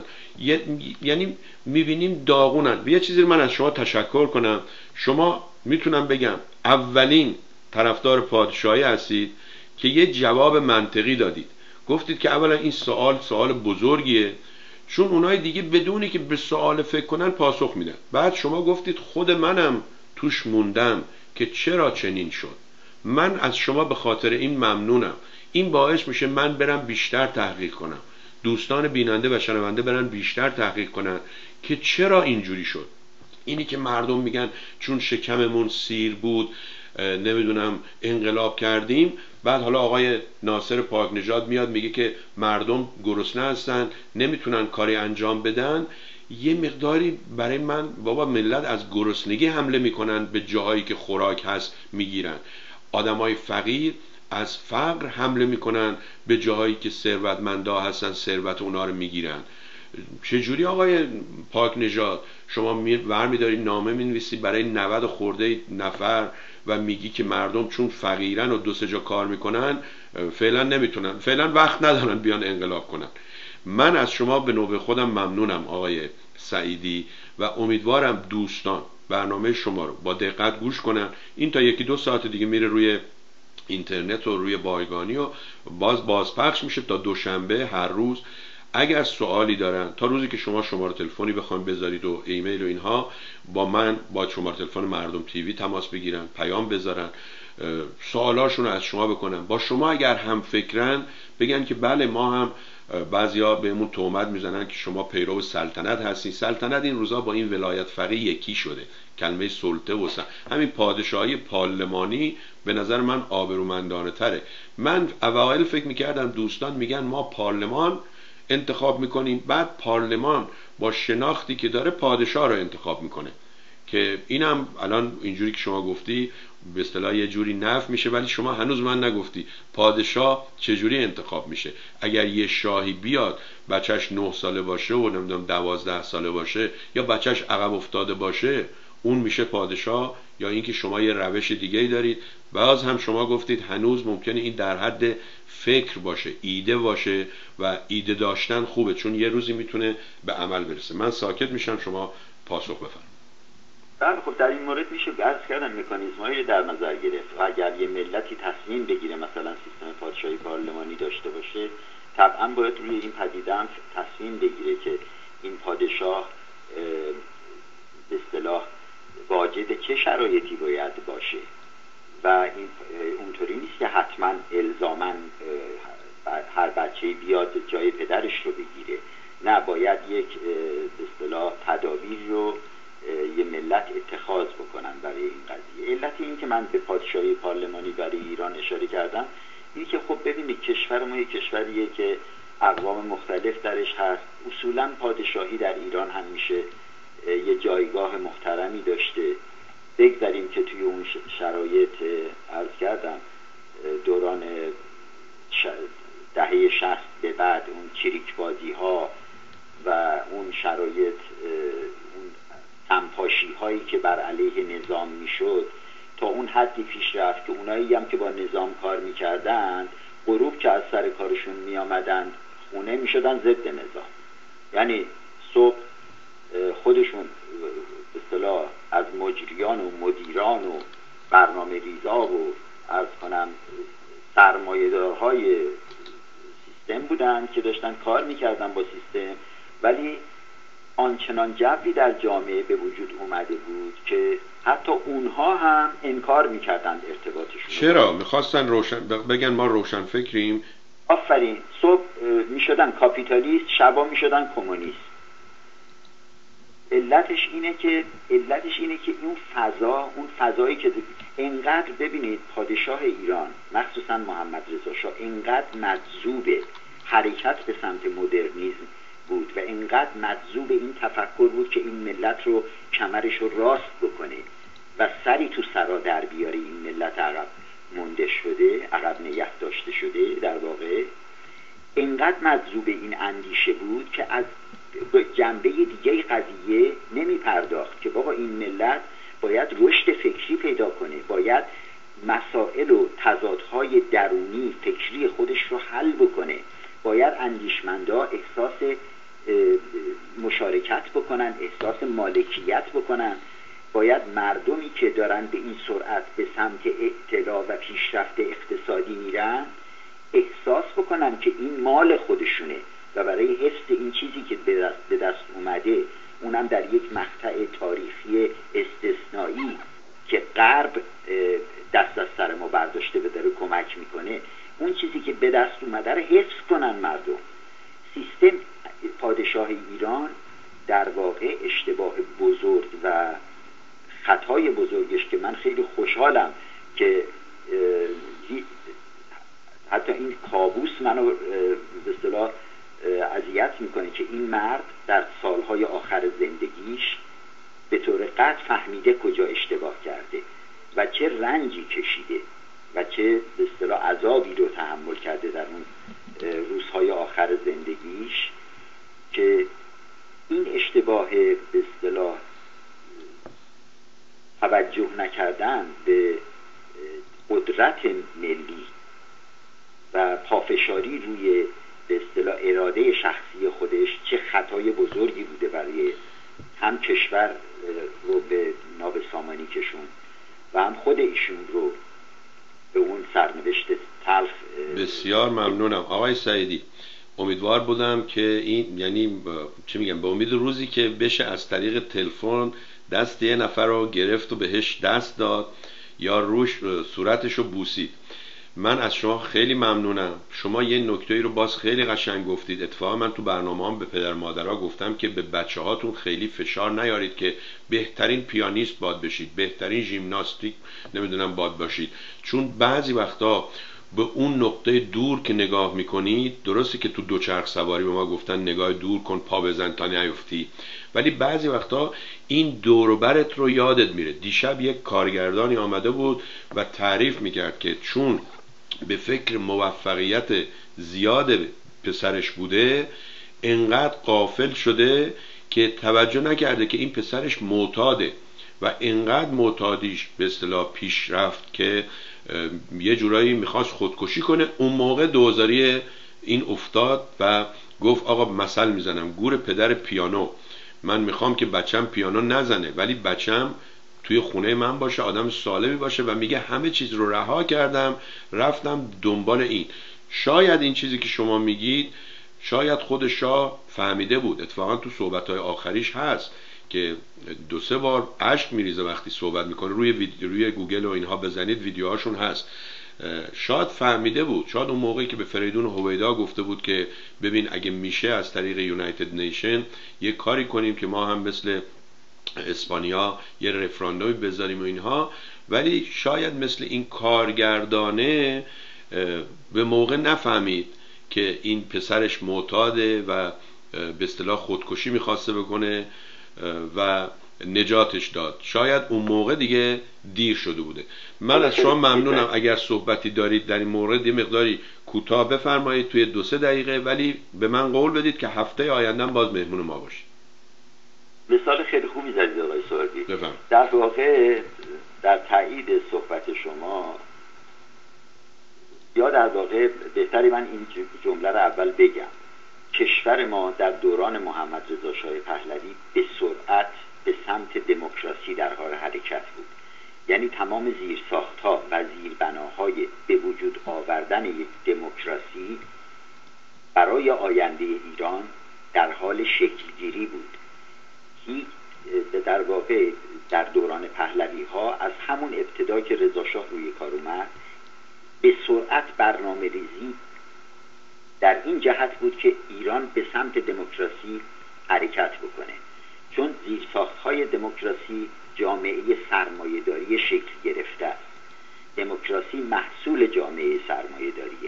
یعنی میبینیم داغونن. یه چیزی من از شما تشکر کنم، شما میتونم بگم اولین طرفدار پادشاهی هستید که یه جواب منطقی دادید. گفتید که اولا این سوال سوال بزرگیه، چون اونای دیگه بدونی که به سوال فکر کنن پاسخ میدن. بعد شما گفتید خود منم توش موندم که چرا چنین شد. من از شما به خاطر این ممنونم. این باعث میشه من برم بیشتر تحقیق کنم، دوستان بیننده و شنونده برن بیشتر تحقیق کنن که چرا اینجوری شد. اینی که مردم میگن چون شکممون سیر بود نمیدونم انقلاب کردیم، بعد حالا آقای ناصر پاک نژاد میاد میگه که مردم گرسنه هستن نمیتونن کاری انجام بدن. یه مقداری برای من بابا ملت از گرسنگی حمله میکنن به جاهایی که خوراک هست میگیرن، آدمای فقیر از فقر حمله میکنن به جاهایی که ثروتمندا هستن ثروت اونا رو میگیرن. چجوری آقای پاک نژاد شما ورمیداری نامه مینویسی برای نود خورده نفر و میگی که مردم چون فقیرن و دو سه جا کار میکنن فعلا نمیتونن، فعلا وقت ندارن بیان انقلاب کنن. من از شما به نوبه خودم ممنونم آقای سعیدی و امیدوارم دوستان برنامه شما رو با دقت گوش کنن. این تا یکی دو ساعت دیگه میره روی اینترنت و روی بایگانی و باز بازپخش میشه تا دوشنبه هر روز. اگر سوالی دارن تا روزی که شما شماره تلفنی بخواید بذارید و ایمیل و اینها، با من با شماره تلفن مردم تیوی تماس بگیرن، پیام بذارن، سوالاشون رو از شما بکنن. با شما اگر هم فکرن بگن که بله ما هم، بعضیا بهمون تهمت میزنن که شما پیرو سلطنت هستین. سلطنت این روزا با این ولایت فقیه یکی شده، کلمه سلطه و سن. همین پادشاهی پارلمانی به نظر من آبرومندانه تره. من اوایل فکر میکردم دوستان میگن ما پارلمان انتخاب میکنیم، بعد پارلمان با شناختی که داره پادشاه رو انتخاب میکنه، که اینم الان اینجوری که شما گفتی به اصطلاح یه جوری نفی میشه، ولی شما هنوز من نگفتی پادشاه چجوری انتخاب میشه. اگر یه شاهی بیاد بچهش نه ساله باشه و نمیدونم دوازده ساله باشه یا بچهش عقب افتاده باشه اون میشه پادشاه، یا اینکه شما یه روش دیگه‌ای دارید؟ باز هم شما گفتید هنوز ممکنه این در حد فکر باشه، ایده باشه و ایده داشتن خوبه چون یه روزی میتونه به عمل برسه. من ساکت میشم، شما پاسخ بفرمایید. بله خب در این مورد میشه عرض کردن مکانیزم‌هایی در نظر گرفت و اگر یه ملتی تصمیم بگیره مثلا سیستم پادشاهی پارلمانی داشته باشه، طبعا باید روی این پدیده هم تصمیم بگیره که این پادشاه به اصطلاح واجد چه شرایطی باید باشه و این اونطوری نیست که حتما الزاما هر بچه‌ای بیاد جای پدرش رو بگیره. نه، باید یک به اصطلاح تدابیر رو یه ملت اتخاذ بکنن برای این قضیه. علت این که من به پادشاهی پارلمانی برای ایران اشاره کردم اینه که خب ببینید کشور ما یک کشوریه که اقوام مختلف درش هست. اصولا پادشاهی در ایران هم میشه یه جایگاه محترمی داشته. بگذاریم که توی اون شرایط عرض کردم دوران دهه شصت به بعد اون چریک بازی ها و اون شرایط اون تنپاشی هایی که بر علیه نظام میشد تا اون حدی پیش رفت که اونایی هم که با نظام کار میکردند غروب که از سر کارشون میامدند خونه میشدن ضد نظام. یعنی صبح خودشون به اصطلاح از مجریان و مدیران و برنامه ریزا و عرض کنم سرمایه‌دارهای سیستم بودن که داشتن کار میکردن با سیستم، ولی آنچنان جوی در جامعه به وجود اومده بود که حتی اونها هم انکار میکردن ارتباطشون. چرا؟ میخواستن روشن بگن ما روشن فکریم. آفرین. صبح میشدن کاپیتالیست، شبا میشدن کمونیست. علتش اینه که علتش اینه که اون فضا اون فضایی که اینقدر ببینید پادشاه ایران مخصوصا محمد رضا شاه اینقدر مجذوب حرکت به سمت مدرنیسم بود و اینقدر مجذوب این تفکر بود که این ملت رو کمرش رو راست بکنه و سری تو سرا در بیاره این ملت عقب مونده شده، عقب نگه داشته شده، در واقع اینقدر مجذوب این اندیشه بود که از جنبه دیگه قضیه نمی پرداخت که بابا این ملت باید رشد فکری پیدا کنه، باید مسائل و تضادهای درونی فکری خودش رو حل بکنه، باید اندیشمندا احساس مشارکت بکنن، احساس مالکیت بکنن، باید مردمی که دارن به این سرعت به سمت اطلاع و پیشرفت اقتصادی میرن احساس بکنن که این مال خودشونه و برای حفظ این چیزی که به دست, به دست اومده، اونم در یک مقطع تاریخی استثنایی که غرب دست از سر ما برداشته و داره کمک میکنه، اون چیزی که به دست اومده رو حفظ کنن مردم. سیستم پادشاه ایران در واقع اشتباه بزرگ و خطای بزرگش که من خیلی خوشحالم که حتی این کابوس منو به اصطلاح اذیت میکنه که این مرد در سالهای آخر زندگیش به طور قطع فهمیده کجا اشتباه کرده و چه رنجی کشیده و چه به اصطلاح عذابی رو تحمل کرده در اون روزهای آخر زندگیش، که این اشتباه به اصطلاح توجه نکردن به قدرت ملی و پافشاری روی به اصطلاح اراده شخصی خودش چه خطای بزرگی بوده برای هم کشور رو به نابسامانی کشون و هم خود ایشون رو به اون سرنوشت تلخ. بسیار ممنونم آقای سعیدی. امیدوار بودم که این یعنی چی میگم به امید روزی که بشه از طریق تلفن دست یه نفر رو گرفت و بهش دست داد یا روش صورتش رو بوسید. من از شما خیلی ممنونم. شما یه نکته‌ای رو باز خیلی قشنگ گفتید. اتفاقا من تو برنامه‌ام به پدر مادرها گفتم که به بچه‌هاتون خیلی فشار نیارید که بهترین پیانیست باد بشید، بهترین ژیمناستیک نمیدونم باد باشید، چون بعضی وقتا به اون نقطه دور که نگاه میکنید، درسته که تو دوچرخ سواری به ما گفتن نگاه دور کن پا بزن تا نیفتی، ولی بعضی وقتا این دور و برت رو یادت میره. دیشب یک کارگردانی آمده بود و تعریف میکرد که چون به فکر موفقیت زیاد پسرش بوده انقدر غافل شده که توجه نکرده که این پسرش معتاده و انقدر معتادیش به اصطلاح پیش رفت که یه جورایی میخواست خودکشی کنه. اون موقع دوزاری این افتاد و گفت آقا مثل میزنم، گور پدر پیانو، من میخوام که بچم پیانو نزنه ولی بچم توی خونه من باشه، آدم سالمی باشه و میگه همه چیز رو رها کردم رفتم دنبال این. شاید این چیزی که شما میگید شاید خود شاه فهمیده بود. اتفاقا تو صحبت‌های آخریش هست که دو سه بار اشک میریزه وقتی صحبت میکنه. روی ویدیو روی گوگل و اینها بزنید ویدیوهاشون هست. شاید فهمیده بود، شاید اون موقعی که به فریدون هویدا گفته بود که ببین اگه میشه از طریق یونایتد نیشن یه کاری کنیم که ما هم مثل اسپانیا یه رفراندومی بذاریم و اینها، ولی شاید مثل این کارگردانه به موقع نفهمید که این پسرش معتاده و به اصطلاح خودکشی میخواسته بکنه و نجاتش داد. شاید اون موقع دیگه دیر شده بوده. من از شما ممنونم. اگر صحبتی دارید در این مورد یه مقداری کوتاه بفرمایید توی دو سه دقیقه، ولی به من قول بدید که هفته آینده باز مهمون ما باشید. مثال خیلی خوبی زدید آقای سواردی. بفهم. در واقع در تایید صحبت شما یا در واقع بهتری من این جمله رو اول بگم. کشور ما در دوران محمد رضا شاه پهلوی به سرعت به سمت دموکراسی در حال حرکت بود. یعنی تمام زیرساخت‌ها و زیربناهای به وجود آوردن یک دموکراسی برای آینده ایران در حال شکلگیری بود. در واقع در دوران پهلوی ها از همون ابتدا که رضا شاه روی کار اومد به سرعت برنامه ریزی در این جهت بود که ایران به سمت دموکراسی حرکت بکنه، چون زیرساخت‌های دموکراسی جامعه سرمایه‌داری شکل گرفته است. دموکراسی محصول جامعه سرمایه‌داریه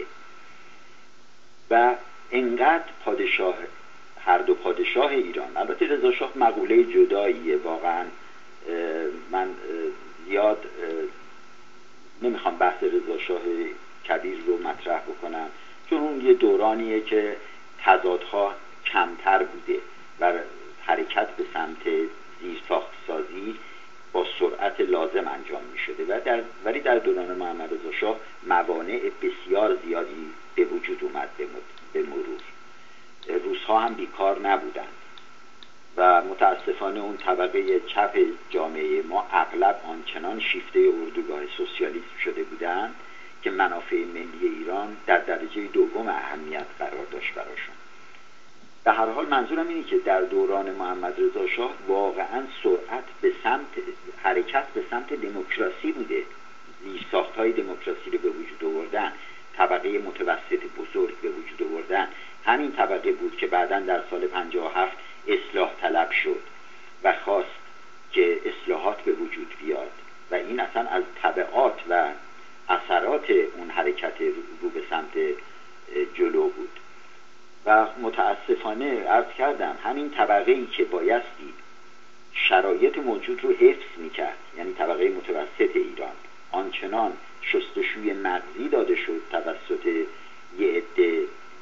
و انقدر پادشاه هر دو پادشاه ایران، البته رضا شاه مقوله جداییه واقعا، من زیاد نمیخوام بحث رضا شاه کبیر رو مطرح بکنم، چون اون یه دورانیه که تضادها کمتر بوده و حرکت به سمت زیرساخت سازی با سرعت لازم انجام می شده و در ولی در دوران محمد رضا شاه موانع بسیار زیادی به وجود اومد به مرور. روس‌ها هم بیکار نبودند و متاسفانه اون طبقه چپ جامعه ما اغلب آنچنان شیفته اردوگاه سوسیالیسم شده بودند که منافع ملی ایران در درجه دوم اهمیت قرار داشت براشون. به هر حال منظورم اینه که در دوران محمد رضا شاه واقعا سرعت به سمت حرکت به سمت دموکراسی بوده، زیرساخت‌های دموکراسی رو به وجود آوردن، طبقه متوسط بزرگ به وجود آوردن. همین طبقه بود که بعداً در سال پنجاه و هفت اصلاح طلب شد و خواست که اصلاحات به وجود بیاد و این اصلا از تبعات و اثرات اون حرکت رو به سمت جلو بود. و متاسفانه عرض کردم همین طبقه ای که بایستی شرایط موجود رو حفظ میکرد، یعنی طبقه متوسط ایران، آنچنان شستشوی مغزی داده شد توسط یه عده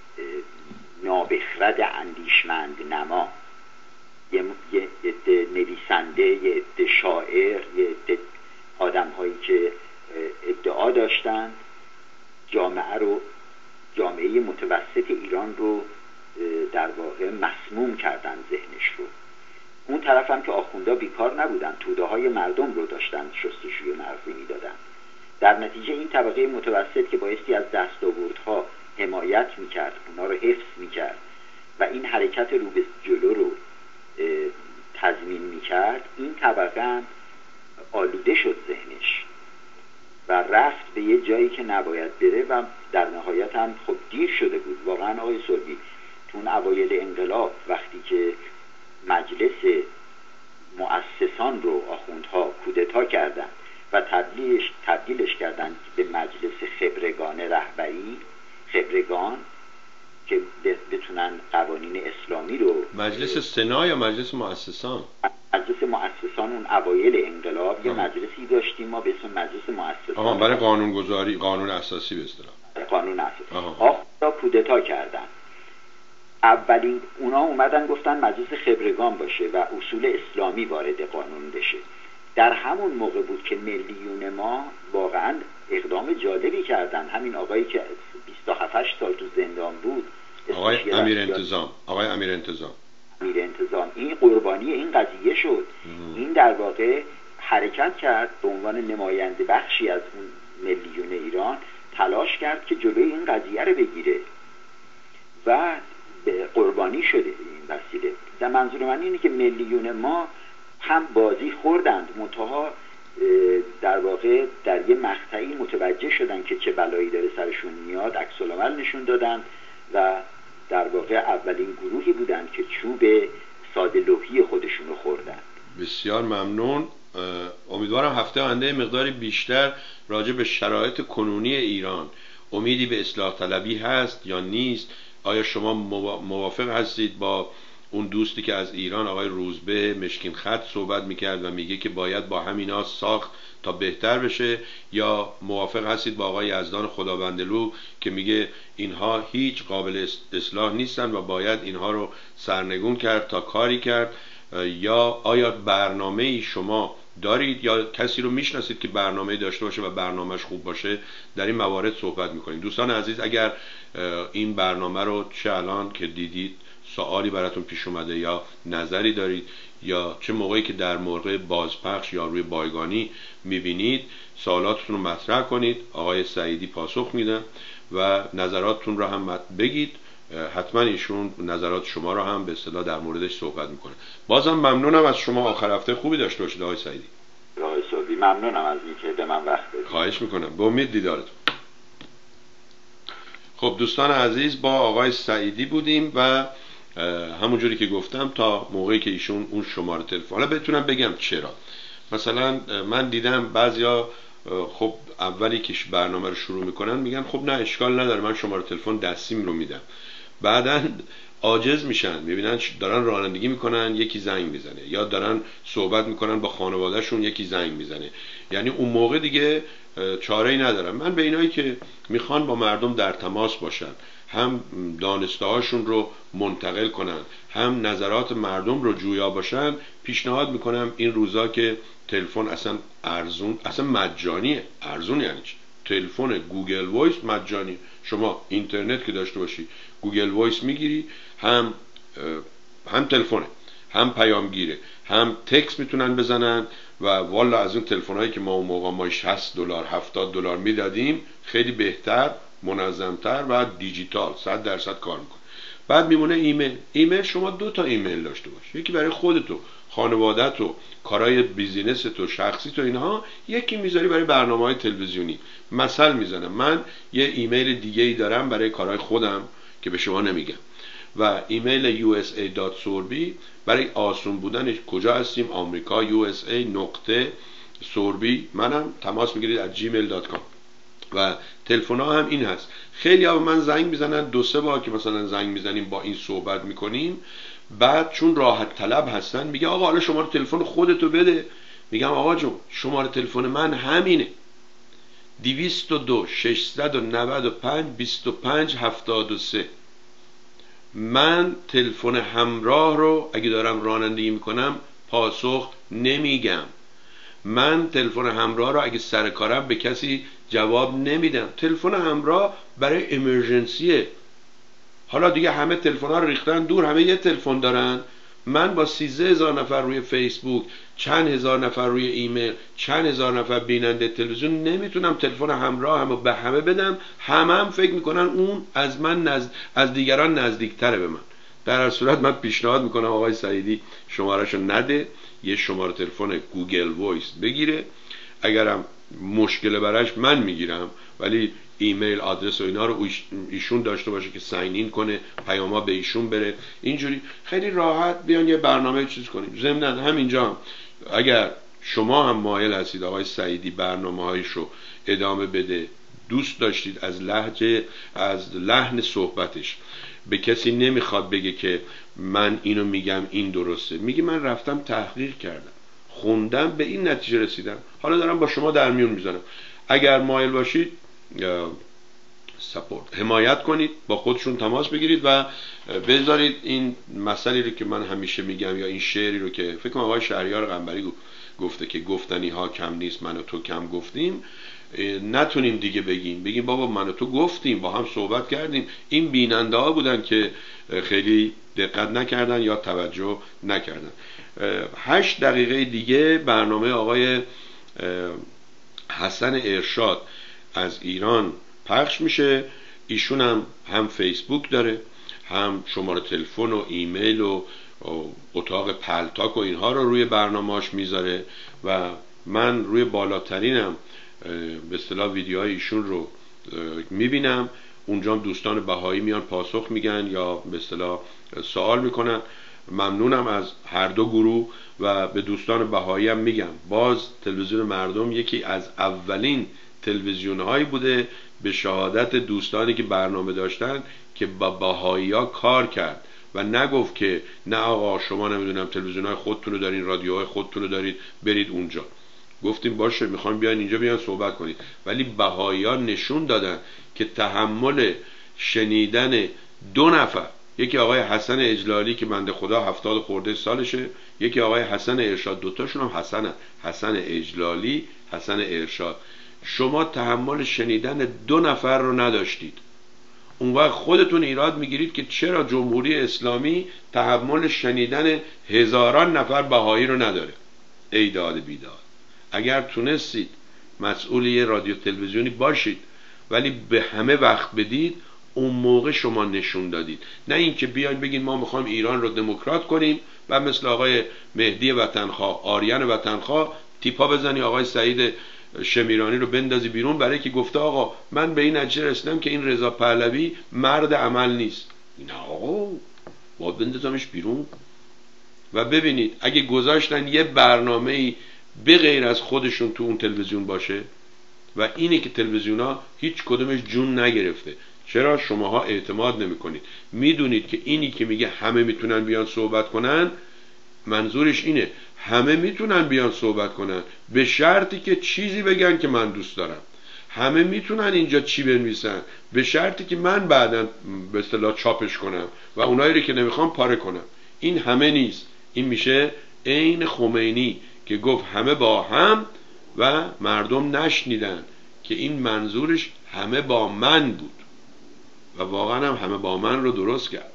نابخرد اندیشمند نما، یه عده نویسنده، یه عده شاعر، یه عده آدم هایی که ادعا داشتند جامعه رو جامعه متوسط ایران رو در واقع مسموم کردن ذهنش رو. اون طرف هم که آخوندا بیکار نبودن، توده های مردم رو داشتن شستشوی مغزی میدادن. در نتیجه این طبقه متوسط که بایستی از دستاوردها حمایت میکرد، اونا رو حفظ میکرد و این حرکت رو به جلو رو تضمین میکرد، این طبقه هم آلوده شد ذهنش و رفت به یه جایی که نباید بره و در نهایت هم خب دیر شده بود. واقعا آقای سربی تو اون اوایل انقلاب وقتی که مجلس مؤسسان رو آخوندها کودتا کردن و تبدیلش تبدیلش کردن به مجلس خبرگان رهبری، خبرگان که بتونن قوانین اسلامی رو. مجلس سنا یا مجلس مؤسسان؟ مجلس مؤسسان اون اوایل انقلاب آه. یه مجلسی داشتیم ما به اسم مجلس مؤسسان. آها، برای قانون گذاری، قانون اساسی به اصطلاح. قانون اساسی. آخوندا کودتا کردن. اولین اونا اومدن گفتن مجلس خبرگان باشه و اصول اسلامی وارد قانون بشه. در همون موقع بود که ملیون ما واقعا اقدام جالبی کردن. همین آقایی که بیست و هفت سال تو زندان بود، آقای امیر انتظام آقای امیر انتظام امیر انتظام این قربانی این قضیه شد. ام. این در واقع حرکت کرد به عنوان نماینده بخشی از اون ملیون ایران، تلاش کرد که جلوی این قضیه رو بگیره و به قربانی شده این وسیله. در منظور من اینه که ملیون ما هم بازی خوردند، منتها در واقع در یه مقطعی متوجه شدن که چه بلایی داره سرشون میاد، عکس العمل نشون دادن و در واقع اولین گروهی بودن که چوب ساده لوحی خودشون رو خوردن. بسیار ممنون. امیدوارم هفته آینده مقداری بیشتر راجع به شرایط کنونی ایران، امیدی به اصلاح طلبی هست یا نیست؟ آیا شما موافق هستید با اون دوستی که از ایران آقای روزبه مشکین خط صحبت میکرد و میگه که باید با همینا ساخت تا بهتر بشه، یا موافق هستید با آقای یزدان خداوندلو که میگه اینها هیچ قابل اصلاح نیستن و باید اینها رو سرنگون کرد تا کاری کرد؟ یا آیا برنامه‌ای شما دارید یا کسی رو میشناسید که برنامه‌ای داشته باشه و برنامه‌اش خوب باشه؟ در این موارد صحبت میکنیم. دوستان عزیز، اگر این برنامه رو چه الان که دیدید سوالی براتون پیش اومده یا نظری دارید، یا چه موقعی که در موقع بازپخش یا روی بایگانی میبینید، سوالاتتون رو مطرح کنید. آقای سعیدی پاسخ میدن و نظراتتون رو هم بگید. حتما ایشون نظرات شما رو هم به اصطلاح در موردش صحبت میکنه. بازم ممنونم از شما. آخر هفته خوبی داشته باشید آقای سعیدی. آقای سعیدی ممنونم از اینکه به من وقت دادید. خواهش میکنم. به امید دیدارتون. خب دوستان عزیز، با آقای سعیدی بودیم و همونجوری که گفتم تا موقعی که ایشون اون شماره تلفن، حالا بتونم بگم چرا. مثلا من دیدم بعضیا خب اولی که برنامه رو شروع میکنن میگن خب نه اشکال نداره، من شماره تلفن دستیم رو میدم. بعداً عاجز میشن، میبینن دارن رانندگی میکنن یکی زنگ میزنه، یا دارن صحبت میکنن با خانوادهشون یکی زنگ میزنه. یعنی اون موقع دیگه چاره ای ندارم. من به اینایی که میخوان با مردم در تماس باشن، هم دانسته هاشون رو منتقل کنن، هم نظرات مردم رو جویا باشن، پیشنهاد میکنم این روزا که تلفن اصلا ارزون، اصلا مجانیه. ارزون یعنی چی؟ تلفن گوگل وایس مجانی. شما اینترنت که داشته باشی گوگل وایس میگیری، هم هم تلفنه، هم پیامگیره، هم تکست میتونن بزنن و والا از اون تلفن‌هایی که ما اون موقع ما شصت دلار هفتاد دلار میدادیم خیلی بهتر، منظمتر و دیجیتال صد درصد کار میکنه. بعد میمونه ایمیل. ایمیل شما دو تا ایمیل داشته باش، یکی برای خودتو، خانواده‌تو، کارهای بیزینستو، شخصیتو، اینها، یکی میذاری برای برنامه‌های تلویزیونی. مثل میزنم، من یه ایمیل دیگه ای دارم برای کارهای خودم که به شما نمیگم، و ایمیل یو اس ای دات سوربی برای آسون بودنش. کجا هستیم؟ آمریکا، یو اس ای نقطه سوربی، منم تماس میگیرید از جیمیل دات کام. و تلفن ها هم این هست. خیلی ها به من زنگ میزنن، دو سه بار که مثلا زنگ میزنیم با این صحبت میکنیم، بعد چون راحت طلب هستن میگه آقا حالا شماره تلفن خودتو بده. میگم آقا جون شماره تلفن من همینه، دویست و دو ششصد و نود و پنج بیست و پنج هفتاد و سه. من تلفن همراه رو اگه دارم رانندگی میکنم پاسخ نمیگم. من تلفن همراه رو اگه سر کارم به کسی جواب نمیدم. تلفن همراه برای امرجنسیه. حالا دیگه همه تلفن ها رو ریختن دور، همه یه تلفن دارن. من با سیزده هزار نفر روی فیسبوک، چند هزار نفر روی ایمیل، چند هزار نفر بیننده تلویزیون نمیتونم تلفن همراه هم به همه بدم. همه هم فکر میکنن اون از من نزد... از دیگران نزدیکتره به من. در هر صورت من پیشنهاد میکنم آقای سعیدی شمارهشو نده، یه شماره تلفن گوگل وایس بگیره. اگرم مشکل براش من میگیرم، ولی ایمیل آدرس و اینا رو ایشون داشته باشه که ساین این کنه، پیاما به ایشون بره، اینجوری خیلی راحت بیان یه برنامه چیز کنیم. ضمن همینجا هم اگر شما هم مایل هستید آقای سعیدی برنامه‌هایشو ادامه بده، دوست داشتید از لهجه از لحن صحبتش به کسی نمیخواد بگه که من اینو میگم این درسته، میگه من رفتم تحقیق کردم، خوندم، به این نتیجه رسیدم، حالا دارم با شما در میون میذارم. اگر مایل باشید سپورت حمایت کنید، با خودشون تماس بگیرید و بذارید این مسئله رو که من همیشه میگم، یا این شعری رو که فکر کنم آقای شهریار قنبری گفته که گفتنی ها کم نیست من و تو کم گفتیم، نتونیم دیگه بگیم بگیم بابا من و تو گفتیم، با هم صحبت کردیم. این بیننده ها بودن که خیلی دقت نکردن یا توجه نکردن. هشت دقیقه دیگه برنامه آقای حسن ارشاد از ایران پخش میشه. ایشون هم هم فیسبوک داره، هم شماره تلفن و ایمیل و اتاق پلتاک و اینها رو روی برنامه‌اش میذاره و من روی بالاترینم به اصطلاح ویدیوهای ایشون رو میبینم. اونجا هم دوستان بهایی میان پاسخ میگن یا به اصطلاح سوال میکنن. ممنونم از هر دو گروه و به دوستان بهایی هم میگم باز تلویزیون مردم یکی از اولین تلویزیون هایی بوده به شهادت دوستانی که برنامه داشتن که با بهایی ها کار کرد و نگفت که نه آقا شما نمیدونم تلویزیون های خودتون رو دارین، رادیوهای خودتون رو دارید، برید اونجا. گفتیم باشه میخوام بیان اینجا بیان صحبت کنید، ولی بهایی ها نشون دادن که تحمل شنیدن دو نفر، یکی آقای حسن اجلالی که بنده خدا هفتاد خورده سالشه، یکی آقای حسن ارشاد، دوتاشون هم حسنن، حسن اجلالی، حسن ارشاد. شما تحمل شنیدن دو نفر رو نداشتید، اون وقت خودتون ایراد میگیرید که چرا جمهوری اسلامی تحمل شنیدن هزاران نفر بهایی رو نداره. ای داد بیداد، اگر تونستید مسئول یه رادیو تلویزیونی باشید ولی به همه وقت بدید، اون موقع شما نشون دادید. نه اینکه بیاین بگین ما میخوایم ایران رو دموکرات کنیم و مثل آقای مهدی وطنخواه، آریان وطنخواه تیپا بزنی آقای سعید شمیرانی رو بندازی بیرون برای که گفته آقا من به این نتیجه رسیدم که این رضا پهلوی مرد عمل نیست. نه آقا باید بندازمش بیرون. و ببینید اگه گذاشتن یه برنامه‌ای به غیر از خودشون تو اون تلویزیون باشه و اینه که تلویزیون ها هیچ کدومش جون نگرفته. چرا شماها اعتماد نمی کنید؟ میدونید که اینی که میگه همه میتونن بیان صحبت کنن منظورش اینه همه میتونن بیان صحبت کنن، به شرطی که چیزی بگن که من دوست دارم. همه میتونن اینجا چی بنویسن، به شرطی که من بعداً به اصطلاح چاپش کنم و اونایی رو که نمیخوام پاره کنم. این همه نیست. این میشه عین خمینی که گفت همه با هم و مردم نشنیدن، که این منظورش همه با من بود و واقعا هم همه با من رو درست کرد.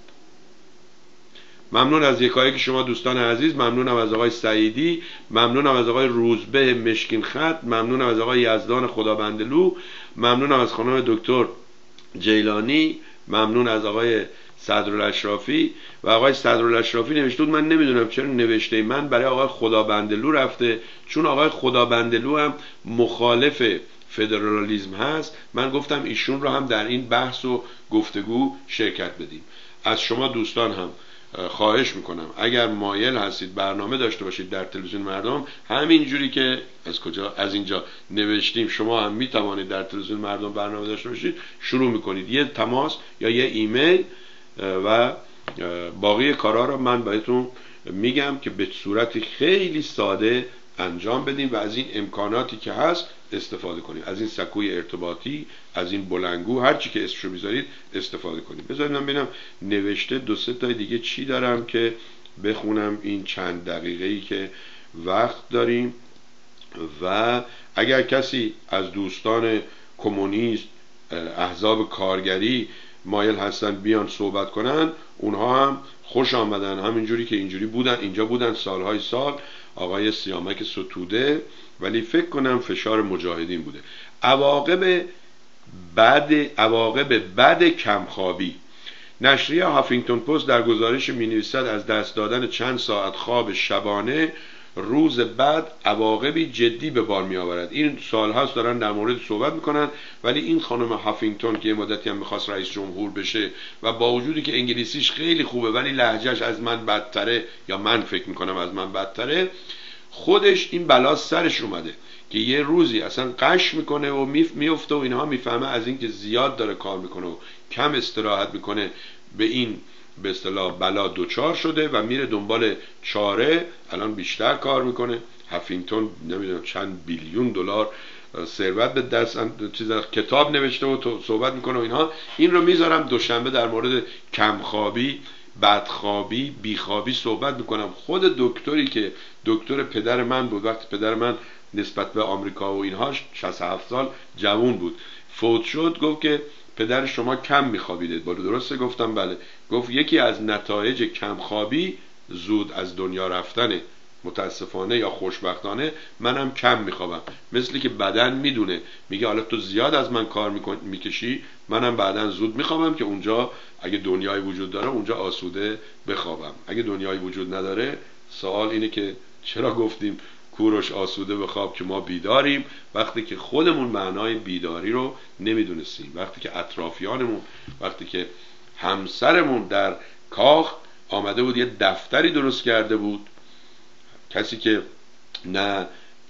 ممنون از یکایی که شما دوستان عزیز، ممنونم از آقای سعیدی، ممنونم از آقای روزبه مشکین خط، ممنونم از آقای یزدان خدابندلو، ممنونم از خانم دکتر جیلانی، ممنون از آقای صدرالاشرافی. و آقای صدرالاشرافی نوشته بود من نمیدونم چرا نوشته من برای آقای خدابندلو رفته، چون آقای خدابندلو هم مخالف فدرالیسم هست. من گفتم ایشون رو هم در این بحث و گفتگو شرکت بدیم. از شما دوستان هم خواهش میکنم اگر مایل هستید برنامه داشته باشید در تلویزیون مردم، همین جوری که از کجا از اینجا نوشتیم شما هم میتوانید در تلویزیون مردم برنامه داشته باشید، شروع میکنید یه تماس یا یه ایمیل و باقی کارا رو من بهتون میگم که به صورت خیلی ساده انجام بدیم و از این امکاناتی که هست استفاده کنیم، از این سکوی ارتباطی، از این بلنگو، هر چی که اسمشو میذارید استفاده کنیم. بذارید من ببینم نوشته دو سه تا دیگه چی دارم که بخونم این چند دقیقه‌ای که وقت داریم. و اگر کسی از دوستان کمونیست، احزاب کارگری مایل هستن بیان صحبت کنن، اونها هم خوش آمدن. همینجوری که اینجوری بودن، اینجا بودن سالهای سال، آقای سیامک ستوده، ولی فکر کنم فشار مجاهدین بوده. عواقب بعد عواقب بعد کمخوابی. نشریه هافینگتون پست در گزارش می‌نویسد از دست دادن چند ساعت خواب شبانه روز بعد عواقبی جدی به بار می آورد. این سال هاست دارن در مورد صحبت میکنن، ولی این خانم هافینگتون که مدتی هم میخواست رئیس جمهور بشه و با وجودی که انگلیسیش خیلی خوبه ولی لهجهش از من بدتره، یا من فکر میکنم از من بدتره، خودش این بلا سرش اومده که یه روزی اصلا قش میکنه و میفته و اینها، میفهمه از این که زیاد داره کار میکنه و کم استراحت میکنه به این به اصطلاح بلا دوچار شده و میره دنبال چاره. الان بیشتر کار میکنه. هافینگتون نمیدونم چند بیلیون دلار ثروت به دست، چیز کتاب نوشته و تو صحبت میکنه و اینها. این رو میذارم دوشنبه در مورد کمخوابی، بدخوابی، بیخوابی صحبت میکنم. خود دکتری که دکتر پدر من بود، وقتی پدر من نسبت به آمریکا و اینهاش شصت و هفت سال جوان بود فوت شد، گفت که پدر شما کم میخوابیدید. بالا درسته؟ گفتم بله. گفت یکی از نتایج کمخوابی زود از دنیا رفتنه. متاسفانه یا خوشبختانه منم کم میخوابم، مثلی که بدن میدونه، میگه حالا تو زیاد از من کار میکشی، منم بعدن زود میخوابم که اونجا اگه دنیای وجود داره اونجا آسوده بخوابم. اگه دنیای وجود نداره، سوال اینه که چرا گفتیم کوروش آسوده بخواب که ما بیداریم، وقتی که خودمون معنای بیداری رو نمیدونستیم، وقتی که اطرافیانمون، وقتی که همسرمون در کاخ آمده بود یه دفتری درست کرده بود، کسی که نه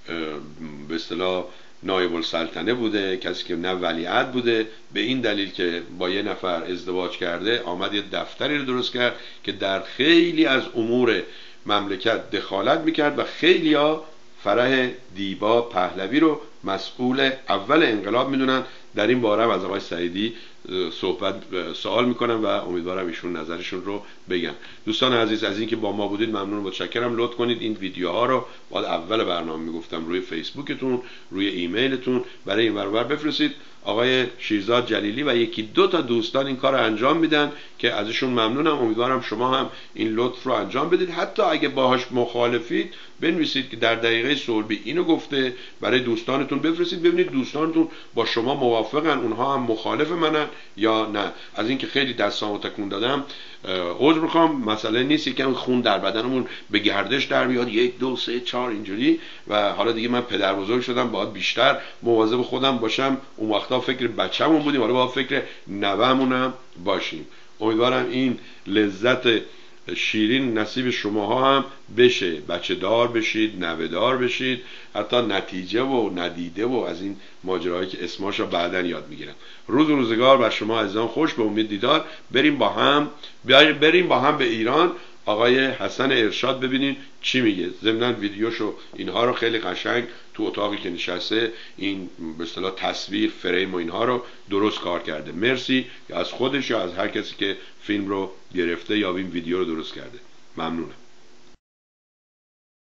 به اصطلاح نایب السلطنه بوده، کسی که نه ولیعهد بوده، به این دلیل که با یه نفر ازدواج کرده آمد یه دفتری رو درست کرد که در خیلی از امور مملکت دخالت میکرد و خیلی ها فرح دیبا پهلوی رو مسئول اول انقلاب میدونن. در این باره از آقای سعیدی صحبت سوال میکنم و امیدوارم ایشون نظرشون رو بگن. دوستان عزیز از اینکه با ما بودید ممنون و متشکرم. لطف کنید این ویدیوها رو بعد اول برنامه میگفتم روی فیسبوکتون، روی ایمیلتون برای این ورور بفرستید. آقای شیرزاد جلیلی و یکی دو تا دوستان این کار رو انجام میدن که ازشون ممنونم. امیدوارم شما هم این لطف رو انجام بدید. حتی اگه باهاش مخالفید بنویسید که در دقیقه صلبی اینو گفته، برای دوستانتون بفرستید ببینید دوستانتون با شما موافقن، اونها هم مخالف منن یا نه. از اینکه خیلی دستامو تکون دادم عذر میخوام، مسئله نیست، یکم خون در بدنمون به گردش در بیاد، یک دو سه چهار اینجوری، و حالا دیگه من پدر بزرگ شدم باید بیشتر مواظب خودم باشم. اون وقتا فکر بچه‌مون بودیم، حالا باید فکر نوه‌مونم باشیم. امیدوارم این لذت شیرین نصیب شماها هم بشه، بچه دار بشید، نوه دار بشید، حتی نتیجه و ندیده و از این ماجراهایی که اسماشو بعدن یاد میگیرم. روز و روزگار بر شما عزیزان خوش، به امید دیدار. بریم با هم بریم با هم به ایران. آقای حسن ارشاد ببینین چی میگه. ضمن ویدیوشو اینها رو خیلی قشنگ تو اتاقی که نشسته این به اصطلاح تصویر فریم و اینها رو درست کار کرده. مرسی از خودش یا از هر کسی که فیلم رو گرفته یا این ویدیو رو درست کرده. ممنونم.